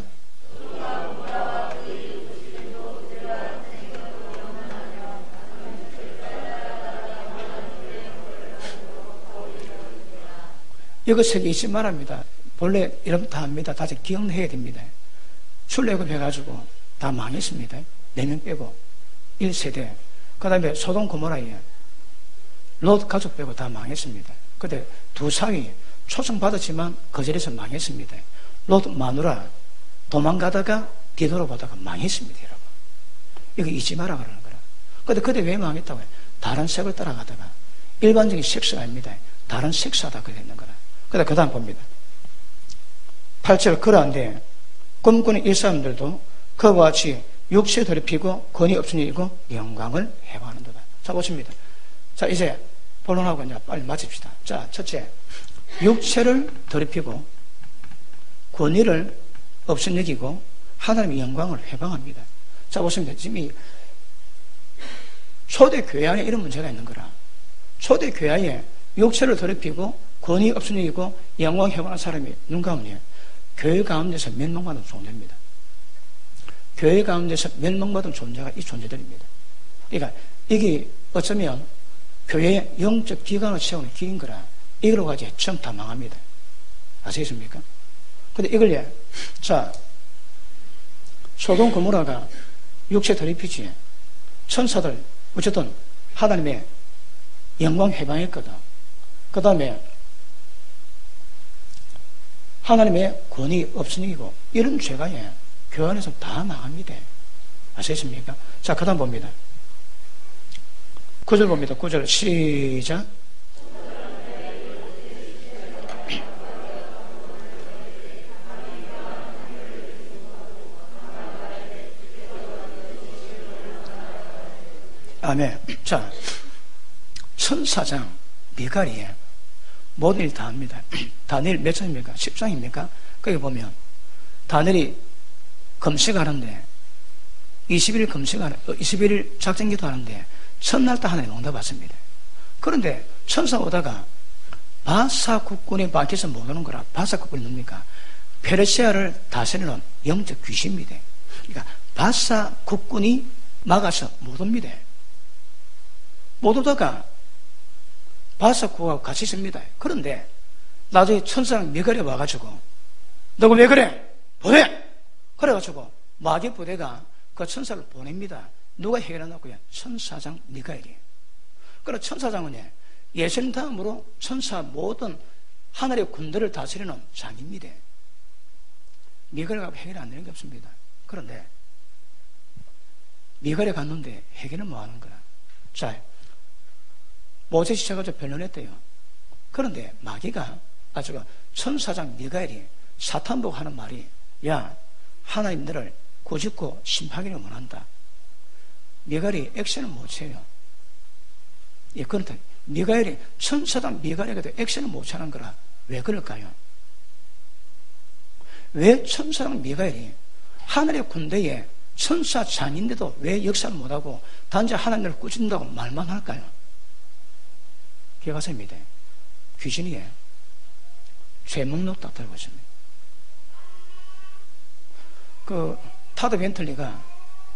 이것에게 잊지 말합니다. 본래 이러면 다 합니다. 다시 기억해야 됩니다. 출애굽 해가지고 다 망했습니다. 네 명 빼고 일 세대. 그 다음에 소돔 고모라에 롯 가족 빼고 다 망했습니다. 근데 두 사위 초청받았지만 거절해서 망했습니다. 롯 마누라 도망가다가 뒤돌아보다가 망했습니다. 여러분, 이거 잊지 마라 그러는 거라. 근데 그때 왜 망했다고 해요? 다른 색을 따라가다가 일반적인 섹스가 아닙니다. 다른 섹스하다 그래 있는 거라. 근데 그 다음 봅니다. 팔 절. 그러한데 꿈꾸는 이 사람들도 그와 같이 육체에 더럽히고 권위 없으니 이고 영광을 해방하는도다. 자, 보십니다. 자, 이제 본론하고 이제 빨리 마칩시다. 자, 첫째, 육체를 더럽히고 권위를 없인 여기고 하나님의 영광을 해방합니다. 자, 보십니다. 지금 이 초대 교회 안에 이런 문제가 있는 거라. 초대 교회에 육체를 더럽히고 권위 없인 여기고 영광 해방한 사람이 눈 가운데 교회 가운데서 멸망받은 존재입니다. 교회 가운데서 멸망받은 존재가 이 존재들입니다. 그러니까 이게 어쩌면 교회의 영적 기관을 채우는 길인 거라. 이걸로 가지 처음 다 망합니다. 아시겠습니까? 근데 이걸 예, 자, 소돔 고모라가 육체 더럽히지 천사들 어쨌든 하나님의 영광 해방했거든. 그 다음에 하나님의 권위 없으니고 이런 죄가 예, 교회 안에서 다 망합니다. 아시겠습니까? 자, 그 다음 봅니다. 구 절 봅니다. 구 절 시작. 아멘. 자, 천사장 미갈이에 모든 일 다 합니다. 다니엘 몇 장입니까? 십 장입니까? 거기 보면 다니엘이 금식하는데 이십 일 금식하는 이십 일 작전기도 하는데 첫날 또 하나님 응답 받습니다. 그런데 천사 오다가 바사 국군이 밖에서 못 오는 거라. 바사 국군이 뭡니까? 페르시아를 다스리는 영적 귀신입니다. 그러니까 바사 국군이 막아서 못 옵니다. 못 오다가 바사 국하고 같이 있습니다. 그런데 나중에 천사랑 미갈이 와가지고 너가 왜 그래? 보내! 그래가지고 마귀 부대가 그 천사를 보냅니다. 누가 해결하냐고요? 천사장 미갈이. 그래 천사장은 예수님 다음으로 천사 모든 하늘의 군대를 다스리는 장입니다. 미갈이가 해결 안 되는 게 없습니다. 그런데 미갈이 갔는데 해결은 뭐 하는 거야? 자, 모세 시켜가지고 변론했대요. 그런데 마귀가 아주 천사장 미갈이 사탄 보고 하는 말이 야 하나님 너를 고집고 심하기를 원한다. 미갈이 액션을 못 쳐요. 예, 그렇다. 미가엘이 천사장 미가엘에게도 액션을 못 취하는 거라. 왜 그럴까요? 왜 천사장 미가엘이 하늘의 군대에 천사 장인데도 왜 역사를 못하고 단지 하나님을 꾸준다고 말만 할까요? 기억하세요. 귀신이에요. 죄목록 딱 들고 있습니다. 그 타드 벤틀리가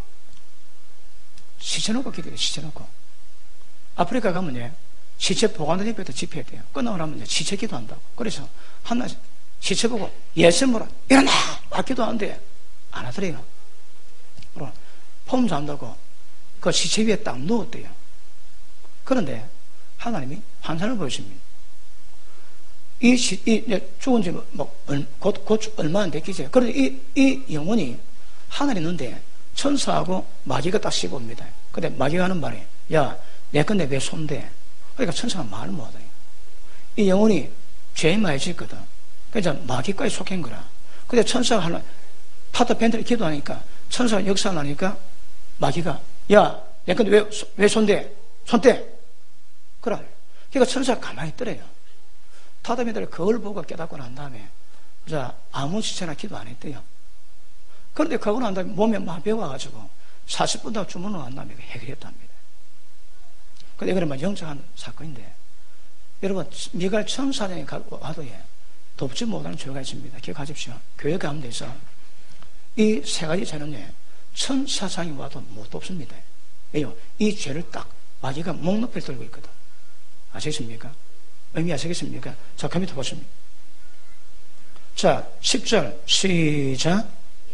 시체 놓고 기도해요. 시체 놓고 아프리카 가면 시체 보관들 옆에다 집회해야 돼요. 끝나고 나면 시체 기도한다고. 그래서 하나 시체 보고 예수님으로 일어나! 막 기도하는데 안 하더래요. 그럼 폼 잔다고 그 시체 위에 딱 누웠대요. 그런데 하나님이 환상을 보여줍니다. 이, 시, 이 죽은 지 뭐, 곧, 곧 얼마 안 됐겠죠. 그런데 이, 이 영혼이 하늘에 있는데 천사하고 마귀가 딱 씹어 옵니다. 근데 마귀가 하는 말이 야, 내 건데 왜 손대? 그러니까 천사가 말을 못해요. 이 영혼이 죄 많이 짓거든. 그래서 마귀까지 속한 거라. 근데 천사가 하나, 타터 밴드를 기도하니까 천사가 역사를 하니까 마귀가 야, 내 건데 왜, 왜 손대? 손대! 그래. 그러니까 천사가 가만히 있더래요. 타터 밴드를 그걸 보고 깨닫고 난 다음에 자, 아무 시체나 기도 안 했대요. 그런데 그러고 난 다음에 몸에 마비가 와가지고 사십 분 동안 주문을 한 다음에 해결했답니다. 근데 이거는 영적한 사건인데, 여러분, 미갈 천사장에 와도 예, 돕지 못하는 죄가 있습니다. 기억하십시오. 교회 가운데서 이 세 가지 죄는 예, 천사장이 와도 못 돕습니다. 왜요? 이 죄를 딱 마귀가 목높이를 들고 있거든. 아시겠습니까? 의미 아시겠습니까? 자, 컴퓨터 보십니다. 자, 십 절, 시작.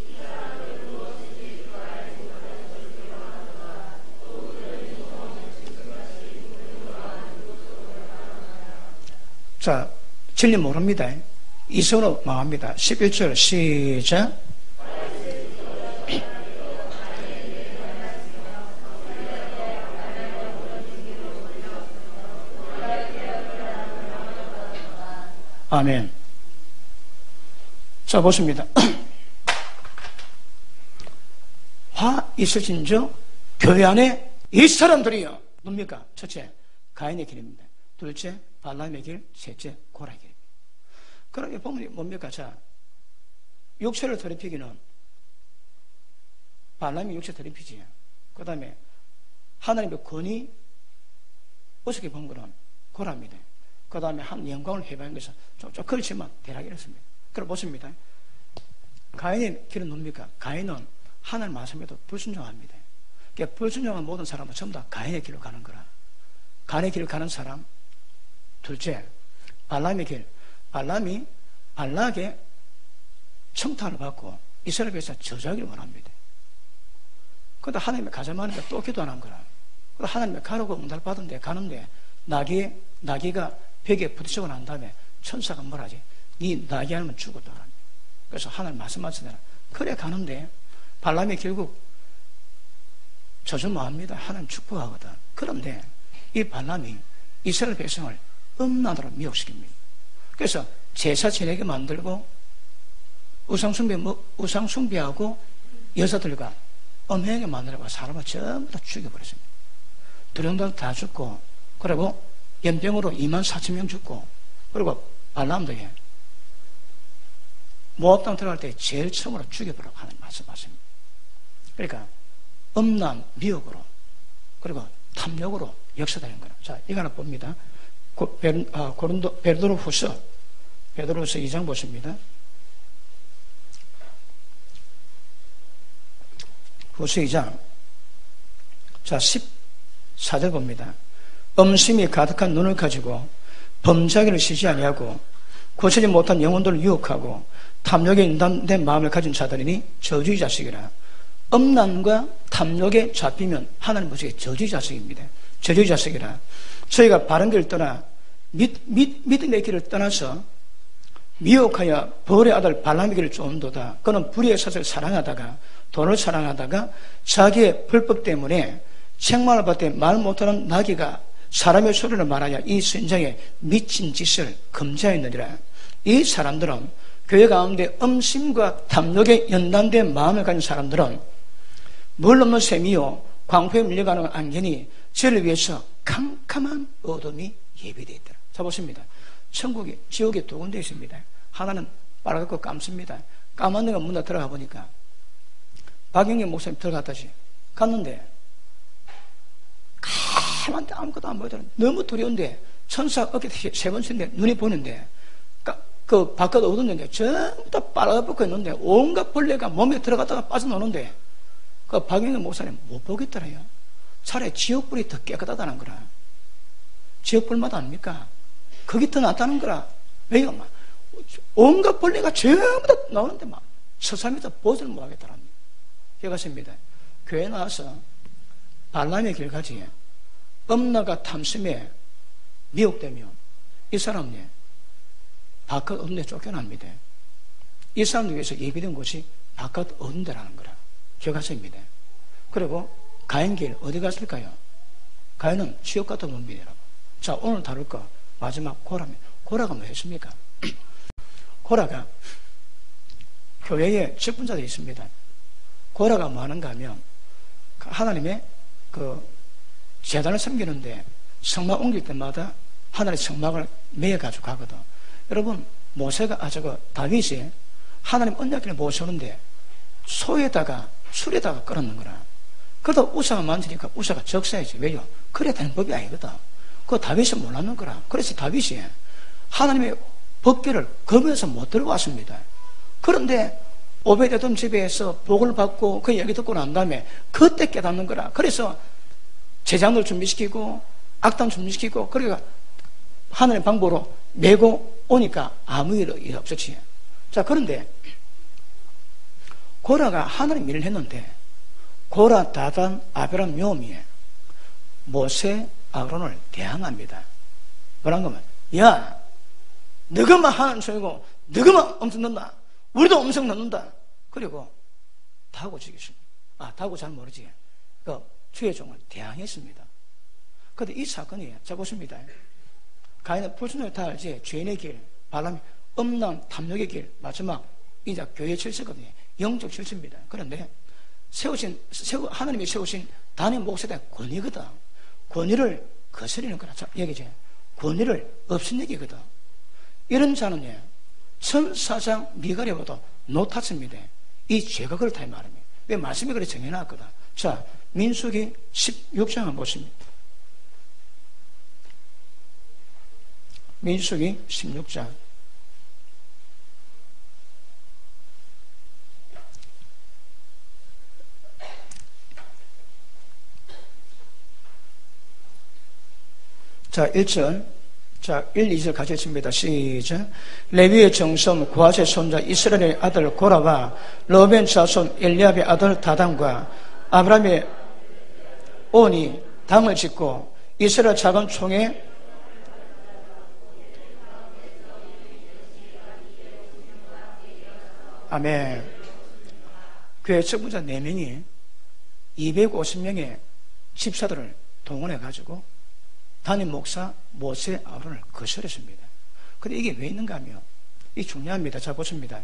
자, 진리 모릅니다. 이성으로 망합니다. 십일 절 시작. 아멘. 자, 보십니다. 화 있으신저 교회 안에 이 사람들이요. 뭡니까? 첫째, 가인의 길입니다. 둘째, 발람의 길, 셋째, 고라의 길입니다. 그러면 보면 뭡니까? 자, 육체를 더럽히기는 발람이 육체 더럽히지. 그 다음에 하나님의 권위 어떻게 본 거는 고라입니다. 그 다음에 한 영광을 회방한 것은 좀, 좀 그렇지만 대략 이렇습니다. 그럼 보십니다. 가인의 길은 뭡니까? 가인은 하나님 말씀에도 불순종합니다. 그러니까 불순종한 모든 사람은 전부 다 가인의 길로 가는 거라. 가인의 길을 가는 사람. 둘째, 발람의 길. 발람이 발락의 청탁을 받고 이스라엘에서 저주하기를 원합니다. 그런데 하나님의 가자마니까 또 기도 안 한 거라. 그래서 하나님의 가라고 응답을 받은데 가는데 나귀, 나귀가 벽에 부딪히고 난 다음에 천사가 뭐라지? 네 나귀 하면 죽었다. 그래서 하나님 말씀하시더라. 그래 가는데 발람이 결국 저주 뭐합니다. 하나님 축복하거든. 그런데 이 발람이 이스라엘 백성을 음란으로 미혹시킵니다. 그래서 제사 지내게 만들고 우상숭배, 우상숭배하고 여자들과 엄행하게 만들고 사람을 전부 다 죽여버렸습니다. 두령당 다 죽고, 그리고 연병으로 이만 사천 명 죽고, 그리고 발람덕에 모압 땅 들어갈 때 제일 처음으로 죽여보라고 하는 말씀하십니다. 그러니까 음란, 미혹으로, 그리고 탐욕으로 역사되는 거예요. 자, 이거 하나 봅니다. 고, 베, 아, 고린도, 베드로 후서, 베드로 후서 이 장 보십니다. 후서 이 장. 자, 십사 절 봅니다. 음심이 가득한 눈을 가지고 범죄하기를 쉬지 아니하고 고치지 못한 영혼들을 유혹하고 탐욕에 인단된 마음을 가진 자들이니 저주의 자식이라. 음란과 탐욕에 잡히면 하나님 보시기에 저주의 자식입니다. 저주의 자식이라. 저희가 바른 길을 떠나 믿, 믿, 믿음의 길을 떠나서 미혹하여 벌의 아들 발람의 길을 쫓는도다. 그는 불의의 사슬을 사랑하다가 돈을 사랑하다가 자기의 불법 때문에 책망을 받되 말 못하는 나귀가 사람의 소리를 말하여 이 선장에 미친 짓을 금지하였느니라. 이 사람들은 교회 가운데 음심과 탐욕에 연단된 마음을 가진 사람들은 물 없는 샘이요 광포에 밀려가는 안개니 저를 위해서 캄캄한 어둠이 예비되어 있더라. 자, 보십니다. 천국이 지옥에 두 군데 있습니다. 하나는 빨갛고 깜습니다. 까만 데가 문에 들어가 보니까 박영경 목사님 들어갔다시 갔는데 까만데 아무것도 안 보이더라. 너무 두려운데 천사 어깨 세 번 쓴데 눈이 보이는데 그 바깥 어두운 게 전부 다 빨아붙고 있는데 온갖 벌레가 몸에 들어갔다가 빠져나오는데 그 박영경 목사님 못 보겠더라요. 차라리 지옥불이 더 깨끗하다는 거라. 지옥불마다 아닙니까? 거기 더 낫다는 거라. 왜요? 막 온갖 벌레가 전부 다 나오는데 막 서삼에서 보지를 못하겠더랍니다. 기억하십니다. 교회 나와서 발람의 길가지에 음란과 탐심에 미혹되면 이 사람이 바깥 어두운 데 쫓겨납니다. 이 사람들 위해서 예비된 곳이 바깥 어두운 데라는 거라. 기억하십니다. 그리고 가인길 어디 갔을까요? 가인은 지옥 같은 놈이라고. 자, 오늘 다룰 거 마지막 고라입니다. 고라가 뭐 했습니까? 고라가 교회에 직분자들이 있습니다. 고라가 뭐 하는가 하면 하나님의 그 제단을 섬기는데 성막 옮길 때마다 하나님의 성막을 매어가지고 가거든. 여러분, 모세가, 아, 저거, 다윗이 하나님 언약궤를 모셔오는데 소에다가, 술에다가 끓었는 거라. 그러다 우사가 만지니까 우사가 적셔야지. 왜요? 그래야 되는 법이 아니거든. 그거 다윗이 몰랐는 거라. 그래서 다윗이 하나님의 법궤를 검에서 못 들고 왔습니다. 그런데 오베데돔 집에서 복을 받고 그 얘기 듣고 난 다음에 그때 깨닫는 거라. 그래서 제장을 준비시키고 악당 준비시키고 그러니까 하나님의 방법으로 메고 오니까 아무 일 없었지. 자, 그런데 고라가 하나님 일을 했는데 고라, 다단, 아벨람, 묘미에 모세, 아론을 대항합니다. 뭐란 거면, 야, 너가만 하나님 소이고 너가만 엄청 넣는다. 우리도 엄청 넣는다. 그리고 다고 죽였습니다. 아, 다고 잘 모르지. 그 주의 종을 대항했습니다. 그런데 이 사건이, 자 보십니다. 가인은 불순을 다 알지. 죄인의 길, 발람이 음란, 탐욕의 길, 마지막 이제 교회 질서거든요. 영적 질서입니다. 그런데 세우신, 세우, 하나님이 세우신 단의 목사에 권위거든. 권위를 거스리는 거라. 자, 얘기죠. 권위를 없인 얘기거든. 이런 자는 천사장 미가리보다 노탔습니다. 이 죄가 그렇다 이 말입니다. 왜 말씀이 그렇게 정해놨거든. 자, 민수기 십육 장 한번 보십니다. 민수기 십육 장. 자, 일 절. 자, 일, 이 절 같이 읽습니다. 시작. 레위의 정손 고아세 손자 이스라엘의 아들 고라와 러벤 자손 엘리압의 아들 다단과 아브라함의 온이 당을 짓고 이스라엘 작은 총에 아멘. 교회 책무자 네 명이 이백오십 명의 집사들을 동원해가지고 담임 목사 모세 아론을 거절했습니다. 근데 이게 왜 있는가 하면, 이게 중요합니다. 자, 보십니다.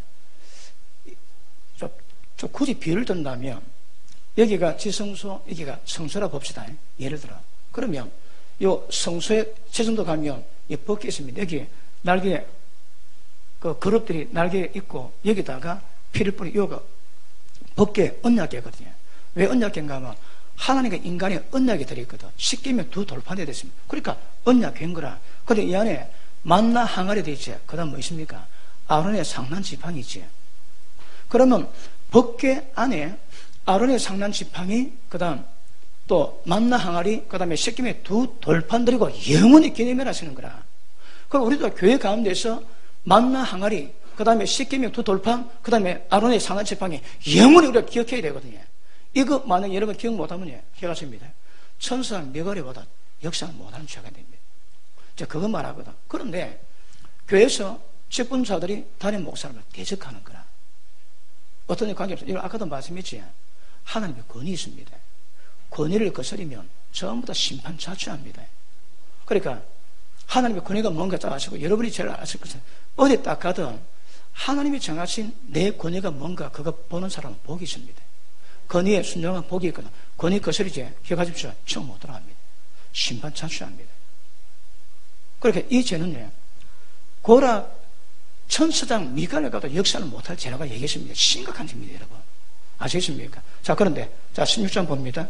좀, 좀 굳이 비유를 든다면, 여기가 지성소, 여기가 성소라 봅시다. 예를 들어, 그러면 요 성소에 제정도 가면 이 벗겨 있습니다. 여기 날개 그 그룹들이 날개에 있고 여기다가 피를 뿌리 요거 벗개 언약궤거든요. 왜 언약궤인가 하면 하나님과 인간의 언약이 들어있거든. 십계명 두 돌판에 됐습니다. 그러니까 언약궤인 거라. 근데 이 안에 만나 항아리 되어 있지. 그 다음 뭐 있습니까? 아론의 상난 지팡이 있지. 그러면 벗개 안에 아론의 상난 지팡이, 그 다음 또 만나 항아리, 그 다음에 십계명의 두 돌판 들이고 영원히 기념해라시는 거라. 그럼 우리도 교회 가운데서 만나 항아리, 그 다음에 십계명 두 돌판, 그 다음에 아론의 상난 지팡이 영원히 우리가 기억해야 되거든요. 이거 만약 여러분 기억 못하면 기억하십니다. 천사는 메가리보다 역사를 못하는 죄가 됩니다. 이제 그거 말하거든. 그런데 교회에서 직분자들이 담임 목사님을 대적하는 거라. 어떤 관계없어. 이거 아까도 말씀했지. 하나님의 권위 있습니다. 권위를 거스리면 전부 다 심판 자초합니다. 그러니까 하나님의 권위가 뭔가 딱 아시고 여러분이 제일 아실 것은 어디 딱 가든 하나님이 정하신 내 권위가 뭔가 그거 보는 사람은 복이 있습니다. 권위에 순종한 복이 있거든. 권위 거스리지 기억하십시오. 지옥 못 들어갑니다. 심판 자초합니다. 그렇게 이 죄는요, 고라 천사장 미가를 가도 역사를 못할 죄라고 얘기했습니다. 심각한 죄입니다, 여러분. 아시겠습니까? 자, 그런데 자 십육 장 봅니다.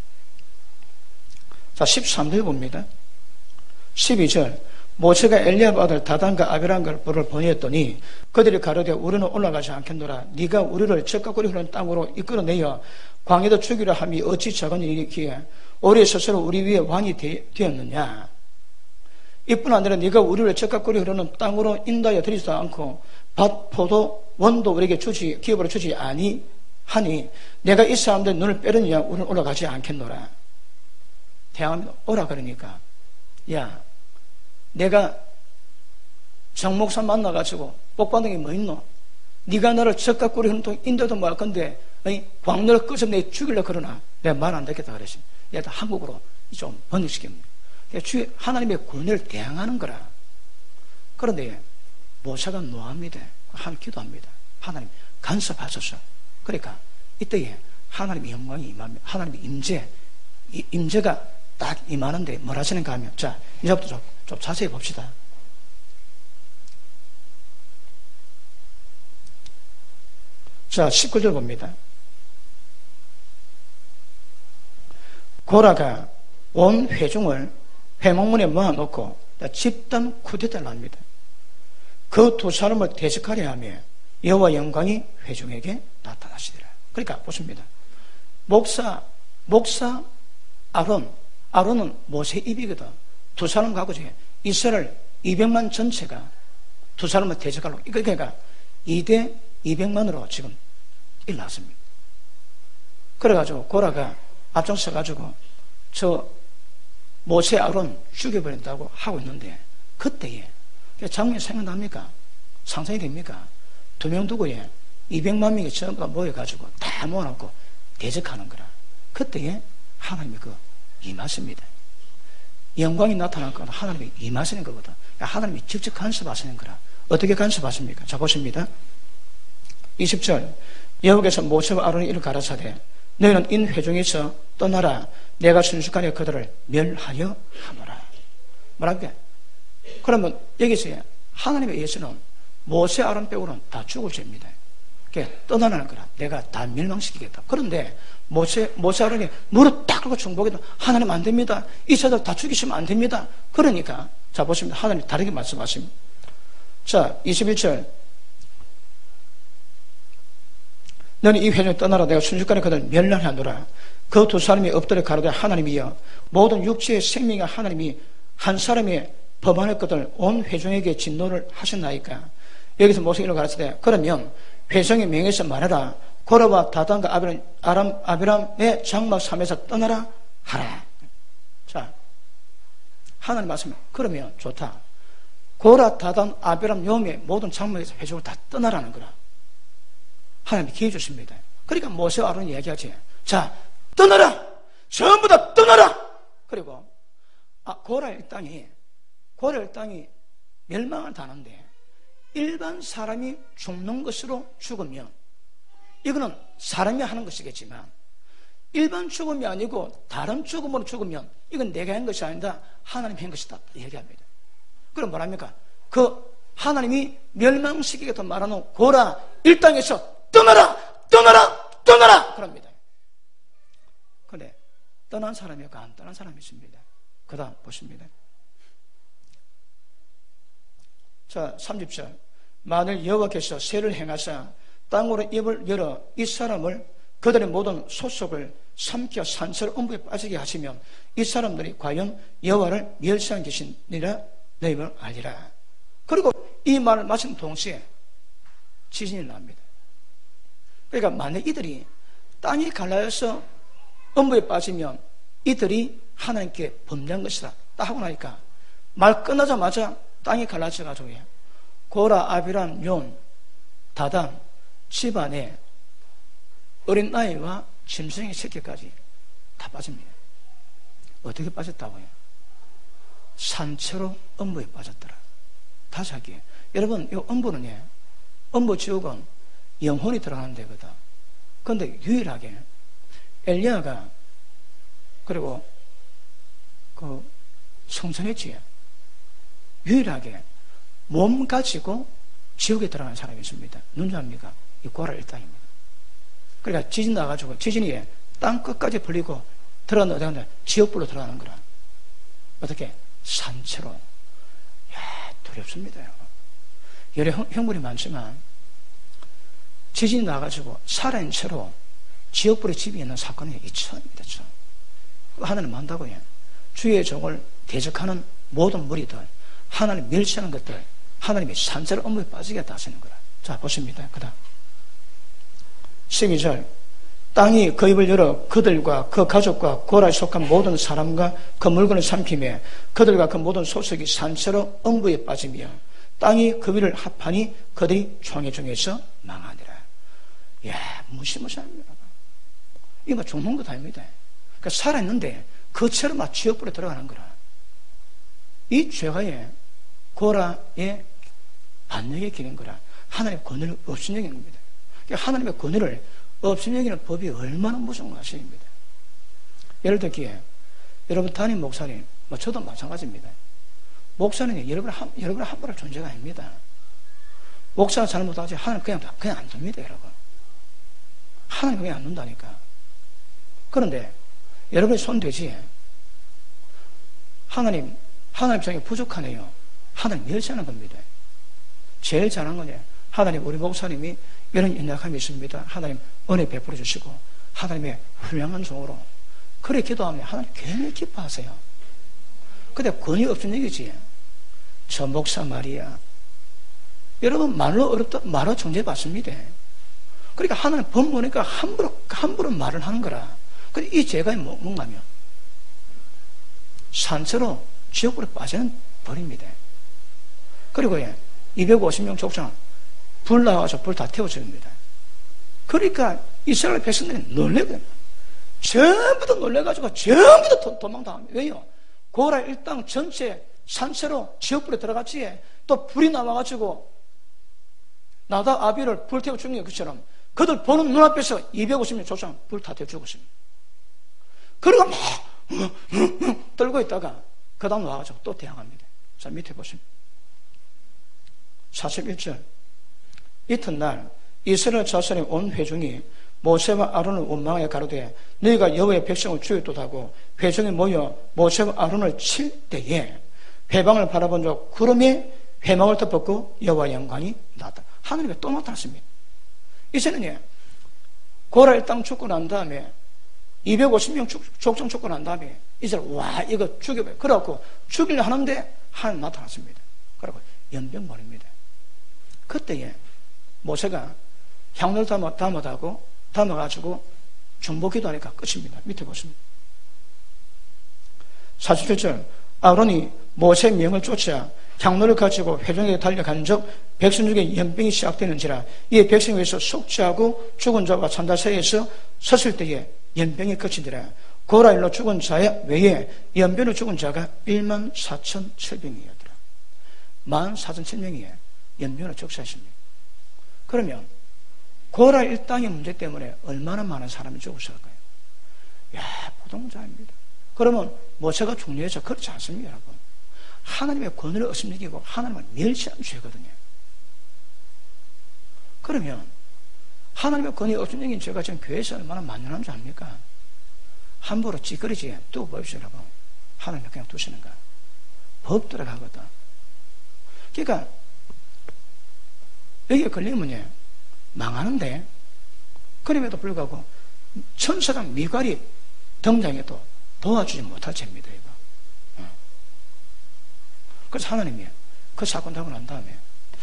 자, 십삼 절 봅니다. 십이 절 모세가 엘리압 아들 다단과 아비람을 보내었더니 그들이 가로되 우리는 올라가지 않겠노라. 네가 우리를 적각거리 흐르는 땅으로 이끌어내어 광야도 죽이려 함이 어찌 작은 일이기에 우리 스스로 우리 위에 왕이 되었느냐. 이뿐 아니라 네가 우리를 적각거리 흐르는 땅으로 인도하여 드리지도 않고 밭, 포도, 원도 우리에게 주지 기업으로 주지 아니하니 내가 이 사람들 눈을 빼려니야 우리는 올라가지 않겠노라. 대항합니다. 오라 그러니까 야 내가 정목사 만나가지고 복받는 게 뭐 있노? 네가 나를 적각거리 흐르는 땅 인도도 뭐 할 건데 광야를 꺼서 내 죽이려고 그러나 내가 말 안 듣겠다 그랬습니다. 얘가 한국으로 좀 번역시킵니다. 하나님의 권위를 대항하는 거라. 그런데 모세가 노합니다. 하나님 기도합니다. 하나님 간섭하소서. 그러니까 이때에 하나님의 영광이 임합니다. 하나님의 임재, 임재가 딱 임하는데 뭘 하시는가 하면 자 이제부터 좀, 좀 자세히 봅시다. 자 십구 절 봅니다. 고라가 온 회중을 회막문에 모아놓고 집단 쿠데타를 합니다. 그 두 사람을 대적하려 하며 여호와 영광이 회중에게 나타나시더라. 그러니까 보십니다. 목사 목사 아론 아론은 모세 입이거든. 두 사람 갖고 중에 이스라엘 이백만 전체가 두 사람을 대적하려고. 그러니까 이 대 이백만으로 지금 일어났습니다. 그래가지고 고라가 앞장서가지고 저 모세 아론 죽여버린다고 하고 있는데 그때에 장면이 생각납니까? 상상이 됩니까? 두 명 두고에 이백만 명이 전부 다 모여가지고 다 모아놓고 대적하는 거라. 그때에 하나님이 그 임하십니다. 영광이 나타날 거는 하나님이 임하시는 거거든. 하나님이 직접 간섭하시는 거라. 어떻게 간섭하십니까? 자 보십니다. 이십 절 여호와께서 모세와 아론이 이를 가라사대 너희는 인 회중에서 떠나라. 내가 순식간에 그들을 멸하여 하노라. 뭐랄까? 그러면 여기서 하나님의 예수는 모세 아론 빼고는 다 죽을 죄입니다. 그러니까 떠나라는 거라. 내가 다 멸망시키겠다. 그런데 모세, 모세 아론이 무릎 딱 꿇고 중보기도 하나님 안 됩니다. 이 자들 다 죽이시면 안 됩니다. 그러니까 자 보십니다. 하나님 다르게 말씀하십니다. 자 이십일 절 너는 이 회중에 떠나라. 내가 순식간에 그들을 멸망하노라. 그 두 사람이 엎드려 가로되 하나님이여 모든 육체의 생명이 하나님이 한 사람이 범하는 것들 온 회중에게 진노를 하셨나이까. 여기서 모세가 이렇게 가르치되 그러면 회중의 명에서 말해라. 고라와 다단과 아비람, 아람, 아비람의 장막 삼에서 떠나라 하라. 자 하나님 말씀 그러면 좋다. 고라 다단 아비람 요미의 모든 장막에서 회중을 다 떠나라는 거라. 하나님이 기회 주십니다. 그러니까 모세와 아론이 얘기하지. 자 떠나라! 전부 다 떠나라! 그리고 아, 고라의 땅이 고라의 땅이 멸망을 당하는데 일반 사람이 죽는 것으로 죽으면 이거는 사람이 하는 것이겠지만 일반 죽음이 아니고 다른 죽음으로 죽으면 이건 내가 한 것이 아니다, 하나님이 한 것이다 얘기합니다. 그럼 뭐랍니까? 그 하나님이 멸망시키겠다 말하는 고라 이 땅에서 떠나라 떠나라 떠나라 그럽니다. 그런데 떠난 사람이 없고 안 떠난 사람이 있습니다. 그 다음 보십니다. 자, 삼십 절. 만일 여호와께서 세를 행하사 땅으로 입을 열어 이 사람을 그들의 모든 소속을 삼켜 산채로 음부에 빠지게 하시면 이 사람들이 과연 여호와를 멸시한 것이니라 너희를 알리라. 그리고 이 말을 마친 동시에 지진이 납니다. 그러니까 만약 이들이 땅이 갈라져서 음부에 빠지면 이들이 하나님께 범죄한 것이다 딱 하고 나니까 말 끝나자마자 땅이 갈라져가지고 고라, 아비람, 용, 다단 집안에 어린 나이와 짐승의 새끼까지 다 빠집니다. 어떻게 빠졌다고요? 산채로 음부에 빠졌더라. 다시 할게요. 여러분, 이 음부는 예, 음부 지옥은 영혼이 들어가는 데거든. 그런데 유일하게 엘리야가 그리고 그 성전했지, 유일하게 몸 가지고 지옥에 들어가는 사람이 있습니다. 누구입니까? 이 고라 일당입니다. 그러니까 지진 나가지고 지진이 땅 끝까지 불리고 들어가는 지옥불로 들어가는 거라. 어떻게? 산채로. 야, 두렵습니다. 여러 형벌이 많지만 지진이 나가지고 살아있는 채로 지옥불에 집이 있는 사건이 이 처음입니다. 처음. 하나님 한다고요. 주의 종을 대적하는 모든 무리들, 하나님 멸시하는 것들, 하나님이 산채로 음부에 빠지겠다 하시는 거라. 자, 보십니다. 그 다음 십이 절. 땅이 그 입을 열어 그들과 그 가족과 고라에 속한 모든 사람과 그 물건을 삼키며 그들과 그 모든 소속이 산채로 음부에 빠지며 땅이 그 위를 합하니 그들이 총회 중에서 망하니라. 이야, 무시무시합니다. 이거 죽는 것 아닙니다. 그러니까 살아있는데 그 채로 막 지옥불에 들어가는 거라. 이 죄가의 고라의 반역의 길인 거라. 하나님의 권위를 없인 여기는 겁니다. 그러니까 하나님의 권위를 없인 여기는 법이 얼마나 무서운 것입니다. 예를 들기에 여러분 담임 목사님, 뭐 저도 마찬가지입니다. 목사님이 여러분 한, 여러분 함부로 할 존재가 아닙니다. 목사가 잘못하지 하나님 그냥 그냥 안 둡니다, 여러분. 하나님 그냥 안 둔다니까. 그런데 여러분의 손대지 하나님 하나님 정이 부족하네요. 하나님 멸시하는 겁니다. 제일 잘한 거냐? 하나님 우리 목사님이 이런 연약함이 있습니다. 하나님 은혜 베풀어 주시고 하나님의 훌륭한 종으로 그래 기도하면 하나님 굉장히 기뻐하세요. 근데 권위 없은 얘기지. 저 목사 말이야. 여러분 말로 어렵다 말로 정죄 받습니다. 그러니까 하나님 법 보니까 함부로 함부로 말을 하는 거라. 근데 이 죄가 뭔가면 산채로 지옥으로 빠지는 벌입니다. 그리고 예, 이백오십 명 족장 불 나와서 불 다 태워줍니다. 그러니까 이스라엘 백성들이 놀래거든요. 전부 다 놀래가지고 전부 다 도망당합니다. 왜요? 고라 일당 전체 산채로 지옥불에 들어갔지. 또 불이 나와가지고 나다 아비를 불 태워 죽는 것처럼 그들 보는 눈앞에서 이백오십 명 족장 불 다 태워 죽었습니다. 그리고 막 떨고 있다가 그 다음 와가지고 또 대항합니다. 자, 밑에 보시면 사십일 절. 이튿날 이스라엘 자손의 온 회중이 모세와 아론을 원망하여 가로되 너희가 여호와의 백성을 죽였도다고 회중이 모여 모세와 아론을 칠 때에 회방을 바라본 적 구름이 회망을 덮었고 여호와의 영광이 나왔다. 하나님이 또 나타났습니다. 이제는 예, 고라 일당 죽고 난 다음에 이백오십 명 족장 죽고 난 다음에 이제 와 이거 죽여봐요. 그래갖고 죽이려 하는데 하나님 나타났습니다. 그리고 연병 벌입니다. 그때에 모세가 향로를 담아, 담아다고 담아가지고 중보기도 하니까 끝입니다. 밑에 보십니다. 사십칠 절. 아론이 모세의 명을 쫓아 향로를 가지고 회중에게 달려간 적 백성 중에 연병이 시작되는지라 이 백성 위에서 속죄하고 죽은 자와 산자 사이에서 섰을 때에 연병이 그치더라. 고라일로 죽은 자 외에 연병으로 죽은 자가 일만 사천칠 명이었더라. 만 사천칠 명이에요. 연병으로 적사했습니다. 그러면 고라 일당의 문제 때문에 얼마나 많은 사람이 죽었을까요? 야, 보통자입니다. 그러면 모세가 중요해서 그렇지 않습니다, 여러분. 하나님의 권위를 의심이기고 하나님을 멸시한 죄거든요. 그러면 하나님의 권위를 의심이긴 죄가 지금 교회에서 얼마나 만연한 줄 압니까? 함부로 찌그러지 두고 보십시오, 여러분. 하나님을 그냥 두시는가? 법 들어가거든. 그러니까 여기에 걸리면 망하는데, 그럼에도 불구하고 천사장 미갈이 등장해도 도와주지 못할 죄입니다, 이거. 그래서 하나님이 그 사건 하고 난 다음에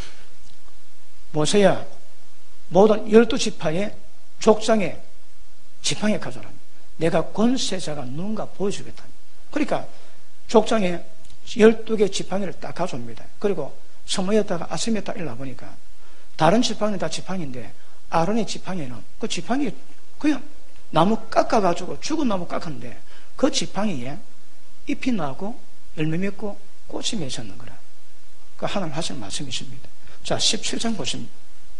모세야 모든 열두 지파의 족장의 지팡이에 가져라. 내가 권세자가 누군가 보여주겠다. 그러니까 족장에 열두 개 지팡이를 딱 가져옵니다. 그리고 성모였다가 아셈에다 일러 보니까 다른 지팡이는 다 지팡이인데 아론의 지팡이는 그 지팡이 그냥 나무 깎아가지고 죽은 나무 깎았는데 그 지팡이에 잎이 나고 열매 맺고 꽃이 맺었는 거라. 그 하나님 하시는 말씀이십니다. 자, 십칠 장 보십니다.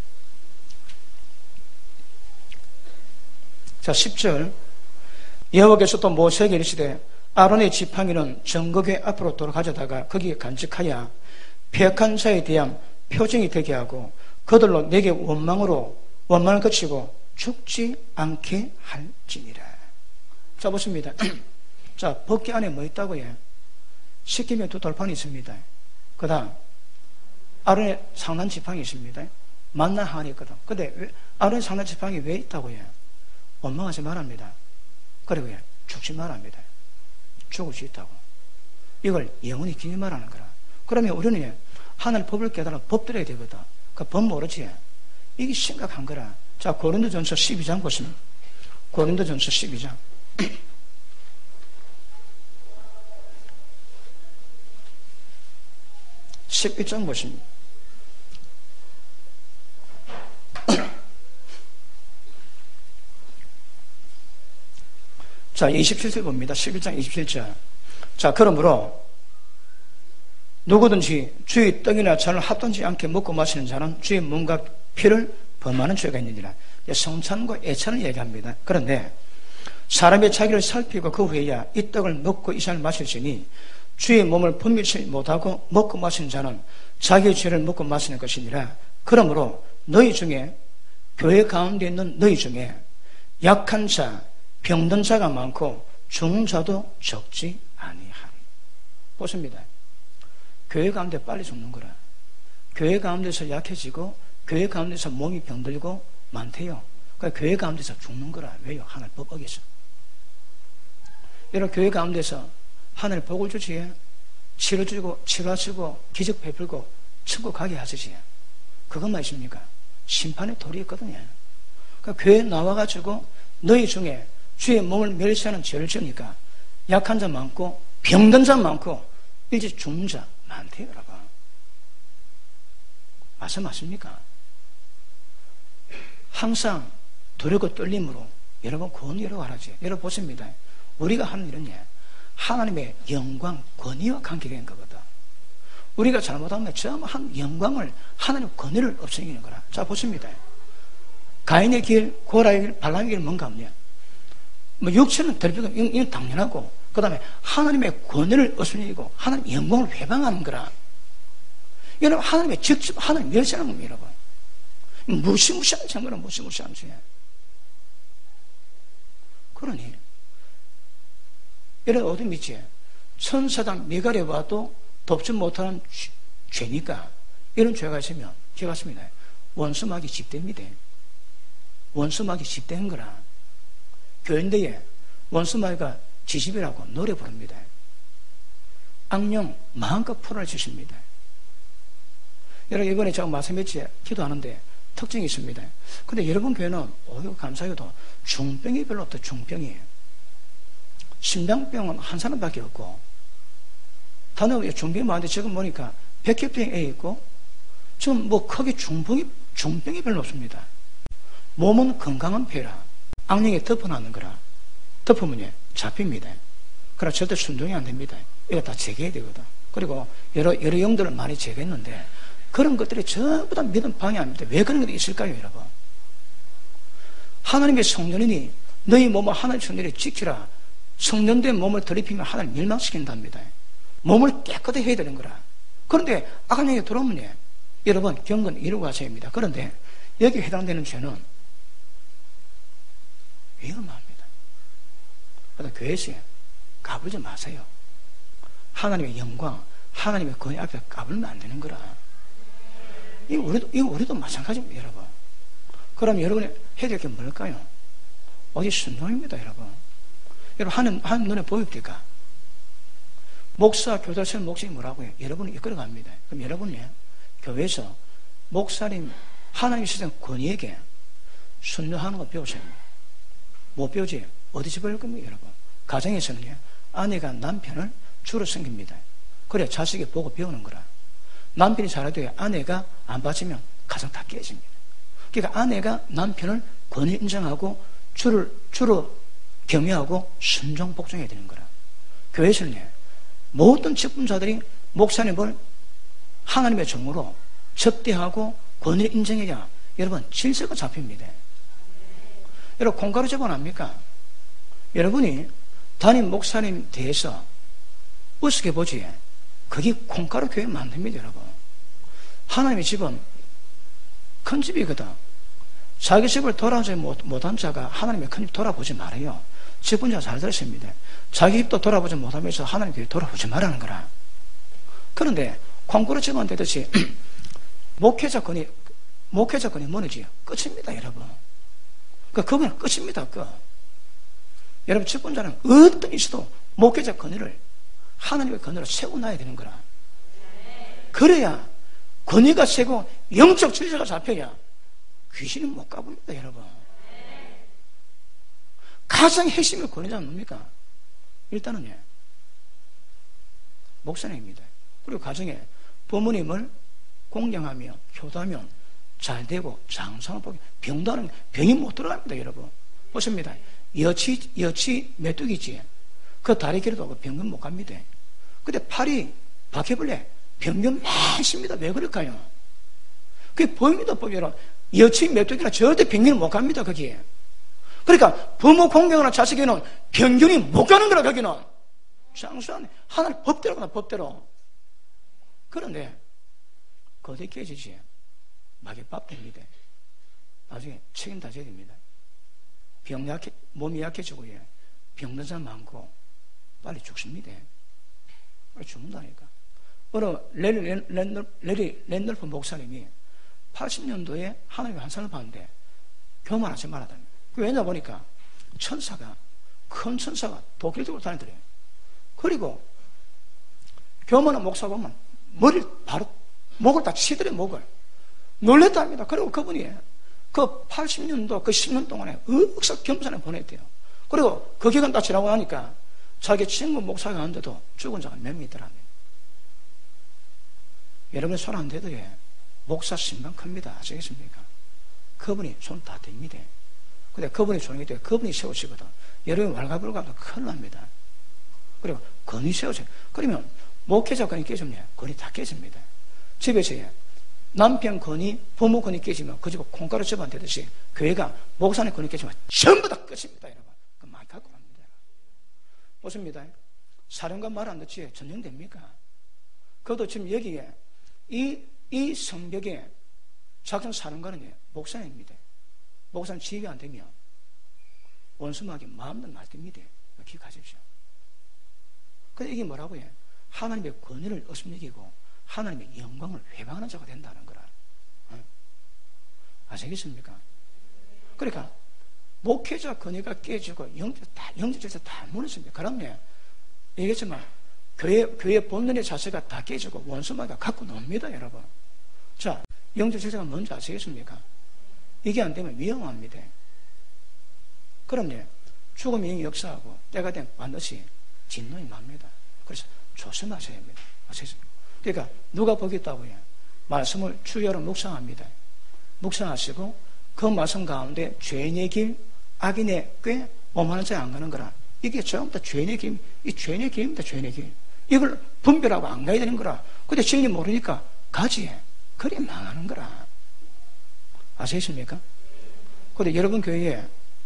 자, 십 절. 여호와께서 또 모세에게 이르시되 아론의 지팡이는 정거궤 앞으로 돌아가져다가 거기에 간직하여 패역한 자에 대한 표징이 되게 하고 그들로 내게 원망으로 원망을 그치고 죽지 않게 할지니라. 자, 보십니다. 자, 법궤 안에 뭐 있다고요? 십계명의 두 돌판이 있습니다. 그 다음 아론의 상단 지팡이 있습니다. 만나 항이 있거든. 근데 왜, 아론의 상단 지팡이 왜 있다고요? 원망하지 말합니다. 그리고 죽지 말합니다. 죽을 수 있다고. 이걸 영원히 기념 말하는 거라. 그러면 우리는 하나님 법을 깨달아 법 들어야 되거든. 그 법 모르지? 이게 심각한 거라. 자, 고린도전서 십이 장 보시면 고린도전서 십이 장 십일 장 보십니다. 자, 이십칠 절 봅니다. 십일 장 이십칠 절. 자, 그러므로 누구든지 주의 떡이나 잔을 합당치 않게 먹고 마시는 자는 주의 몸과 피를 범하는 죄가 있느니라. 성찬과 애찬을 얘기합니다. 그런데 사람의 자기를 살피고 그 후에야 이 떡을 먹고 이 잔을 마실지니 주의 몸을 분별치 못하고 먹고 마시는 자는 자기의 죄를 먹고 마시는 것이니라. 그러므로 너희 중에 교회 가운데 있는 너희 중에 약한 자, 병든 자가 많고 죽는 자도 적지 아니하리. 보십니다. 교회 가운데 빨리 죽는 거라. 교회 가운데서 약해지고 교회 가운데서 몸이 병들고 많대요. 그러니까 교회 가운데서 죽는 거라. 왜요? 하늘 법 어겨서. 여러분, 교회 가운데서 하늘 복을 주지, 치료주고 치료하시고 기적 베풀고 천국 가게 하시지. 그것만 있습니까? 심판의 돌이 있거든요. 그러니까 교회에 나와가지고 너희 중에 주의 몸을 멸시하는 죄를 지으니까 약한 자 많고 병든 자 많고 일찍 죽는 자 많대요, 여러분. 맞아 맞습니까? 항상 두렵고 떨림으로 여러분 구원 이루어가라지. 여러분 보십니다. 우리가 하는 일은 하나님의 영광, 권위와 관계된 거거든. 우리가 잘못하면 전부 한 영광을, 하나님의 권위를 없애기는 거라. 자, 보십니다. 가인의 길, 고라의 길, 발람의 길 뭔가 없냐? 뭐 육체는 더럽히고 이건 당연하고, 그 다음에 하나님의 권위를 없애기고 하나님의 영광을 회방하는 거라. 여러분, 하나님의 직접 하나님 멸시하는 겁니다, 여러분. 무시무시한 죄는 무시무시한 죄. 그러니 이런 어디 믿지? 천사장 미갈에 와도 돕지 못하는 죄니까 이런 죄가 있으면 죄가 있습니다. 원수막이 집대입니다. 원수막이 집대인 거라. 교인들에 원수막이가 지집이라고 노래 부릅니다. 악령 마음껏 풀어주십니다. 여러분, 이번에 제가 말씀했지, 기도하는데 특징이 있습니다. 근데 여러분 교회는 오히려 감사하게도 중병이 별로 없다. 중병이에요. 심장병은 한 사람밖에 없고, 다른 중병이 많은데 지금 보니까 백혈병 애 있고, 지금 뭐 크게 중병이, 중병이 별로 없습니다. 몸은 건강한 배라. 악령에 덮어놨는 거라. 덮으면 잡힙니다. 그러나 절대 순종이 안 됩니다. 이거 다 제거해야 되거든. 그리고 여러, 여러 영들을 많이 제거했는데, 그런 것들이 전부 다 믿음 방해합니다. 왜 그런 것이 있을까요, 여러분? 하나님의 성전이니 너희 몸을 하나님 손들에 지키라. 성령된 몸을 더럽히면 하나님 멸망시킨답니다. 몸을 깨끗하게 해야 되는 거라. 그런데 악한 영이 들어오면 여러분 경건 이루고 죄입니다. 그런데 여기 해당되는 죄는 위험합니다. 그래서 교회에서 까불지 마세요. 하나님의 영광, 하나님의 권위 앞에 까불면 안 되는 거라. 이거 우리도, 이거 우리도 마찬가지입니다, 여러분. 그럼 여러분이 해야 될 게 뭘까요? 어디 순종입니다, 여러분. 여러분, 하는, 하는 눈에 보입니까? 목사, 교사처럼 목사님 뭐라고 해요? 여러분이 이끌어갑니다. 그럼 여러분이 교회에서 목사님, 하나님이 주신 권위에게 순종하는 거 배우셔야 합니다. 못 배우지? 어디서 배울 겁니까, 여러분? 가정에서는요, 아내가 남편을 주로 섬깁니다. 그래, 자식이 보고 배우는 거라. 남편이 잘해도 아내가 안 받치면 가정 다 깨집니다. 그러니까 아내가 남편을 권위 인정하고 주를, 주로 경외하고 순종, 복종해야 되는 거라. 교회에서는요, 모든 직분자들이 목사님을 하나님의 종으로 접대하고 권위를 인정해야 여러분 질서가 잡힙니다. 여러분 콩가루 재본 압니까? 여러분이 담임 목사님 대해서 우습게 보지 그게 콩가루 교회 만듭니다. 여러분 하나님의 집은 큰 집이거든. 자기 집을 돌아보지 못한 자가 하나님의 큰 집 돌아보지 말아요. 직분자 잘 들으십니다. 자기 집도 돌아보지 못하면서 하나님 교회 돌아보지 말라는 거라. 그런데 콩가루 집안 되듯이 목회자권이 목회자권이 뭐지? 끝입니다, 여러분. 그 그분은 끝입니다. 그 여러분 직분자는 어떤 있어도 목회자 권위를 하나님의 권위로 세워놔야 되는 거라. 그래야 권위가 세고 영적 질서가 잡혀야 귀신이 못 가봅니다, 여러분. 가장 핵심의 권위자는 뭡니까? 일단은요, 목사님입니다. 그리고 가정에 부모님을 공경하며 효도하면 잘 되고 장성을 보게 병도하는 병이 못 들어갑니다, 여러분. 보십니다. 여치, 여치 메뚜기지. 그 다리 길어도 병은 못 갑니다. 근데 팔이 바퀴벌레 병균 많습니다. 왜 그럴까요? 그게 보입니다, 보면. 여치 메뚜기나 절대 병균은 못 갑니다, 거기에. 그러니까 부모 공경하는 자식에는 병균이 못 가는 거라, 거기는. 장수하네. 하나님 법대로구나, 법대로. 그런데, 거기에 깨지지. 막에 밥 됩니다. 나중에 책임 다 져야 됩니다. 병 약해, 몸이 약해지고, 예. 병든 사람 많고, 빨리 죽습니다. 빨리 죽는다니까. 어느 레리 랜널프, 레리 랜널프 목사님이 팔십 년도에 하나님의 한 사람을 봤는데, 교만하지 말아다니. 그 왜냐 보니까, 천사가, 큰 천사가 도끼를 들고 다니더래요. 그리고, 교만한 목사 보면, 머리를 바로, 목을 다 치더래, 목을. 놀랬답니다. 그리고 그분이 그 팔십 년도 그 십 년 동안에 억석 겸손에 보냈대요. 그리고 그 기간 다 지나고 나니까 자기 친구 목사가 하는데도 죽은 자가 몇 명 있더랍니다. 여러분이 손 안 대도 예, 목사 신방 큽니다. 아시겠습니까? 그분이 손 다 댑니다. 근데 그분이 손이 돼 그분이 세우시거든. 여러분이 왈가불가하면 큰일 납니다. 그리고 건이 세우세요. 그러면 목회자 건이 깨지면 건이 다 깨집니다. 집에서 예, 남편 권위, 부모 권위 깨지면 그 집은 콩가루 집안 되듯이 교회가 목사님 권위 깨지면 전부 다 끝입니다, 여러분. 그 많이 갖고 갑니다. 보십니다. 사령관 말 안 듣지 전쟁됩니까? 그것도 지금 여기에 이, 이 성벽에 작전 사령관은 목사님입니다. 목사님 지휘 안 되면 원수막이 마음대로 날듭니다. 기억하십시오. 근데 이게 뭐라고 해? 하나님의 권위를 없음여기고 하나님의 영광을 회방하는 자가 된다는 거라. 어? 아시겠습니까? 그러니까 목회자 권위가 깨지고 영적 다 영적 질서 다 무너집니다. 그러면 얘기했지만 교회 교회 본연의 자세가 다 깨지고 원수마가 갖고 놉니다, 여러분. 자, 영적 질서가 뭔지 아시겠습니까? 이게 안 되면 위험합니다. 그럼요, 죽음의 영이 역사하고 때가 되면 반드시 진노이 맙니다. 그래서 조심하셔야 합니다. 아시겠습니까? 그러니까 누가 보겠다고요? 말씀을 주여로 묵상합니다. 묵상하시고 그 말씀 가운데 죄인의 길, 악인의 꽤 오만한 자에 안 가는 거라. 이게 전부 다 죄인의 길, 이 죄인의 길입니다. 죄인의 길. 이걸 분별하고 안 가야 되는 거라. 근데 진리 모르니까 가지. 그래 망하는 거라. 아시겠습니까? 근데 여러분 교회에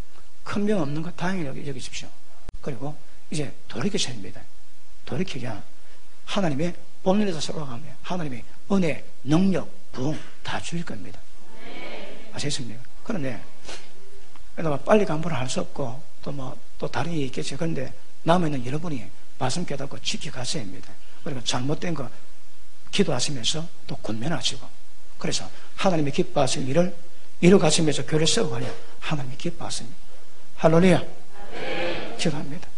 큰 병 없는 거 다행히 여기, 여기십시오. 그리고 이제 돌이키셔야합니다. 돌이키랴 하나님의 본능에서 살아가면 하나님의 은혜, 능력, 부흥 다 주실 겁니다. 아시겠습니까? 그런데 빨리 간부를 할 수 없고 또 뭐 또 다른 일이 있겠죠. 그런데 남아있는 여러분이 말씀 깨닫고 지켜가셔야 합니다. 그리고 잘못된 거 기도하시면서 또 권면하시고, 그래서 하나님이 기뻐하시는 일을 이루가시면서 교회를 세워가냐 하나님이 기뻐하십니다. 할렐루야. 기도합니다.